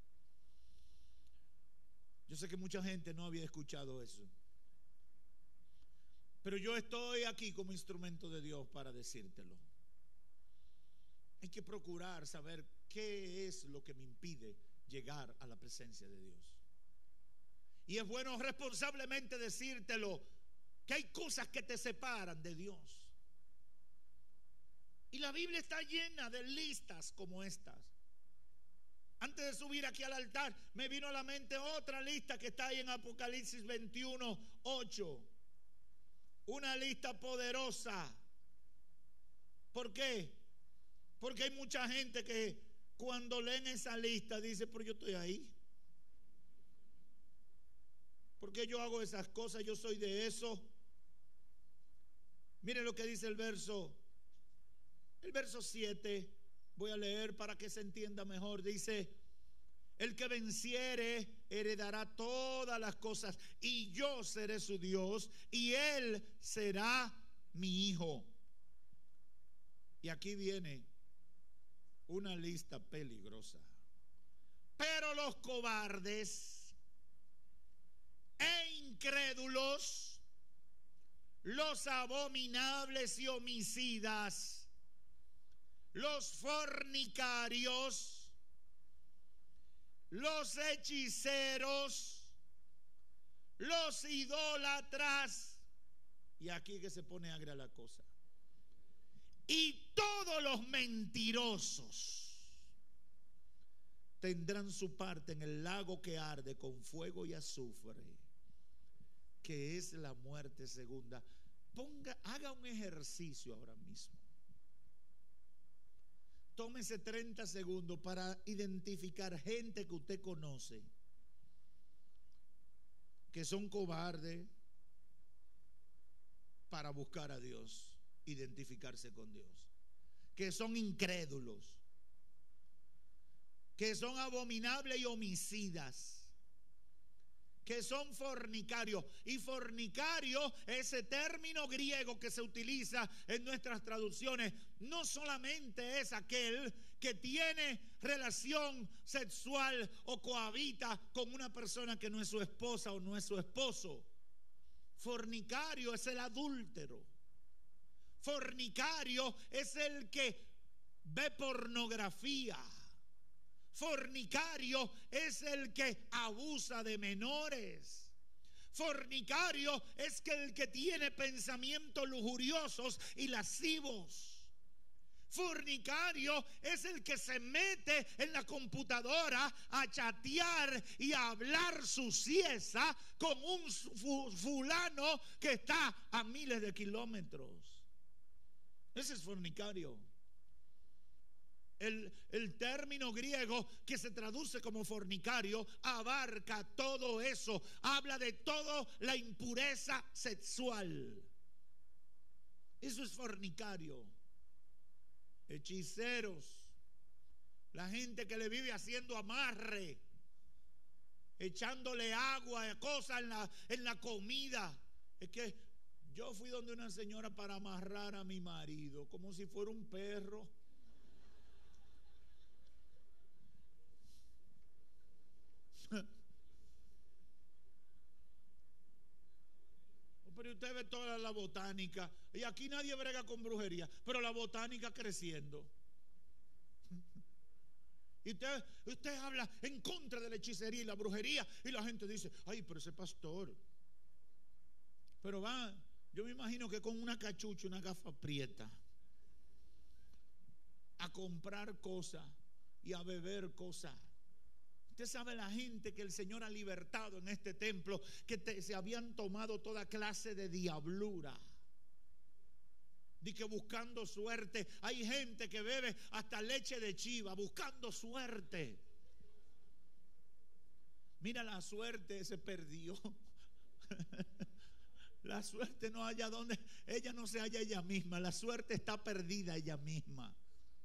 Yo sé que mucha gente no había escuchado eso, pero yo estoy aquí como instrumento de Dios para decírtelo. Hay que procurar saber qué es lo que me impide llegar a la presencia de Dios. Y es bueno responsablemente decírtelo, que hay cosas que te separan de Dios. Y la Biblia está llena de listas como estas. Antes de subir aquí al altar, me vino a la mente otra lista que está ahí en Apocalipsis veintiuno, ocho. Una lista poderosa. ¿Por qué? Porque hay mucha gente que cuando leen esa lista dice, pero yo estoy ahí. ¿Por qué yo hago esas cosas? Yo soy de eso. Mire lo que dice el verso. El verso siete. Voy a leer para que se entienda mejor. Dice: el que venciere heredará todas las cosas, y yo seré su Dios, y él será mi hijo. Y aquí viene una lista peligrosa. Pero los cobardes e incrédulos, los abominables y homicidas, los fornicarios, los hechiceros, los idólatras, y aquí que se pone agria la cosa, y todos los mentirosos tendrán su parte en el lago que arde con fuego y azufre, que es la muerte segunda. Ponga, haga un ejercicio ahora mismo. Tómese treinta segundos para identificar gente que usted conoce que son cobardes para buscar a Dios, identificarse con Dios, que son incrédulos, que son abominables y homicidas, que son fornicarios. Y fornicario, ese término griego que se utiliza en nuestras traducciones, no solamente es aquel que tiene relación sexual o cohabita con una persona que no es su esposa o no es su esposo. Fornicario es el adúltero. Fornicario es el que ve pornografía. Fornicario es el que abusa de menores. Fornicario es que el que tiene pensamientos lujuriosos y lascivos. Fornicario es el que se mete en la computadora a chatear y a hablar su siesa con un fulano que está a miles de kilómetros. Ese es fornicario. El, el término griego que se traduce como fornicario abarca todo eso. Habla de toda la impureza sexual. Eso es fornicario. Hechiceros, la gente que le vive haciendo amarre, echándole agua, cosas en la, en la comida. Es que yo fui donde una señora para amarrar a mi marido, como si fuera un perro. Pero usted ve toda la botánica, y aquí nadie brega con brujería, pero la botánica creciendo. Y usted, usted habla en contra de la hechicería y la brujería, y la gente dice, ay, pero ese pastor. Pero va, yo me imagino que con una cachucha, una gafa prieta, a comprar cosas y a beber cosas. Usted sabe la gente que el Señor ha libertado en este templo, que te, se habían tomado toda clase de diablura. Di que buscando suerte. Hay gente que bebe hasta leche de chiva, buscando suerte. Mira, la suerte se perdió. La suerte no halla donde, ella no se halla ella misma. La suerte está perdida ella misma.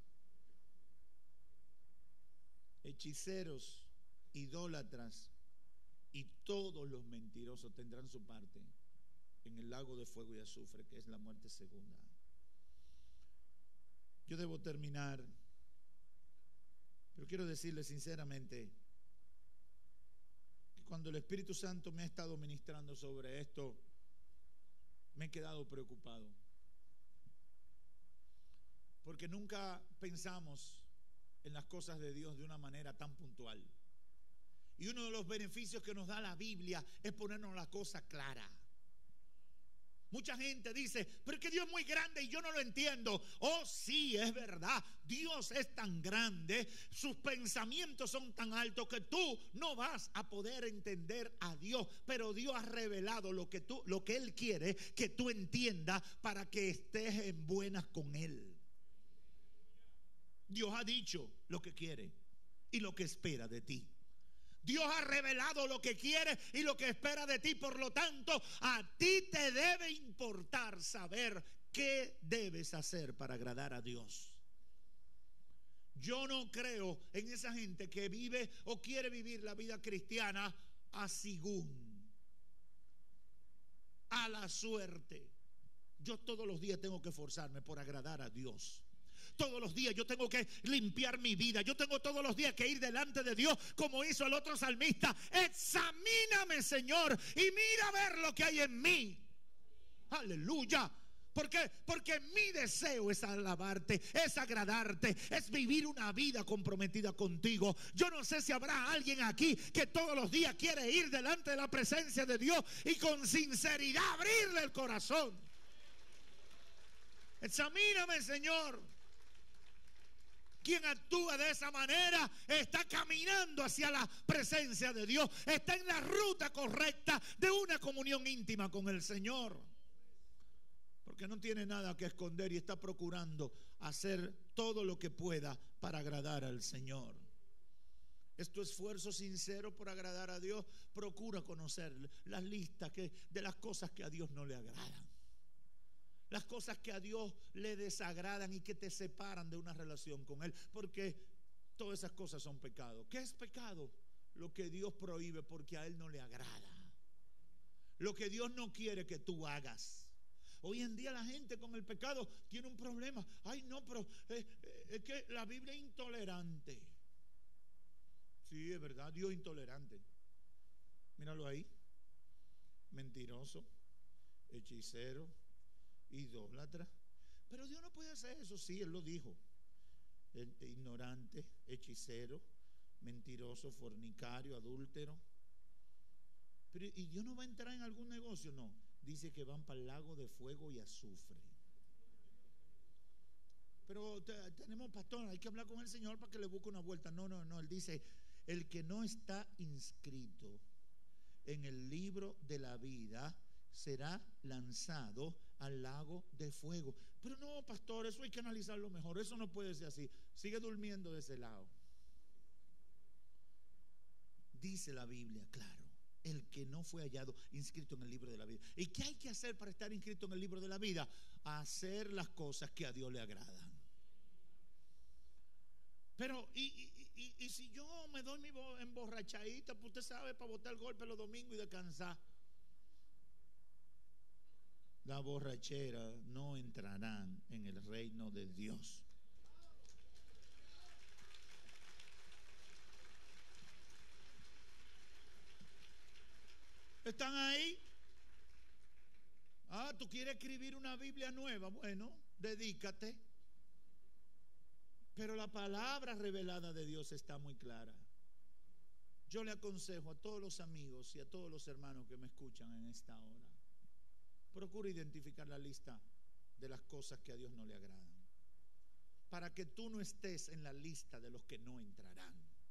Hechiceros, idólatras y todos los mentirosos tendrán su parte en el lago de fuego y azufre, que es la muerte segunda. Yo debo terminar, pero quiero decirle sinceramente que cuando el Espíritu Santo me ha estado ministrando sobre esto, me he quedado preocupado, porque nunca pensamos en las cosas de Dios de una manera tan puntual. Y uno de los beneficios que nos da la Biblia es ponernos la cosa clara. Mucha gente dice, pero es que Dios es muy grande y yo no lo entiendo. Oh, sí, es verdad. Dios es tan grande, sus pensamientos son tan altos que tú no vas a poder entender a Dios. Pero Dios ha revelado lo que tú, lo que Él quiere que tú entiendas para que estés en buenas con Él. Dios ha dicho lo que quiere y lo que espera de ti. Dios ha revelado lo que quiere y lo que espera de ti. Por lo tanto, a ti te debe importar saber qué debes hacer para agradar a Dios. Yo no creo en esa gente que vive o quiere vivir la vida cristiana a según, a la suerte. Yo todos los días tengo que esforzarme por agradar a Dios. Todos los días yo tengo que limpiar mi vida. Yo tengo todos los días que ir delante de Dios, como hizo el otro salmista. Examíname, Señor, y mira a ver lo que hay en mí. Aleluya. ¿Por qué? Porque mi deseo es alabarte, es agradarte, es vivir una vida comprometida contigo. Yo no sé si habrá alguien aquí que todos los días quiere ir delante de la presencia de Dios y con sinceridad abrirle el corazón. Examíname, Señor. Quien actúa de esa manera está caminando hacia la presencia de Dios, está en la ruta correcta de una comunión íntima con el Señor, porque no tiene nada que esconder y está procurando hacer todo lo que pueda para agradar al Señor. Es tu esfuerzo sincero por agradar a Dios. Procura conocer las listas que, de las cosas que a Dios no le agradan, las cosas que a Dios le desagradan y que te separan de una relación con Él, porque todas esas cosas son pecado. ¿Qué es pecado? Lo que Dios prohíbe porque a Él no le agrada, lo que Dios no quiere que tú hagas, Hoy en día la gente con el pecado tiene un problema. Ay, no, pero eh, eh, es que la Biblia es intolerante. Sí, es verdad, Dios es intolerante. Míralo ahí. Mentiroso, hechicero, idólatra. Pero Dios no puede hacer eso. Sí, Él lo dijo. Ignorante, hechicero, mentiroso, fornicario, adúltero. Pero ¿y Dios no va a entrar en algún negocio? No, dice que van para el lago de fuego y azufre. Pero te, tenemos pastor, hay que hablar con el Señor para que le busque una vuelta. No, no, no, Él dice, el que no está inscrito en el libro de la vida será lanzado al lago de fuego. Pero no, pastor, eso hay que analizarlo mejor. Eso no puede ser así. Sigue durmiendo de ese lado. Dice la Biblia, claro, el que no fue hallado inscrito en el libro de la vida. ¿Y qué hay que hacer para estar inscrito en el libro de la vida? Hacer las cosas que a Dios le agradan. Pero, y, y, y, y si yo me doy mi emborrachadita, pues usted sabe, para botar el golpe los domingos y descansar. La borrachera no entrarán en el reino de Dios. ¿Están ahí? Ah, ¿tú quieres escribir una Biblia nueva? Bueno, dedícate. Pero la palabra revelada de Dios está muy clara. Yo le aconsejo a todos los amigos y a todos los hermanos que me escuchan en esta hora, procura identificar la lista de las cosas que a Dios no le agradan, para que tú no estés en la lista de los que no entrarán.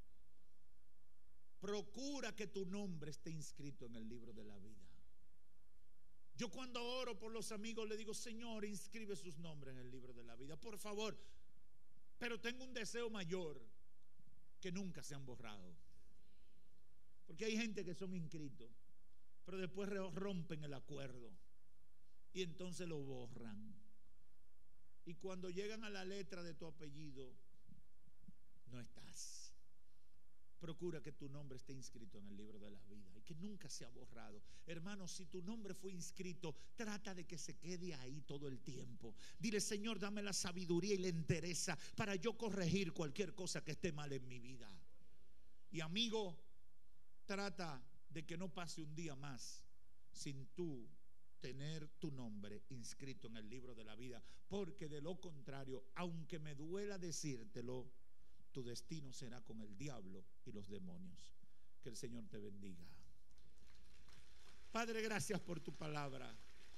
Procura que tu nombre esté inscrito en el libro de la vida. Yo cuando oro por los amigos le digo, Señor, inscribe sus nombres en el libro de la vida, por favor. Pero tengo un deseo mayor, que nunca se han borrado. Porque hay gente que son inscritos, pero después rompen el acuerdo y entonces lo borran. Y cuando llegan a la letra de tu apellido, no estás. Procura que tu nombre esté inscrito en el libro de la vida y que nunca sea borrado. Hermano, si tu nombre fue inscrito, trata de que se quede ahí todo el tiempo. Dile, Señor, dame la sabiduría y la entereza para yo corregir cualquier cosa que esté mal en mi vida. Y amigo, trata de que no pase un día más sin tú tener tu nombre inscrito en el libro de la vida, porque de lo contrario, aunque me duela decírtelo, tu destino será con el diablo y los demonios. Que el Señor te bendiga. Padre, gracias por tu palabra.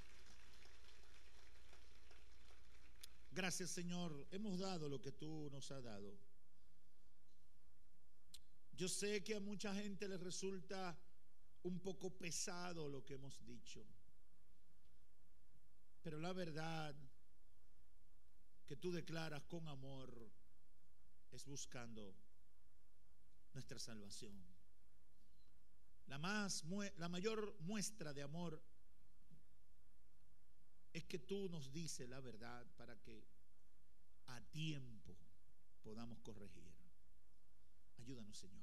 Gracias, Señor. Hemos dado lo que tú nos has dado. Yo sé que a mucha gente le resulta un poco pesado lo que hemos dicho, pero la verdad que tú declaras con amor es buscando nuestra salvación. La más la mayor muestra de amor es que tú nos dices la verdad para que a tiempo podamos corregir. Ayúdanos, Señor.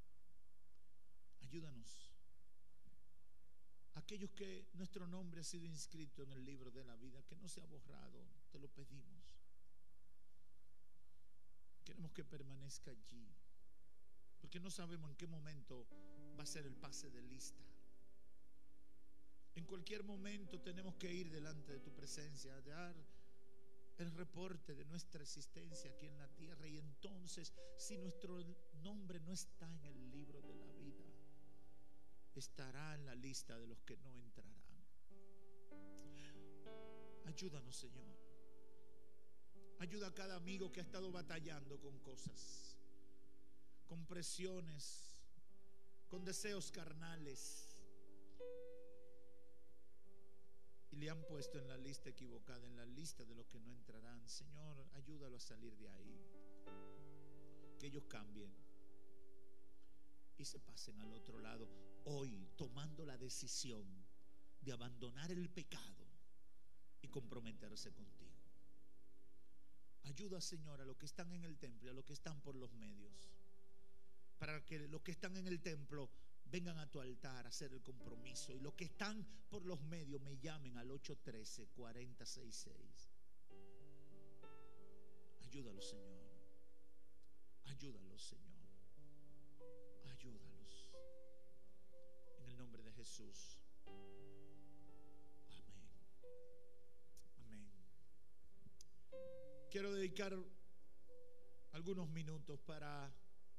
Ayúdanos. Aquellos que nuestro nombre ha sido inscrito en el libro de la vida, que no se ha borrado, te lo pedimos. Queremos que permanezca allí, porque no sabemos en qué momento va a ser el pase de lista. En cualquier momento tenemos que ir delante de tu presencia, a dar el reporte de nuestra existencia aquí en la tierra. Y entonces, si nuestro nombre no está en el libro de la vida, estará en la lista de los que no entrarán. Ayúdanos, Señor. Ayuda a cada amigo que ha estado batallando con cosas, con presiones, con deseos carnales, y le han puesto en la lista equivocada, en la lista de los que no entrarán. Señor, ayúdalo a salir de ahí, que ellos cambien y se pasen al otro lado hoy, tomando la decisión de abandonar el pecado y comprometerse contigo. Ayuda, Señor, a los que están en el templo y a los que están por los medios, para que los que están en el templo vengan a tu altar a hacer el compromiso. Y los que están por los medios me llamen al ocho uno tres, cuatro cero seis seis. Ayúdalos, Señor. Ayúdalos, Señor. Ayúdalos. En el nombre de Jesús. Amén. Amén. Quiero dedicar algunos minutos para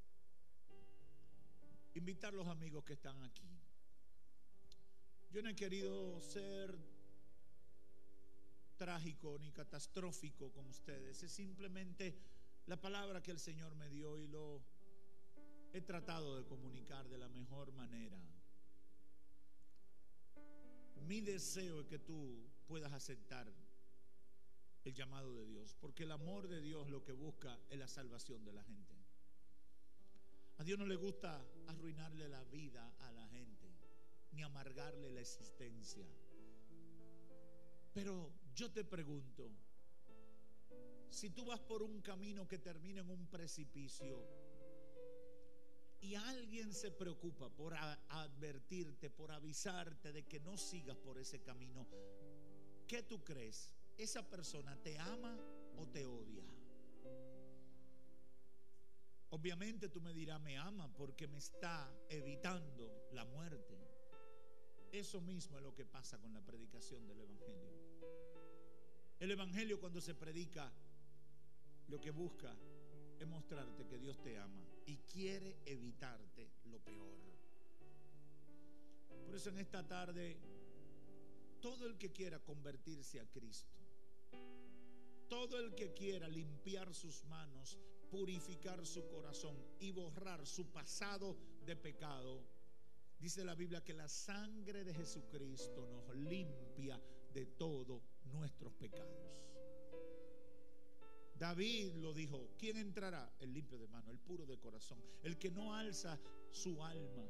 invitar a los amigos que están aquí. Yo no he querido ser trágico ni catastrófico con ustedes. Es simplemente la palabra que el Señor me dio y lo he tratado de comunicar de la mejor manera. Mi deseo es que tú puedas aceptar el llamado de Dios, porque el amor de Dios lo que busca es la salvación de la gente. A Dios no le gusta arruinarle la vida a la gente, ni amargarle la existencia. Pero yo te pregunto, si tú vas por un camino que termina en un precipicio y alguien se preocupa por a- advertirte, por avisarte de que no sigas por ese camino, ¿qué tú crees? ¿Esa persona te ama o te odia? Obviamente tú me dirás, me ama porque me está evitando la muerte. Eso mismo es lo que pasa con la predicación del Evangelio. El Evangelio, cuando se predica, lo que busca es mostrarte que Dios te ama y quiere evitarte lo peor. Por eso en esta tarde, todo el que quiera convertirse a Cristo, todo el que quiera limpiar sus manos, purificar su corazón y borrar su pasado de pecado, dice la Biblia que la sangre de Jesucristo nos limpia de todos nuestros pecados. David lo dijo: ¿quién entrará? El limpio de mano, el puro de corazón, el que no alza su alma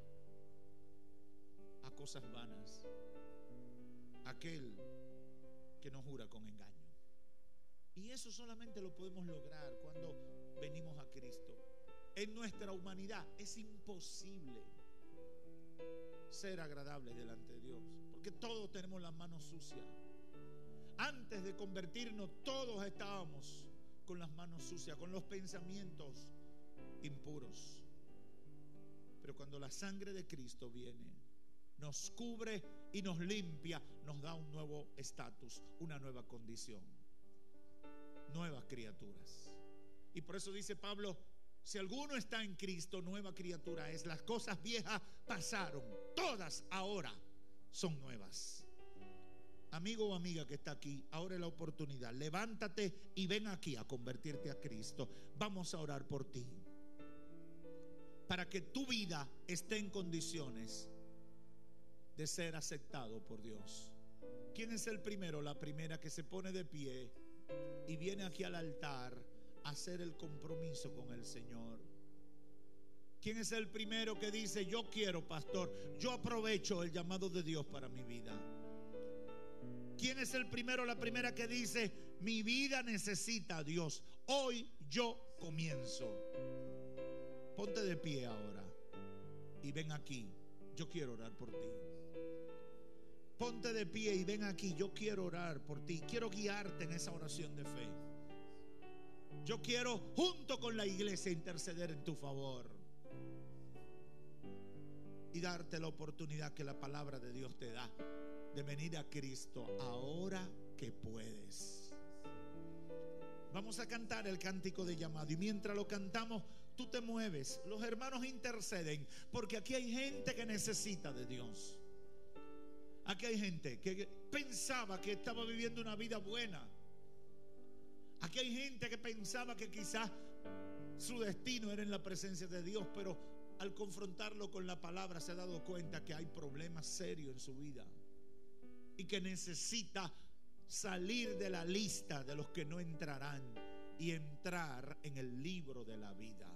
a cosas vanas, aquel que no jura con engaño. Y eso solamente lo podemos lograr cuando venimos a Cristo. En nuestra humanidad es imposible ser agradables delante de Dios, porque todos tenemos las manos sucias. Antes de convertirnos, todos estábamos con las manos sucias, con los pensamientos impuros. Pero cuando la sangre de Cristo viene, nos cubre y nos limpia, nos da un nuevo estatus, una nueva condición, nuevas criaturas. Y por eso dice Pablo: si alguno está en Cristo, nueva criatura es. Las cosas viejas pasaron, todas ahora son nuevas. Amigo o amiga que está aquí, ahora es la oportunidad. Levántate y ven aquí a convertirte a Cristo. Vamos a orar por ti, para que tu vida esté en condiciones de ser aceptado por Dios. ¿Quién es el primero, la primera que se pone de pie y viene aquí al altar a hacer el compromiso con el Señor? ¿Quién es el primero que dice: yo quiero, pastor, yo aprovecho el llamado de Dios para mi vida? ¿Quién es el primero, la primera que dice: mi vida necesita a Dios, hoy yo comienzo? Ponte de pie ahora y ven aquí, yo quiero orar por ti. Ponte de pie y ven aquí, yo quiero orar por ti. Quiero guiarte en esa oración de fe. Yo quiero, junto con la iglesia, interceder en tu favor y darte la oportunidad que la palabra de Dios te da de venir a Cristo ahora que puedes. Vamos a cantar el cántico de llamado, y mientras lo cantamos, tú te mueves. Los hermanos interceden, porque aquí hay gente que necesita de Dios. Aquí hay gente que pensaba que estaba viviendo una vida buena. Aquí hay gente que pensaba que quizás su destino era en la presencia de Dios, pero al confrontarlo con la palabra se ha dado cuenta que hay problemas serios en su vida y que necesita salir de la lista de los que no entrarán y entrar en el libro de la vida.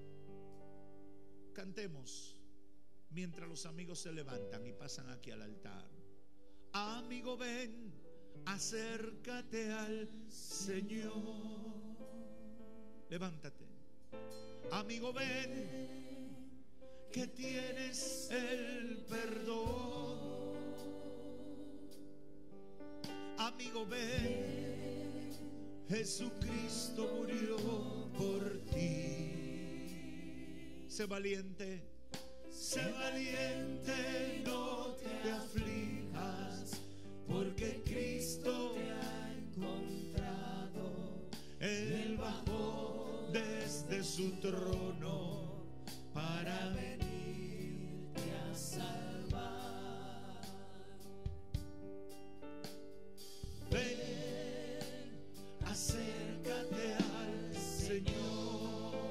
Cantemos mientras los amigos se levantan y pasan aquí al altar. Amigo, ven, acércate al Señor. Levántate. Amigo, ven, que tienes el perdón. Amigo, ven, Jesucristo murió por ti. Sé valiente, sé valiente, no te aflijas, porque Cristo te ha encontrado. Él bajó desde su trono para venirte a salvar. Ven, acércate al Señor.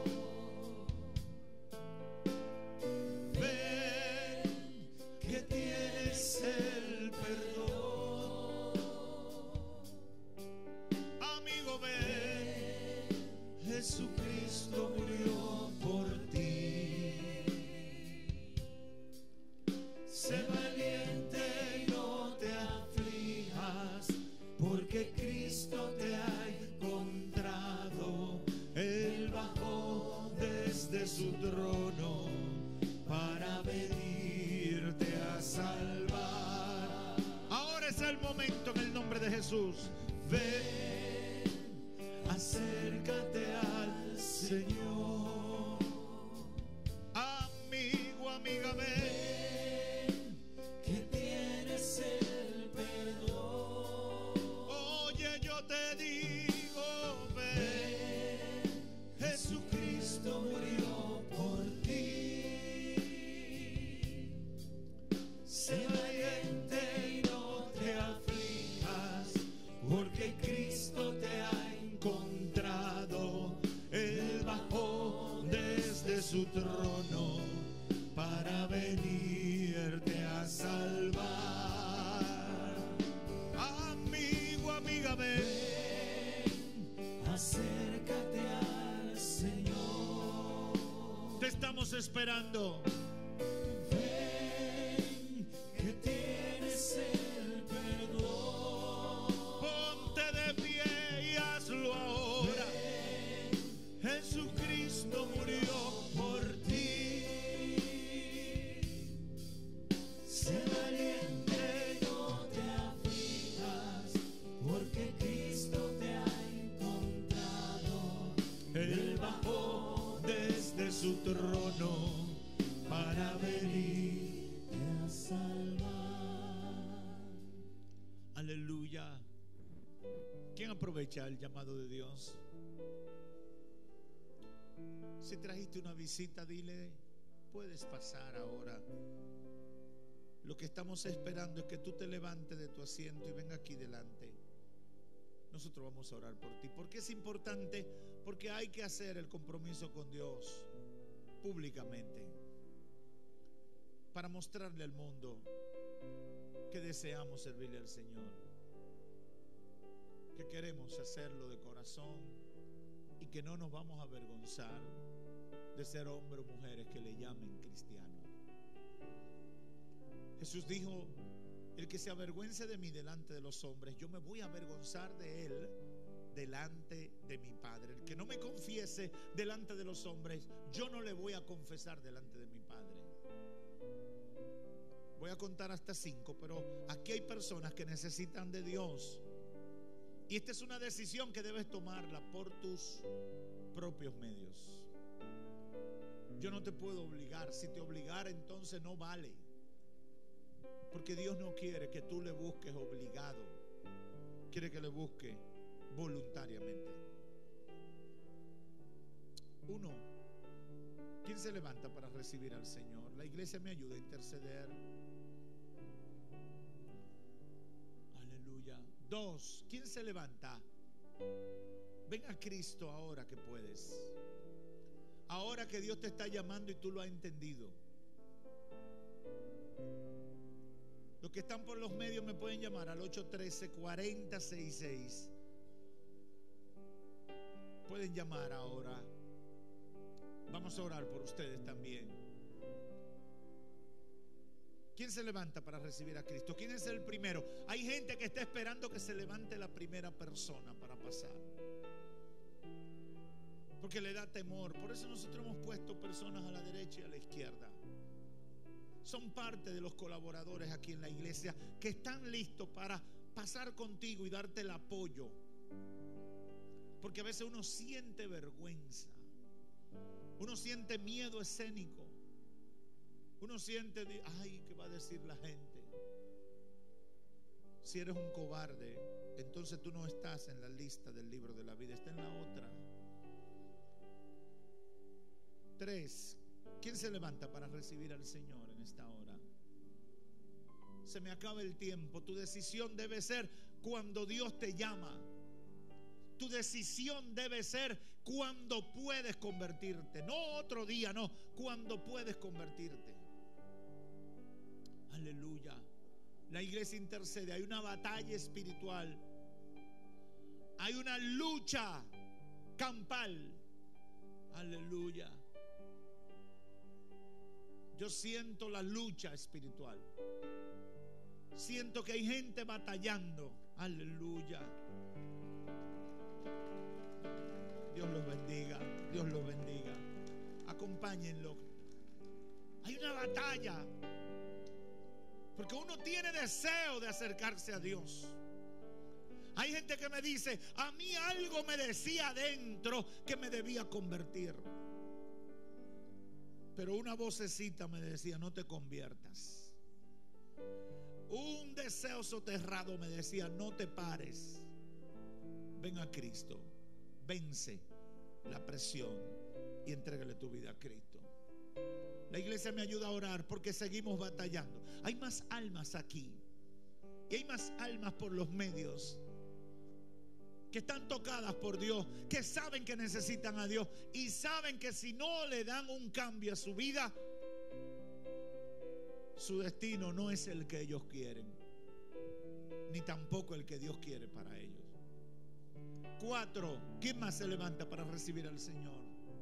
Ven, que tienes el perdón. Amigo, ven, Jesucristo murió por ti. Sé valiente, no te aflijas, porque Cristo te ha encontrado. Él bajó desde su trono para venirte a salvar. Ahora es el momento, en el nombre de Jesús. Ven, acércate al Señor. Amigo, amiga, ven, que tienes el perdón. Oye, yo te digo, ven, Jesucristo murió por ti. Sé valiente y no te aflijas, porque Cristo te ha encontrado. Él bajó desde su trono para venirte a salvar. Amigo, amiga, ven, acércate al Señor. Te estamos esperando. Ven, que tienes el perdón. Ponte de pie y hazlo ahora. Ven, Jesucristo murió por ti. Sé valiente, no te aflijas, porque Cristo te ha encontrado. Él bajó desde su trono para venirte a salvar. Aleluya. ¿Quién aprovecha el llamado de Dios? Si trajiste una visita, dile, puedes pasar ahora. Lo que estamos esperando es que tú te levantes de tu asiento y venga aquí delante. Nosotros vamos a orar por ti. ¿Por qué es importante? Porque hay que hacer el compromiso con Dios públicamente, para mostrarle al mundo que deseamos servirle al Señor, que queremos hacerlo de corazón y que no nos vamos a avergonzar de ser hombres o mujeres que le llamen cristianos. Jesús dijo, el que se avergüence de mí delante de los hombres, yo me voy a avergonzar de él delante de mi Padre. El que no me confiese delante de los hombres, yo no le voy a confesar delante de mi Padre. Voy a contar hasta cinco, pero aquí hay personas que necesitan de Dios. Y esta es una decisión que debes tomarla por tus propios medios. Yo no te puedo obligar. Si te obligara, entonces no vale. Porque Dios no quiere que tú le busques obligado. Quiere que le busques voluntariamente. Uno, ¿quién se levanta para recibir al Señor? La iglesia me ayuda a interceder. Aleluya. Dos, ¿quién se levanta? Ven a Cristo ahora que puedes. Ahora que Dios te está llamando y tú lo has entendido. Los que están por los medios me pueden llamar al ocho uno tres, cuatro cero seis seis. Pueden llamar ahora. Vamos a orar por ustedes también. ¿Quién se levanta para recibir a Cristo? ¿Quién es el primero? Hay gente que está esperando que se levante la primera persona para pasar, porque le da temor. Por eso nosotros hemos puesto personas a la derecha y a la izquierda. son parte de los colaboradores aquí en la iglesia que están listos para pasar contigo y darte el apoyo. Porque a veces uno siente vergüenza, uno siente miedo escénico, uno siente, ay, ¿qué va a decir la gente? Si eres un cobarde, entonces tú no estás en la lista del libro de la vida, está en la otra. Tres, ¿quién se levanta para recibir al Señor en esta hora? Se me acaba el tiempo. Tu decisión debe ser cuando Dios te llama. Tu decisión debe ser cuando puedes convertirte. No otro día, no, cuando puedes convertirte. Aleluya. La iglesia intercede. Hay una batalla espiritual. Hay una lucha campal. Aleluya. Yo siento la lucha espiritual. Siento que hay gente batallando. Aleluya. Dios los bendiga. Dios los bendiga. Acompáñenlo. Hay una batalla. Porque uno tiene deseo de acercarse a Dios. Hay gente que me dice, a mí algo me decía adentro que me debía convertir. Pero una vocecita me decía, no te conviertas. Un deseo soterrado me decía, no te pares. Ven a Cristo. Vence la presión y entrégale tu vida a Cristo. La iglesia me ayuda a orar porque seguimos batallando. Hay más almas aquí. Y hay más almas por los medios que están tocadas por Dios, que saben que necesitan a Dios y saben que si no le dan un cambio a su vida, su destino no es el que ellos quieren, ni tampoco el que Dios quiere para ellos. Cuatro, ¿quién más se levanta para recibir al Señor?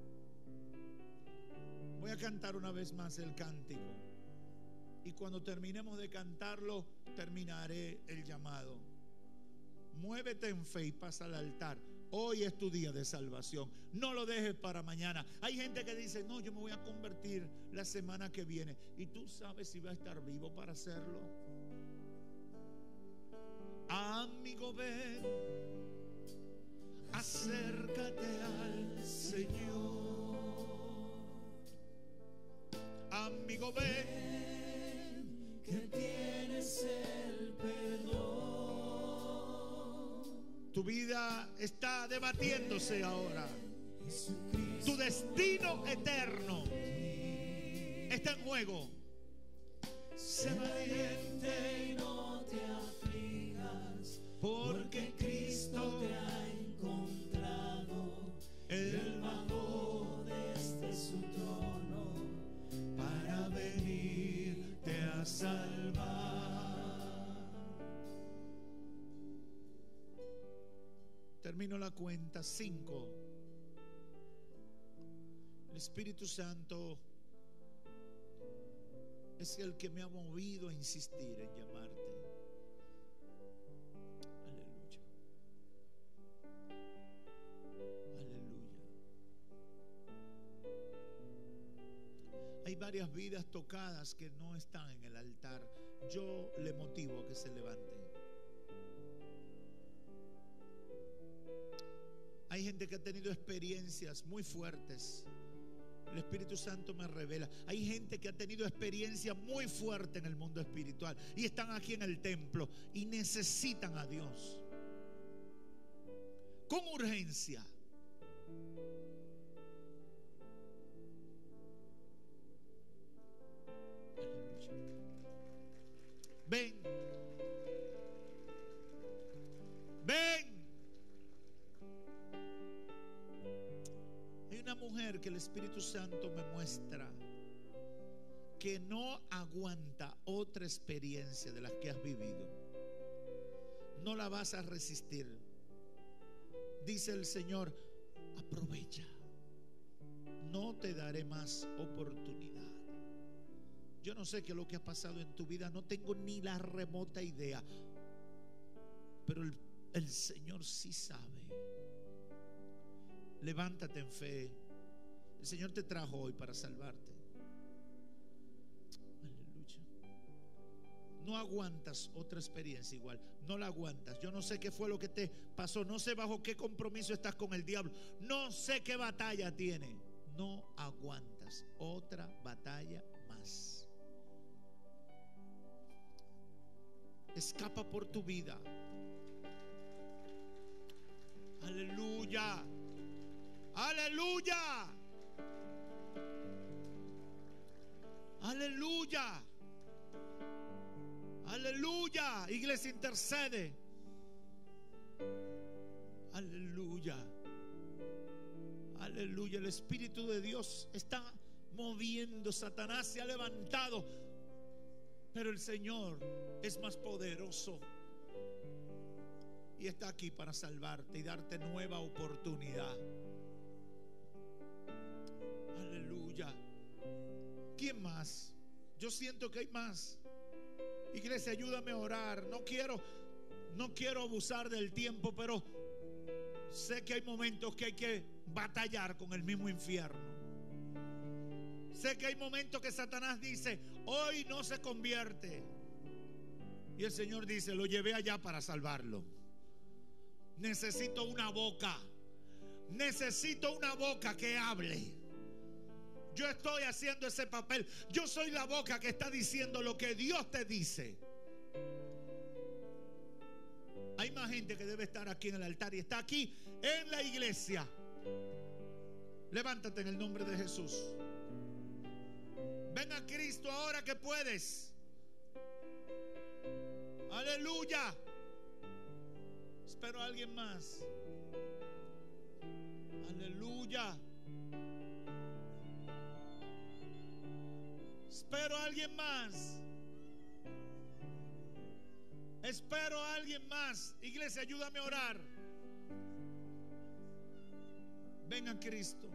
Voy a cantar una vez más el cántico y cuando terminemos de cantarlo terminaré el llamado. Muévete en fe y pasa al altar. Hoy es tu día de salvación. No lo dejes para mañana. Hay gente que dice, no, yo me voy a convertir la semana que viene. ¿Y tú sabes si va a estar vivo para hacerlo? Amigo, ven, acércate al Señor. Amigo, ven, que tienes el perdón. Tu vida está debatiéndose ahora. Tu destino eterno está en juego. Sé valiente y no te aflijas, porque Cristo te ha encontrado. Él bajó desde su trono para venirte a salvar. Termino la cuenta. Cinco. El Espíritu Santo es el que me ha movido a insistir en llamarte. Aleluya. Aleluya. Hay varias vidas tocadas que no están en el altar. Yo le motivo a que se levanten. Hay gente que ha tenido experiencias muy fuertes. El Espíritu Santo me revela. Hay gente que ha tenido experiencias muy fuertes en el mundo espiritual y están aquí en el templo y necesitan a Dios con urgencia. Ven. Ven. Hay una mujer que el Espíritu Santo me muestra que no aguanta otra experiencia de las que has vivido. No la vas a resistir. Dice el Señor, aprovecha. No te daré más oportunidad. Yo no sé qué es lo que ha pasado en tu vida, no tengo ni la remota idea, pero el, el Señor sí sabe. Levántate en fe. El Señor te trajo hoy para salvarte. Aleluya. no aguantas otra experiencia igual, no la aguantas. Yo no sé qué fue lo que te pasó, no sé bajo qué compromiso estás con el diablo, no sé qué batalla tiene. No aguantas otra batalla más. Escapa por tu vida. Aleluya. Aleluya. Aleluya. Aleluya. Iglesia, intercede. Aleluya. Aleluya. El Espíritu de Dios está moviendo. Satanás se ha levantado, pero el Señor es más poderoso y está aquí para salvarte y darte nueva oportunidad. Aleluya. ¿Quién más? Yo siento que hay más. Iglesia, ayúdame a orar. No quiero, no quiero abusar del tiempo, pero sé que hay momentos que hay que batallar con el mismo infierno. Sé que hay momentos que Satanás dice: hoy no se convierte. Y el Señor dice: lo llevé allá para salvarlo. Necesito una boca. Necesito una boca que hable. Yo estoy haciendo ese papel. Yo soy la boca que está diciendo lo que Dios te dice. Hay más gente que debe estar aquí en el altar y está aquí en la iglesia. Levántate en el nombre de Jesús. Ven a Cristo ahora que puedes. Aleluya. Espero a alguien más. Aleluya. Espero a alguien más. Espero a alguien más. Iglesia, ayúdame a orar. Ven a Cristo.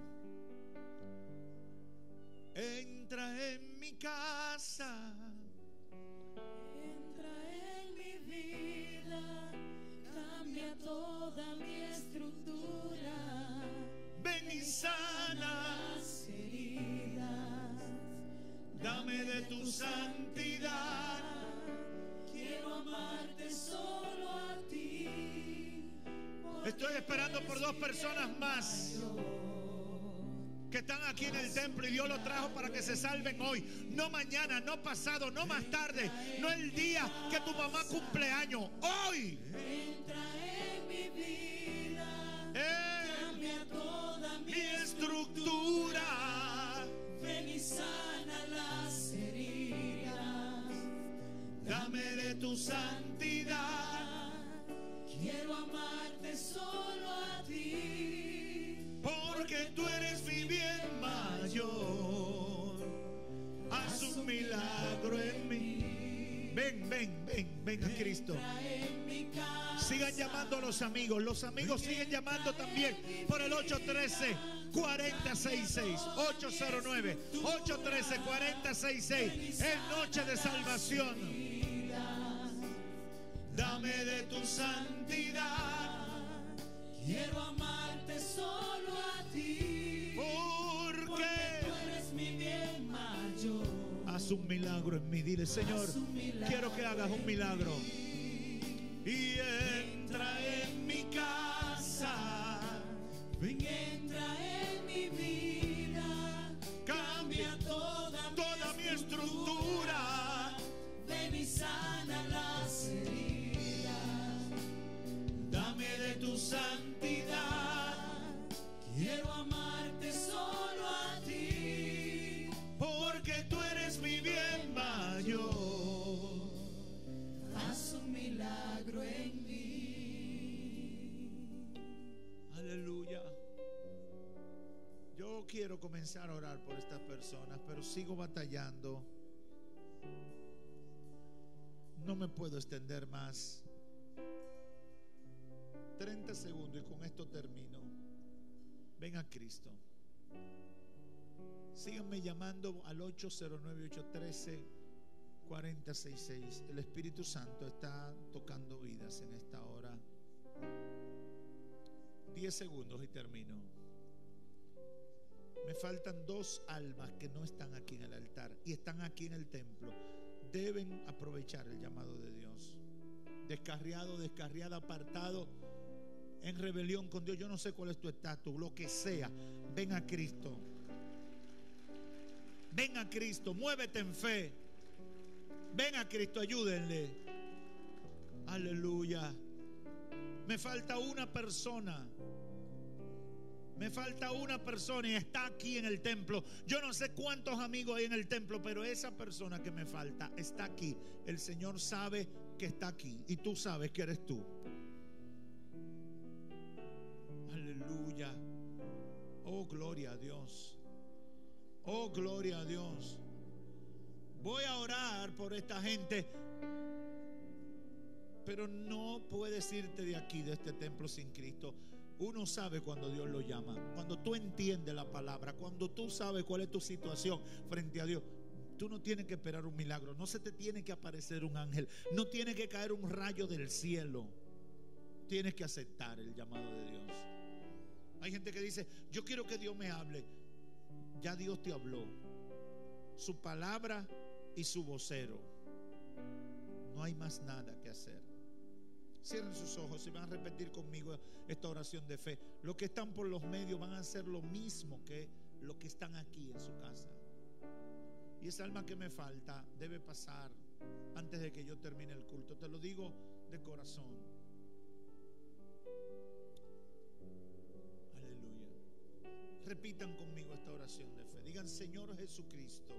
Entra en mi casa. Entra en mi vida, cambia toda mi estructura. Ven y sana las heridas, dame de tu santidad. Quiero amarte solo a ti. Estoy esperando por dos personas más que están aquí en el templo y Dios los trajo para que se salven hoy. No mañana, no pasado, no más tarde, no el día que tu mamá cumple años. Hoy. Entra en mi vida, Eh, cambia toda mi mi estructura. Ven y sana las heridas, Dame de tu santidad. quiero amarte solo a ti. Porque tú eres mi bien mayor. Haz un milagro en mí. Ven, ven, ven, ven a Cristo. Entra en mi casa, Sigan llamando a los amigos. Los amigos siguen llamando también por el ocho uno tres, cuatro cero seis seis. ocho cero nueve, ocho uno tres, cuatro cero seis seis. Es noche de salvación. Dame de tu santidad. quiero amarte solo a ti. Porque Porque tú eres mi bien mayor. haz un milagro en mí. Dile: Señor, Haz un milagro quiero que hagas un milagro. Y Entra en mi casa, ven, entra en mi vida, cambia toda, toda mi estructura. ven y sana las heridas, Dame de tu santidad. quiero amarte solo a ti. Porque tú eres mi bien mayor. Haz un milagro en mí. Aleluya. Yo quiero comenzar a orar por estas personas, pero sigo batallando. No me puedo extender más. treinta segundos y con esto termino. Ven a Cristo. Síganme llamando al ocho cero nueve, ocho uno tres, cuatro cero seis seis. El Espíritu Santo está tocando vidas en esta hora. diez segundos y termino. Me faltan dos almas que no están aquí en el altar y están aquí en el templo. deben aprovechar el llamado de Dios. Descarriado, descarriada, apartado, en rebelión con Dios. Yo no sé cuál es tu estatus, lo que sea. Ven a Cristo. Ven a Cristo, muévete en fe. Ven a Cristo, ayúdenle. Aleluya. Me falta una persona. Me falta una persona y está aquí en el templo. Yo no sé cuántos amigos hay en el templo, pero esa persona que me falta está aquí. El Señor sabe que está aquí y tú sabes que eres tú. Aleluya. Oh, gloria a Dios. Oh, gloria a Dios. Voy a orar por esta gente, pero no puedes irte de aquí, de este templo, sin Cristo. Uno sabe cuando Dios lo llama, cuando tú entiendes la palabra, cuando tú sabes cuál es tu situación frente a Dios. Tú no tienes que esperar un milagro, no se te tiene que aparecer un ángel, no tiene que caer un rayo del cielo. Tienes que aceptar el llamado de Dios. Hay gente que dice: yo quiero que Dios me hable. Ya Dios te habló, su palabra y su vocero. No hay más nada que hacer. Cierren sus ojos y van a repetir conmigo esta oración de fe. Los que están por los medios van a hacer lo mismo que los que están aquí en su casa. Y esa alma que me falta debe pasar antes de que yo termine el culto. Te lo digo de corazón. Aleluya. Repitan conmigo esta oración de fe. Digan: Señor Jesucristo,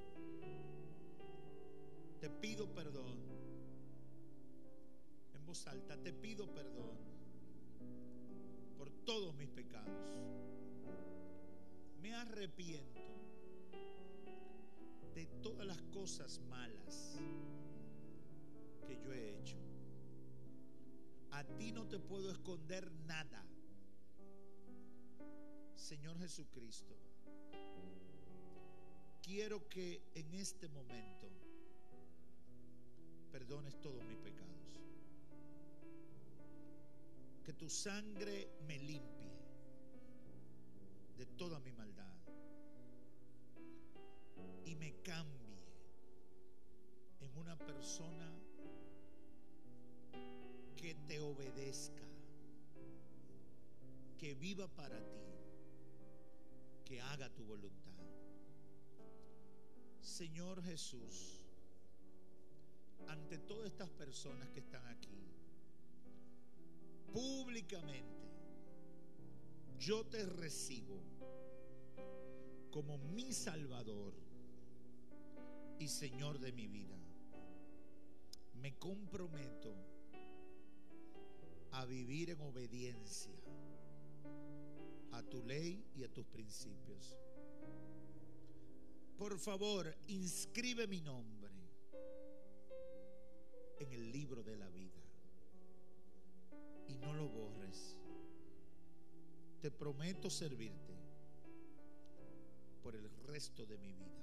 te pido perdón. En voz alta: te pido perdón por todos mis pecados. Me arrepiento de todas las cosas malas que yo he hecho. A ti no te puedo esconder nada. Señor Jesucristo, quiero que en este momento perdones todos mis pecados. Que tu sangre me limpie de toda mi maldad y me cambie en una persona que te obedezca, que viva para ti, que haga tu voluntad. Señor Jesús, ante todas estas personas que están aquí, públicamente yo te recibo como mi Salvador y Señor de mi vida. Me comprometo a vivir en obediencia a tu ley y a tus principios. Por favor, inscribe mi nombre en el libro de la vida y no lo borres. Te prometo servirte por el resto de mi vida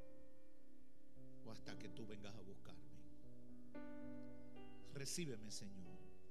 o hasta que tú vengas a buscarme. Recíbeme, Señor.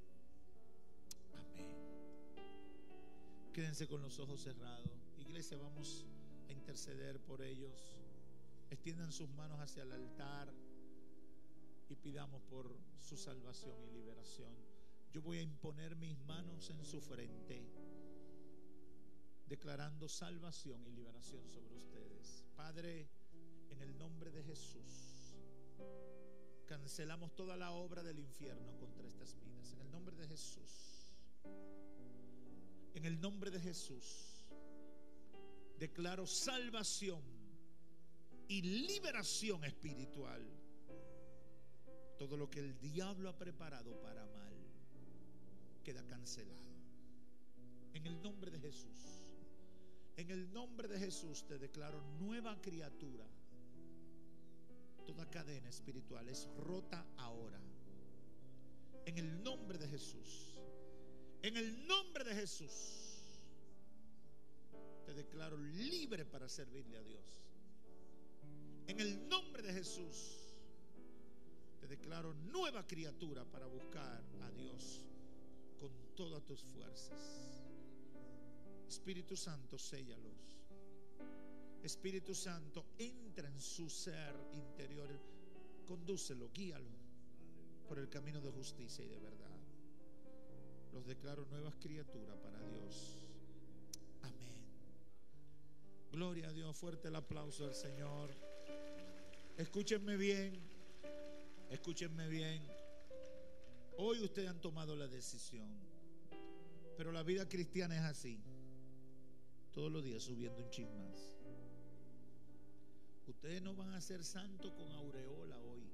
Amén. Quédense con los ojos cerrados. Iglesia, vamos a interceder por ellos. Extiendan sus manos hacia el altar y pidamos por su salvación y liberación. Yo voy a imponer mis manos en su frente, declarando salvación y liberación sobre ustedes. Padre, en el nombre de Jesús, cancelamos toda la obra del infierno contra estas vidas. En el nombre de Jesús, en el nombre de Jesús, declaro salvación y liberación espiritual. Todo lo que el diablo ha preparado para mal queda cancelado. En el nombre de Jesús, en el nombre de Jesús te declaro nueva criatura. Toda cadena espiritual es rota ahora. En el nombre de Jesús, en el nombre de Jesús, te declaro libre para servirle a Dios. En el nombre de Jesús, te declaro nueva criatura para buscar a Dios con todas tus fuerzas. Espíritu Santo, séllalos. Espíritu Santo, entra en su ser interior. condúcelo, guíalo por el camino de justicia y de verdad. Los declaro nuevas criaturas para Dios. Amén. Gloria a Dios. Fuerte el aplauso al Señor. Escúchenme bien. Escúchenme bien. Hoy ustedes han tomado la decisión, pero la vida cristiana es así. Todos los días subiendo un chin más. Ustedes no van a ser santos con aureola hoy.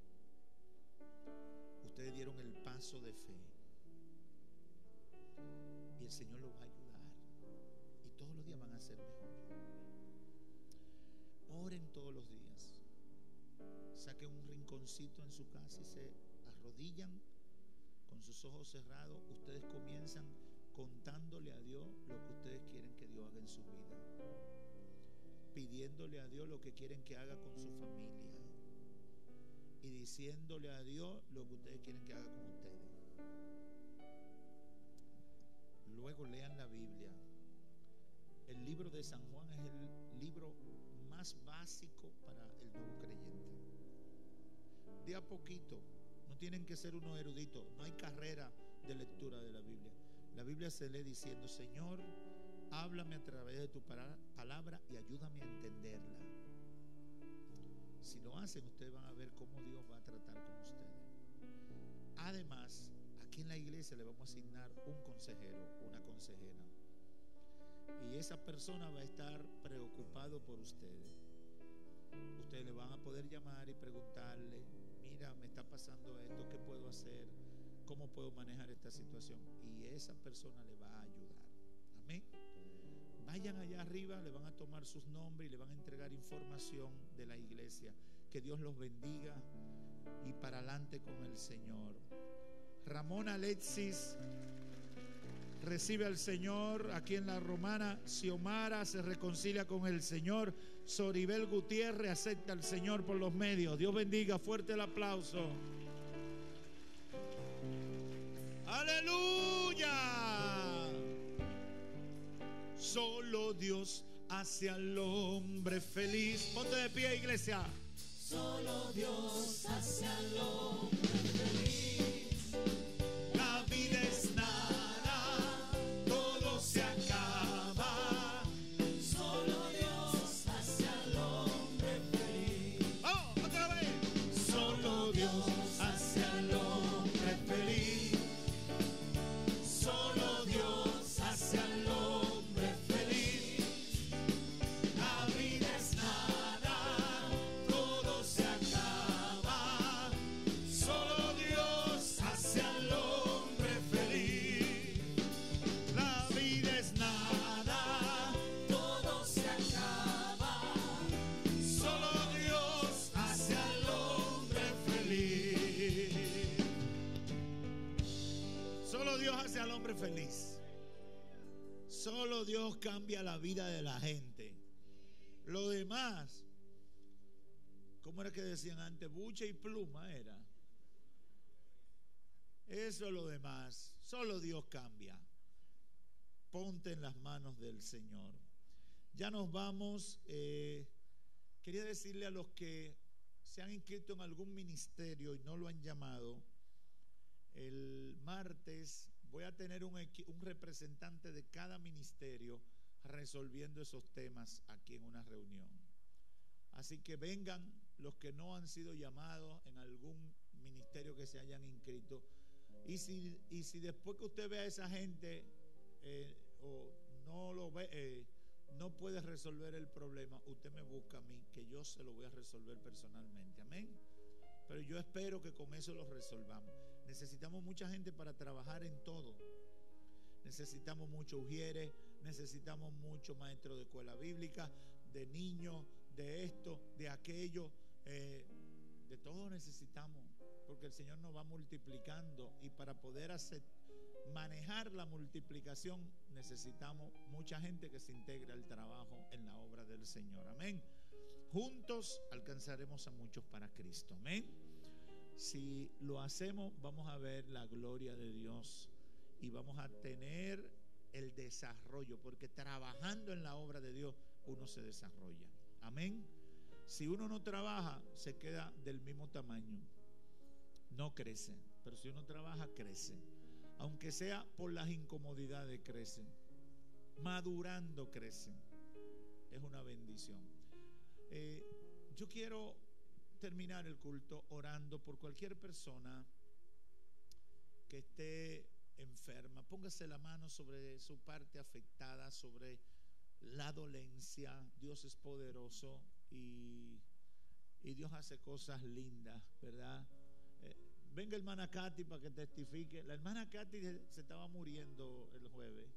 Ustedes dieron el paso de fe. Y el Señor los va a ayudar. Y todos los días van a ser mejor. Oren todos los días. Saquen un rinconcito en su casa y se arrodillan con sus ojos cerrados. Ustedes comienzan contándole a Dios lo que ustedes quieren que Dios haga en su vida, pidiéndole a Dios lo que quieren que haga con su familia y diciéndole a Dios lo que ustedes quieren que haga con ustedes. Luego lean la Biblia. El libro de San Juan es el libro más básico para el nuevo creyente. De a poquito, no tienen que ser unos eruditos, no hay carrera de lectura de la Biblia. La Biblia se lee diciendo: Señor, háblame a través de tu palabra y ayúdame a entenderla. Si lo hacen, ustedes van a ver cómo Dios va a tratar con ustedes. Además, aquí en la iglesia le vamos a asignar un consejero, una consejera, y esa persona va a estar preocupado por ustedes. Ustedes le van a poder llamar y preguntarle: mira, me está pasando esto, ¿qué puedo hacer? ¿Cómo puedo manejar esta situación? Y esa persona le va a ayudar. Amén. Vayan allá arriba, le van a tomar sus nombres y le van a entregar información de la iglesia. Que Dios los bendiga y para adelante con el Señor. Ramón Alexis recibe al Señor aquí en la Romana. Xiomara se reconcilia con el Señor. Soribel Gutiérrez acepta al Señor por los medios. Dios bendiga. Fuerte el aplauso. Aleluya. Solo Dios hace al hombre feliz. Ponte de pie, iglesia. Solo Dios hace al hombre feliz. La vida es nada, todo se acaba. Solo Dios hace al hombre feliz. ¡Vamos, otra vez! Solo Dios hace al hombre feliz. Solo Dios hace al hombre feliz. La vida es nada, todo se acaba. Solo Dios hace al hombre feliz. La vida es nada, Todo se acaba. solo Dios hace al hombre feliz. Solo Dios hace al hombre feliz. Solo Dios cambia la vida de la gente. Lo demás, ¿cómo era que decían antes? Buche y pluma era. Eso es lo demás. Solo Dios cambia. Ponte en las manos del Señor. Ya nos vamos. Eh, quería decirle a los que se han inscrito en algún ministerio y no lo han llamado, el martes voy a tener un, equi- un representante de cada ministerio resolviendo esos temas aquí en una reunión. Así que vengan los que no han sido llamados en algún ministerio que se hayan inscrito. Y si, y si después que usted vea a esa gente eh, o no lo ve, eh, no puede resolver el problema, usted me busca a mí, que yo se lo voy a resolver personalmente. Amén. Pero yo espero que con eso lo resolvamos. Necesitamos mucha gente para trabajar en todo. Necesitamos muchos ujieres, necesitamos muchos maestros de escuela bíblica, de niños, de esto, de aquello, eh, de todo necesitamos, porque el Señor nos va multiplicando y para poder hacer, manejar la multiplicación necesitamos mucha gente que se integre al trabajo en la obra del Señor. Amén. Juntos alcanzaremos a muchos para Cristo. Amén. Si lo hacemos, vamos a ver la gloria de Dios y vamos a tener el desarrollo, porque trabajando en la obra de Dios uno se desarrolla. Amén. Si uno no trabaja, se queda del mismo tamaño. No crece. Pero si uno trabaja, crece. Aunque sea por las incomodidades, crece. Madurando, crece. Es una bendición. Eh, yo quiero terminar el culto orando por cualquier persona que esté enferma. Póngase la mano sobre su parte afectada, sobre la dolencia. Dios es poderoso y, y Dios hace cosas lindas, ¿verdad? Eh, venga hermana Katy para que testifique. La hermana Katy se estaba muriendo el jueves.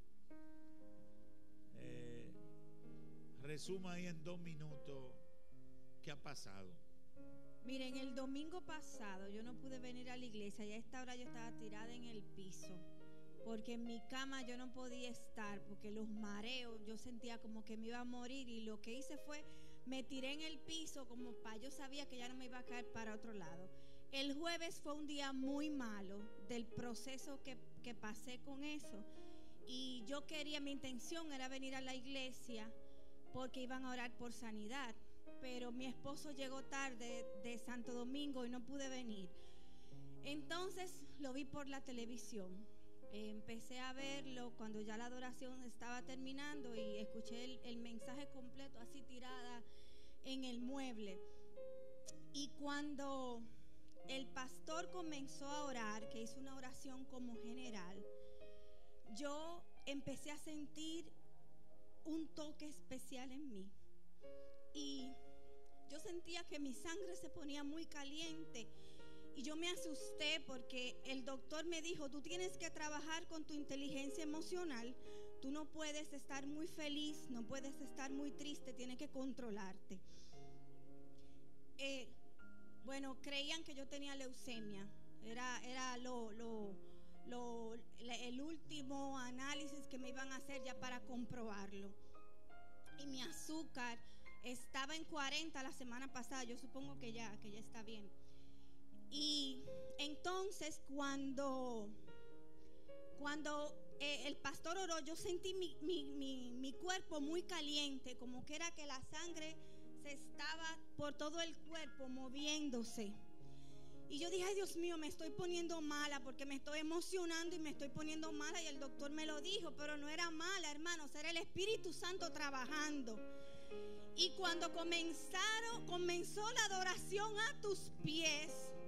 Eh, resuma ahí en dos minutos qué ha pasado. Miren, el domingo pasado yo no pude venir a la iglesia y a esta hora yo estaba tirada en el piso porque en mi cama yo no podía estar porque los mareos, yo sentía como que me iba a morir y lo que hice fue me tiré en el piso como para, yo sabía que ya no me iba a caer para otro lado. El jueves fue un día muy malo del proceso que, que pasé con eso y yo quería, mi intención era venir a la iglesia porque iban a orar por sanidad. Pero mi esposo llegó tarde de Santo Domingo y no pude venir. Entonces lo vi por la televisión. Eh, empecé a verlo cuando ya la adoración estaba terminando y escuché el, el mensaje completo así tirada en el mueble. Y cuando el pastor comenzó a orar, que hizo una oración como general, yo empecé a sentir un toque especial en mí. Y yo sentía que mi sangre se ponía muy caliente y yo me asusté porque el doctor me dijo, tú tienes que trabajar con tu inteligencia emocional, tú no puedes estar muy feliz, no puedes estar muy triste, tienes que controlarte. Eh, bueno, creían que yo tenía leucemia, era, era lo, lo, lo, el último análisis que me iban a hacer ya para comprobarlo. Y mi azúcar estaba en cuarenta la semana pasada, yo supongo que ya, que ya está bien. Y entonces cuando, cuando eh, el pastor oró, yo sentí mi, mi, mi, mi cuerpo muy caliente, como que era que la sangre se estaba por todo el cuerpo moviéndose. Y yo dije, ay Dios mío, me estoy poniendo mala porque me estoy emocionando y me estoy poniendo mala. Y el doctor me lo dijo, pero no era mala, hermanos, era el Espíritu Santo trabajando. Y cuando comenzaron, comenzó la adoración a tus pies,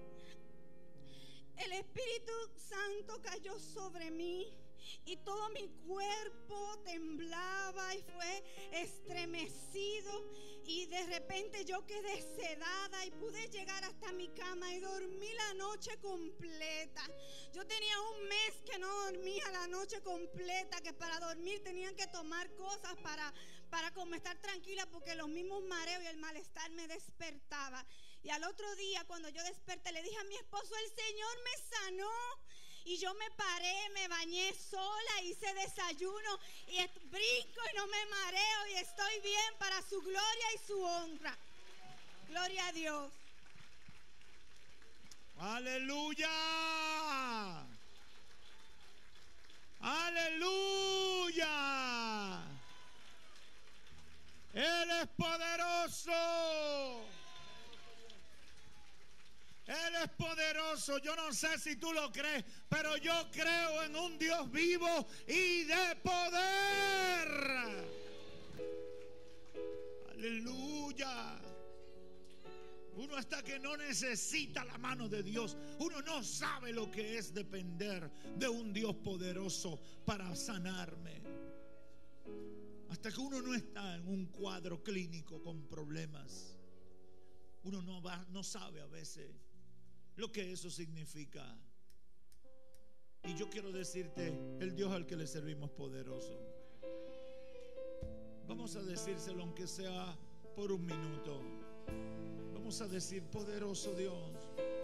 el Espíritu Santo cayó sobre mí y todo mi cuerpo temblaba y fue estremecido y de repente yo quedé sedada y pude llegar hasta mi cama y dormí la noche completa. Yo tenía un mes que no dormía la noche completa, que para dormir tenían que tomar cosas para, para como estar tranquila porque los mismos mareos y el malestar me despertaba. Y al otro día cuando yo desperté le dije a mi esposo, el Señor me sanó. Y yo me paré, me bañé sola, hice desayuno y brinco y no me mareo y estoy bien para su gloria y su honra. Gloria a Dios. Aleluya. Aleluya. Él es poderoso. Él es poderoso. Yo no sé si tú lo crees, pero yo creo en un Dios vivo y de poder. Aleluya. Uno hasta que no necesita la mano de Dios, uno no sabe lo que es depender de un Dios poderoso para sanarme. Hasta que uno no está en un cuadro clínico con problemas, uno no va, no sabe a veces lo que eso significa. Y yo quiero decirte, el Dios al que le servimos es poderoso. Vamos a decírselo aunque sea por un minuto. Vamos a decir, poderoso Dios.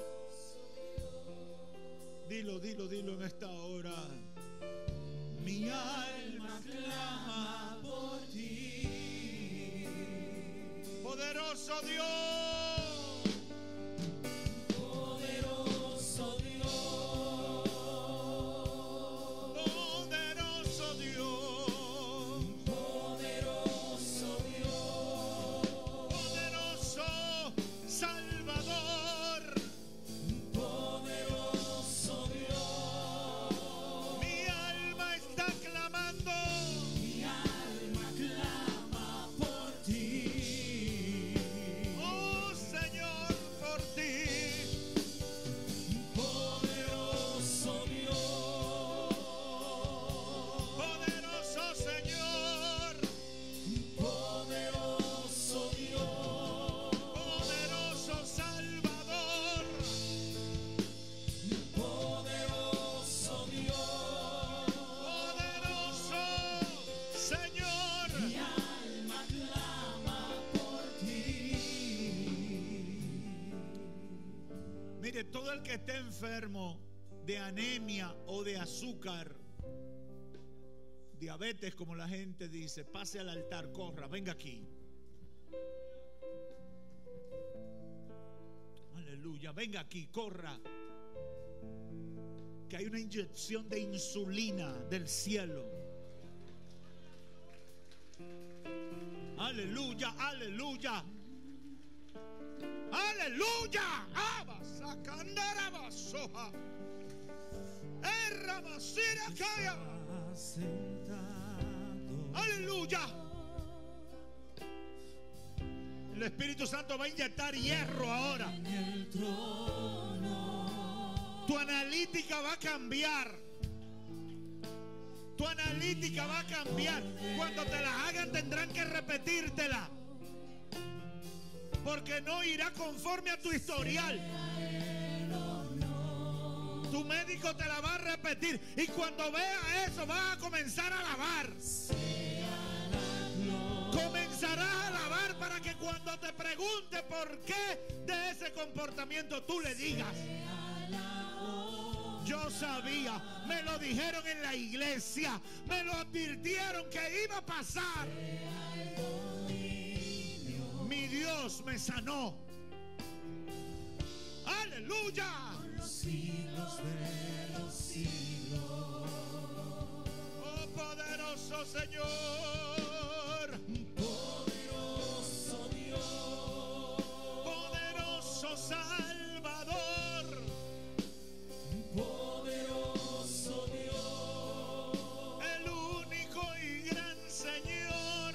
Dilo, dilo, dilo en esta hora. Mi alma clama por ti. Poderoso Dios. Poderoso Dios. Poderoso Dios. Poderoso Dios. Poderoso. Todo el que esté enfermo de anemia o de azúcar, diabetes, como la gente dice, pase al altar, corra, venga aquí. Aleluya, venga aquí, corra. Que hay una inyección de insulina del cielo. Aleluya, aleluya. Aleluya. Abasacandarabasoja. Errabasiracaya. Aleluya. El Espíritu Santo va a inyectar hierro ahora. Tu analítica va a cambiar. Tu analítica va a cambiar. Cuando te la hagan tendrán que repetírtela, porque no irá conforme a tu historial. Tu médico te la va a repetir, y cuando vea eso va a comenzar a alabar. Comenzarás a alabar para que cuando te pregunte por qué de ese comportamiento tú le digas: yo sabía, me lo dijeron en la iglesia, me lo advirtieron que iba a pasar. Mi Dios me sanó. Aleluya. Los siglos de los siglos. Oh, poderoso Señor. Poderoso Dios. Poderoso Salvador. Poderoso Dios. El único y gran Señor.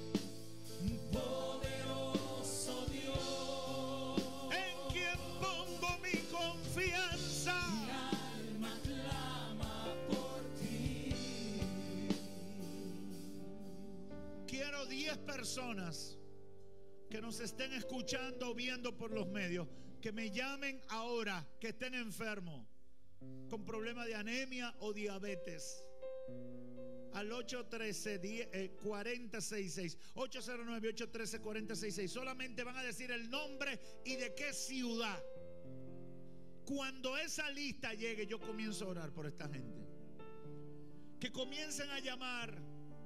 Poderoso Dios. En quien pongo mi confianza. Mi alma clama por ti. Quiero diez personas que nos estén escuchando o viendo por los medios, que me llamen ahora, que estén enfermos con problemas de anemia o diabetes, al ocho uno tres, cuatro cero seis seis, ocho cero nueve, ocho uno tres, cuatro cero seis seis. Solamente van a decir el nombre y de qué ciudad. Cuando esa lista llegue, yo comienzo a orar por esta gente. Que comiencen a llamar.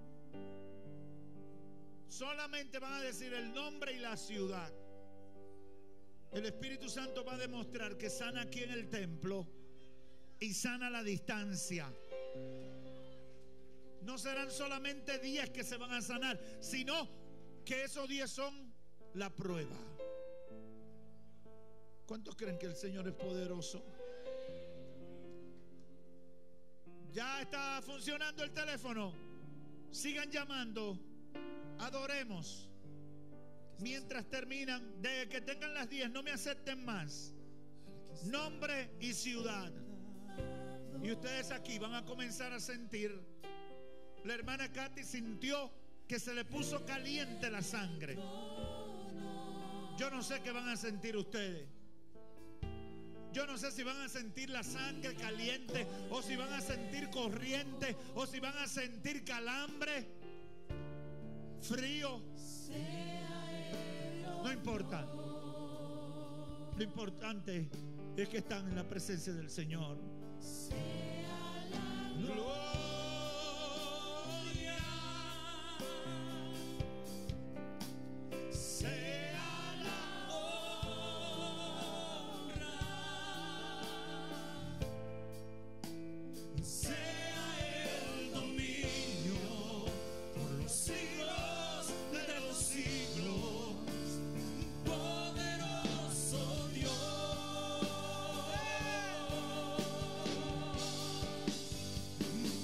Solamente van a decir el nombre y la ciudad. El Espíritu Santo va a demostrar que sana aquí en el templo y sana a la distancia. No serán solamente diez que se van a sanar, sino que esos diez son la prueba. ¿Cuántos creen que el Señor es poderoso? Ya está funcionando el teléfono. Sigan llamando. Adoremos. Mientras terminan, de que tengan las diez, no me acepten más. Nombre y ciudad. Y ustedes aquí van a comenzar a sentir. La hermana Katy sintió que se le puso caliente la sangre. Yo no sé qué van a sentir ustedes. Yo no sé si van a sentir la sangre caliente, o si van a sentir corriente, o si van a sentir calambre, frío. No importa. Lo importante es que están en la presencia del Señor. Gloria. Sea la honra. Sea el dominio por los siglos de los siglos. Poderoso Dios.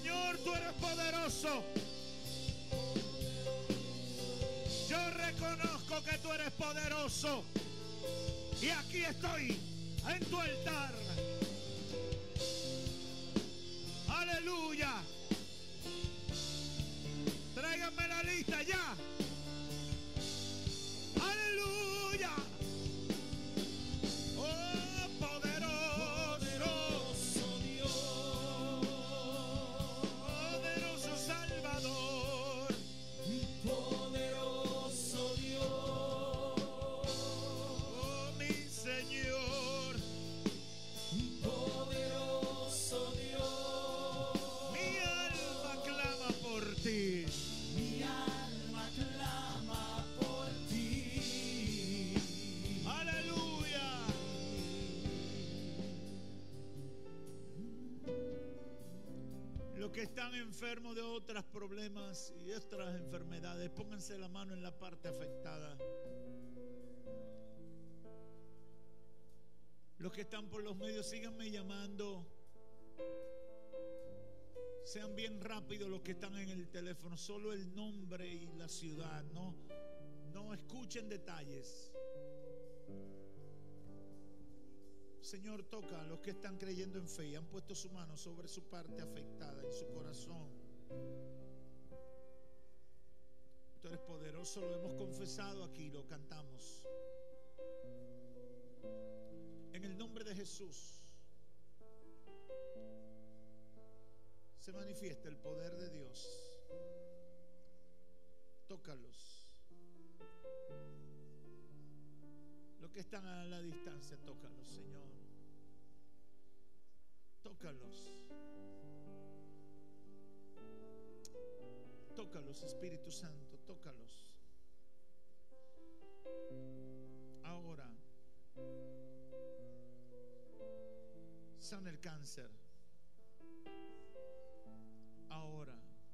Señor, tú eres poderoso. Yo reconozco que tú eres poderoso. Y aquí estoy en tu altar. Aleluya. Tráiganme la lista ya. Aleluya. Oh, poderoso Dios. Poderoso Salvador. Poderoso Dios. Oh, mi Señor. Poderoso Dios. Mi alma clama por ti. Mi alma clama por ti. Aleluya. Los que están enfermos de otros problemas y otras enfermedades, pónganse la mano en la parte afectada. Los que están por los medios, síganme llamando. Sean bien rápidos los que están en el teléfono. Solo el nombre y la ciudad. No, no escuchen detalles. Señor, toca a los que están creyendo en fe y han puesto su mano sobre su parte afectada, en su corazón. Tú eres poderoso, lo hemos confesado aquí, lo cantamos. En el nombre de Jesús se manifiesta el poder de Dios. Tócalos. Los que están a la distancia, tócalos, Señor. Tócalos. Tócalos, Espíritu Santo, tócalos. Ahora, sana el cáncer. Ahora,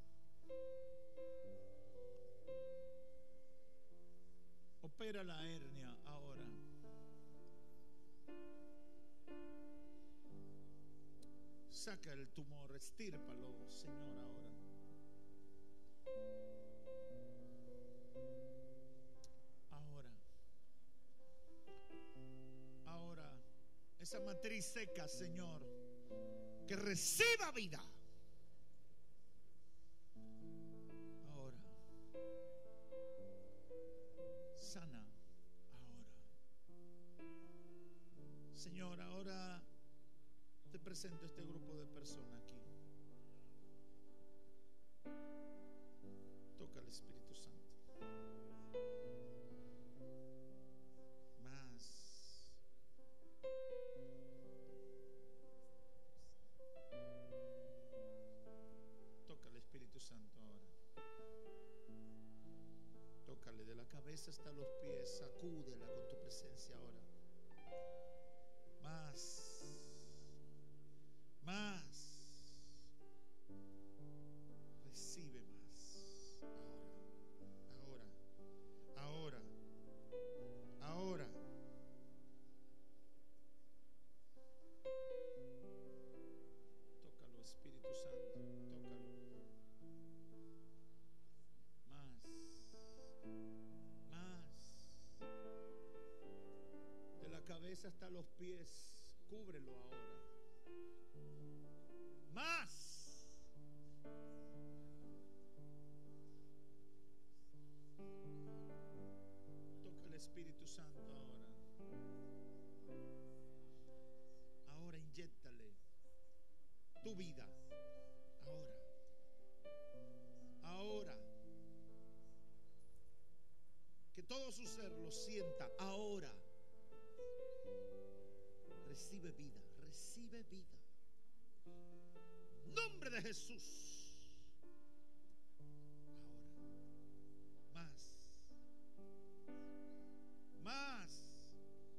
opera la hernia. Ahora, saca el tumor, estírpalo, Señor, ahora. Ahora, ahora, esa matriz seca, Señor, que reciba vida. Ahora, sana, ahora. Señor, ahora te presento este grupo de personas aquí. Toca al Espíritu Santo. Más. Toca al Espíritu Santo ahora. Tócale de la cabeza hasta los pies. Sacúdela con tu presencia ahora. Más. Más. Recibe más. Ahora. Ahora. Ahora. Ahora. Tócalo, Espíritu Santo. Tócalo. Más. Más. De la cabeza hasta los pies. Cúbrelo ahora. Más. Toca el Espíritu Santo ahora. Ahora inyéctale tu vida. Ahora. Ahora. Que todo su ser lo sienta ahora. Recibe vida, recibe vida. Nombre de Jesús. Ahora. Más. Más.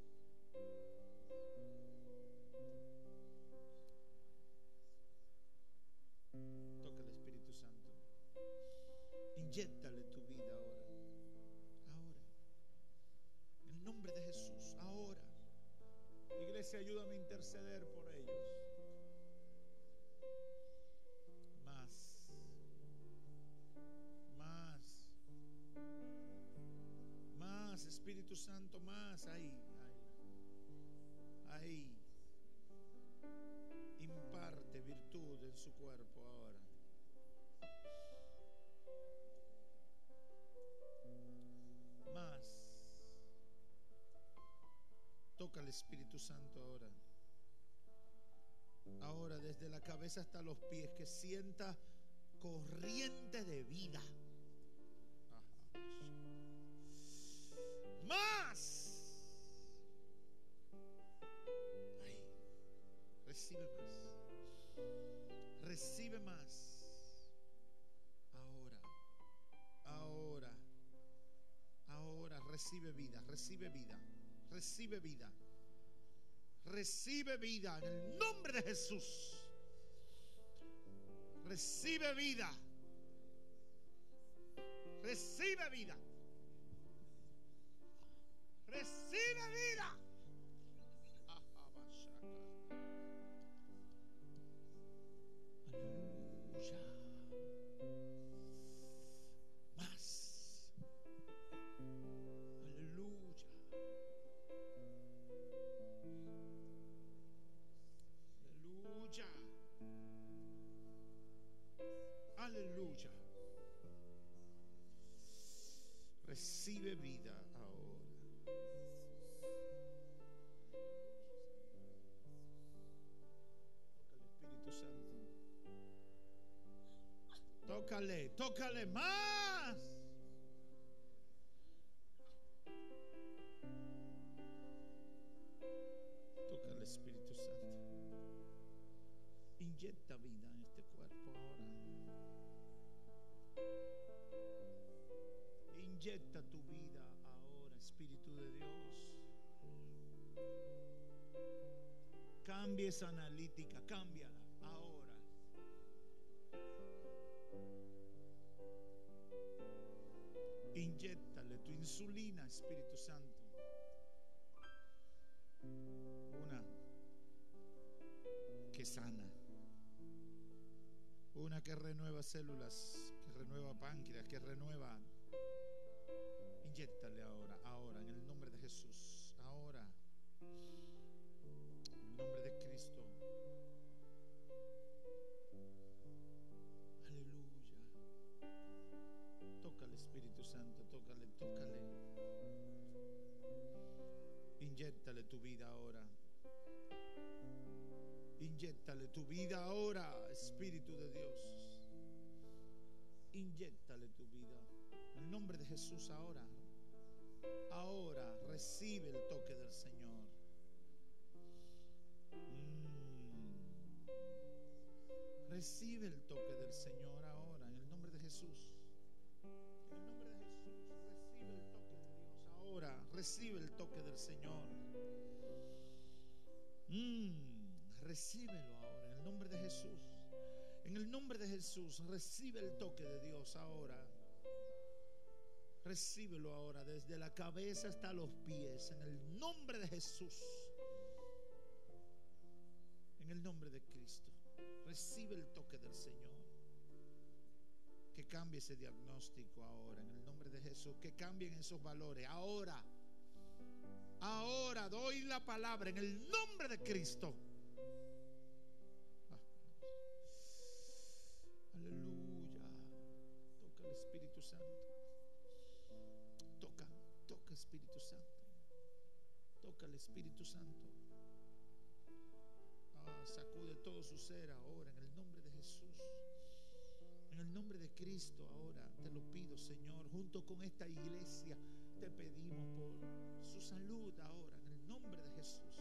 Toca el Espíritu Santo. Inyéctale tu vida ahora. Ahora. En el nombre de Jesús. Ahora. Iglesia, ayúdame a interceder por ellos. Más. Más, Espíritu Santo, más. Ahí, ahí. Ahí. Imparte virtud en su cuerpo ahora. Más. Toca al Espíritu Santo ahora. Ahora desde la cabeza hasta los pies, que sienta corriente de vida. Más. Ahí. Recibe más. Recibe más. Ahora. Ahora. Ahora recibe vida, recibe vida. Recibe vida. Recibe vida en el nombre de Jesús. Recibe vida. Recibe vida. Recibe vida. Aleluya. Más. Aleluya. Aleluya. Aleluya. Recibe vida ahora. Toca el Espíritu Santo. Tócale, tócale más. Toca el Espíritu Santo. Inyecta vida en este cuerpo ahora. Inyecta tu vida ahora, Espíritu de Dios. Cambia esa analítica, cámbiala ahora. Inyéctale tu insulina, Espíritu Santo. Una que sana. Una que renueva células, que renueva páncreas, que renueva. Inyéctale ahora, ahora, en el nombre de Jesús. Ahora, en el nombre de Cristo. Aleluya. Tócale, Espíritu Santo, tócale, tócale. Inyéctale tu vida ahora. Inyéctale tu vida ahora, Espíritu de Dios. Inyéctale tu vida. En el nombre de Jesús ahora. Ahora recibe el toque del Señor. Mm. Recibe el toque del Señor ahora. En el nombre de Jesús. En el nombre de Jesús. Recibe el toque de Dios ahora. Recibe el toque del Señor. Mm. Recíbelo ahora en el nombre de Jesús. En el nombre de Jesús, recibe el toque de Dios ahora. Recíbelo ahora desde la cabeza hasta los pies. En el nombre de Jesús. En el nombre de Cristo. Recibe el toque del Señor. Que cambie ese diagnóstico ahora. En el nombre de Jesús. Que cambien esos valores ahora. Ahora doy la palabra en el nombre de Cristo. Aleluya. Toca el Espíritu Santo. Toca, toca Espíritu Santo. Toca el Espíritu Santo. Ah, sacude todo su ser ahora en el nombre de Jesús. En el nombre de Cristo ahora te lo pido, Señor. Junto con esta iglesia te pedimos por su salud ahora en el nombre de Jesús.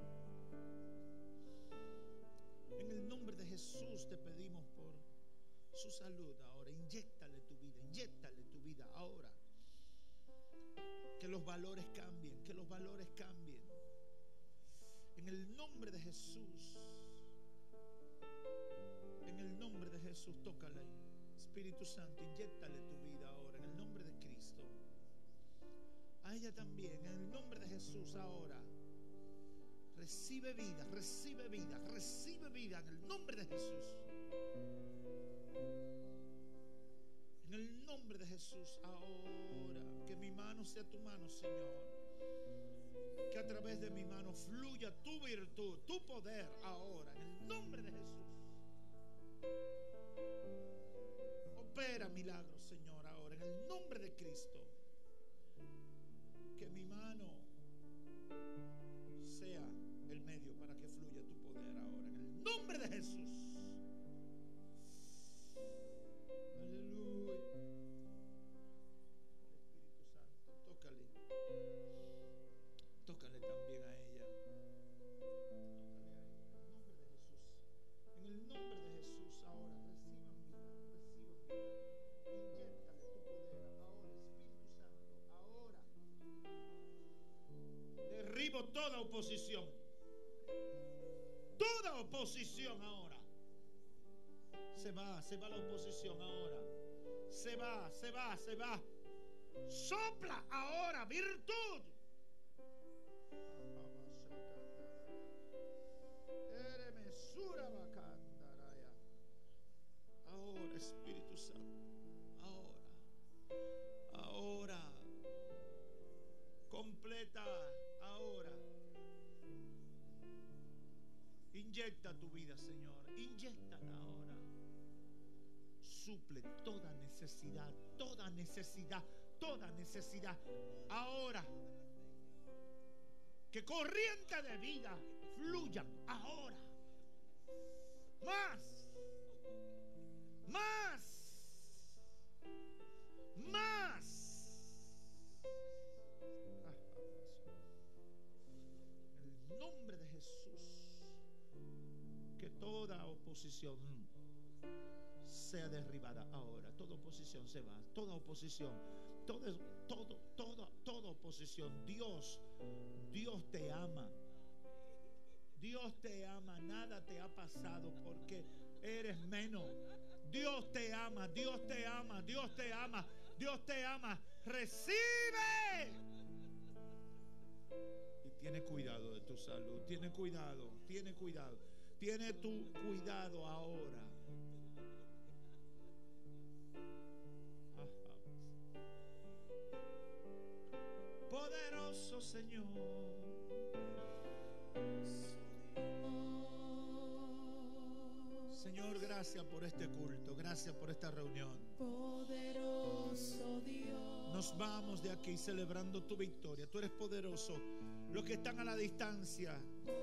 En el nombre de Jesús te pedimos por su salud ahora. Inyéctale tu vida, inyéctale tu vida ahora. Que los valores cambien, que los valores cambien. En el nombre de Jesús. En el nombre de Jesús, tócale. Espíritu Santo, inyéctale tu vida ahora. En el nombre de Cristo. A ella también, en el nombre de Jesús ahora. Recibe vida, recibe vida, recibe vida en el nombre de Jesús. En el nombre de Jesús ahora. Que mi mano mano sea tu mano, Señor. Que a través de mi mano fluya tu virtud, tu poder ahora, en el nombre de Jesús. Opera milagros, Señor, ahora, en el nombre de Cristo. Que mi mano sea el medio para que fluya tu poder ahora, en el nombre de Jesús. Aleluya. Espíritu Santo, tócale. Tócale también a ella. Tócale a ella, en el nombre de Jesús. En el nombre de Jesús ahora, reciban vida, reciban vida. Inyéctale tu poder ahora, Espíritu Santo, ahora. Derribo toda oposición. Toda oposición ahora. Se va, se va la oposición ahora. Se va, se va, se va. Sopla ahora virtud. Ahora, Espíritu Santo. Ahora. Ahora. Completa. Ahora. Inyecta tu vida, Señor. Inyéctala ahora. Suple toda necesidad, toda necesidad, toda necesidad. Ahora. Que corriente de vida fluyan ahora. Más. Más. Más. En el nombre de Jesús. Que toda oposición sea derribada ahora. Toda oposición se va. Toda oposición. Todo, todo, toda, toda oposición. Dios, Dios te ama. Dios te ama. Nada te ha pasado porque eres menos. Dios te ama. Dios te ama. Dios te ama. Dios te ama. Recibe. Y tiene cuidado de tu salud. Tiene cuidado. Tiene cuidado. Tiene tu cuidado ahora. Poderoso Señor. Señor, gracias por este culto. Gracias por esta reunión. Poderoso Dios. Nos vamos de aquí celebrando tu victoria. Tú eres poderoso. Los que están a la distancia.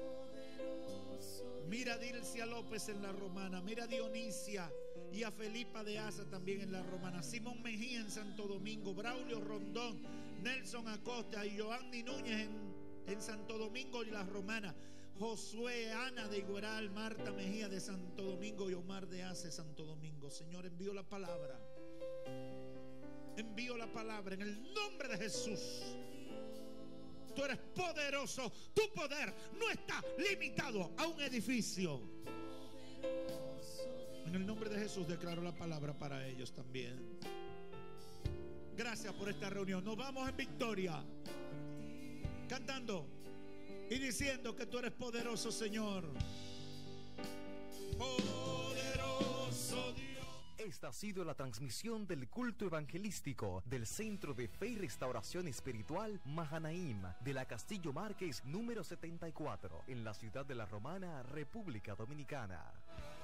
Mira a Dilcia López en la Romana. Mira a Dionisia y a Felipa de Asa también en la Romana. Simón Mejía en Santo Domingo. Braulio Rondón, Nelson Acosta y Joanny Núñez en, en Santo Domingo y la Romana. Josué, Ana de Igueral, Marta Mejía de Santo Domingo y Omar de Asa, Santo Domingo. Señor, envío la palabra. Envío la palabra en el nombre de Jesús. Tú eres poderoso. Tu poder no está limitado a un edificio. En el nombre de Jesús declaro la palabra para ellos también. Gracias por esta reunión. Nos vamos en victoria, cantando y diciendo que tú eres poderoso, Señor. Poderoso Dios. Esta ha sido la transmisión del culto evangelístico del Centro de Fe y Restauración Espiritual Mahanaim de la Castillo Márquez número setenta y cuatro en la ciudad de La Romana, República Dominicana.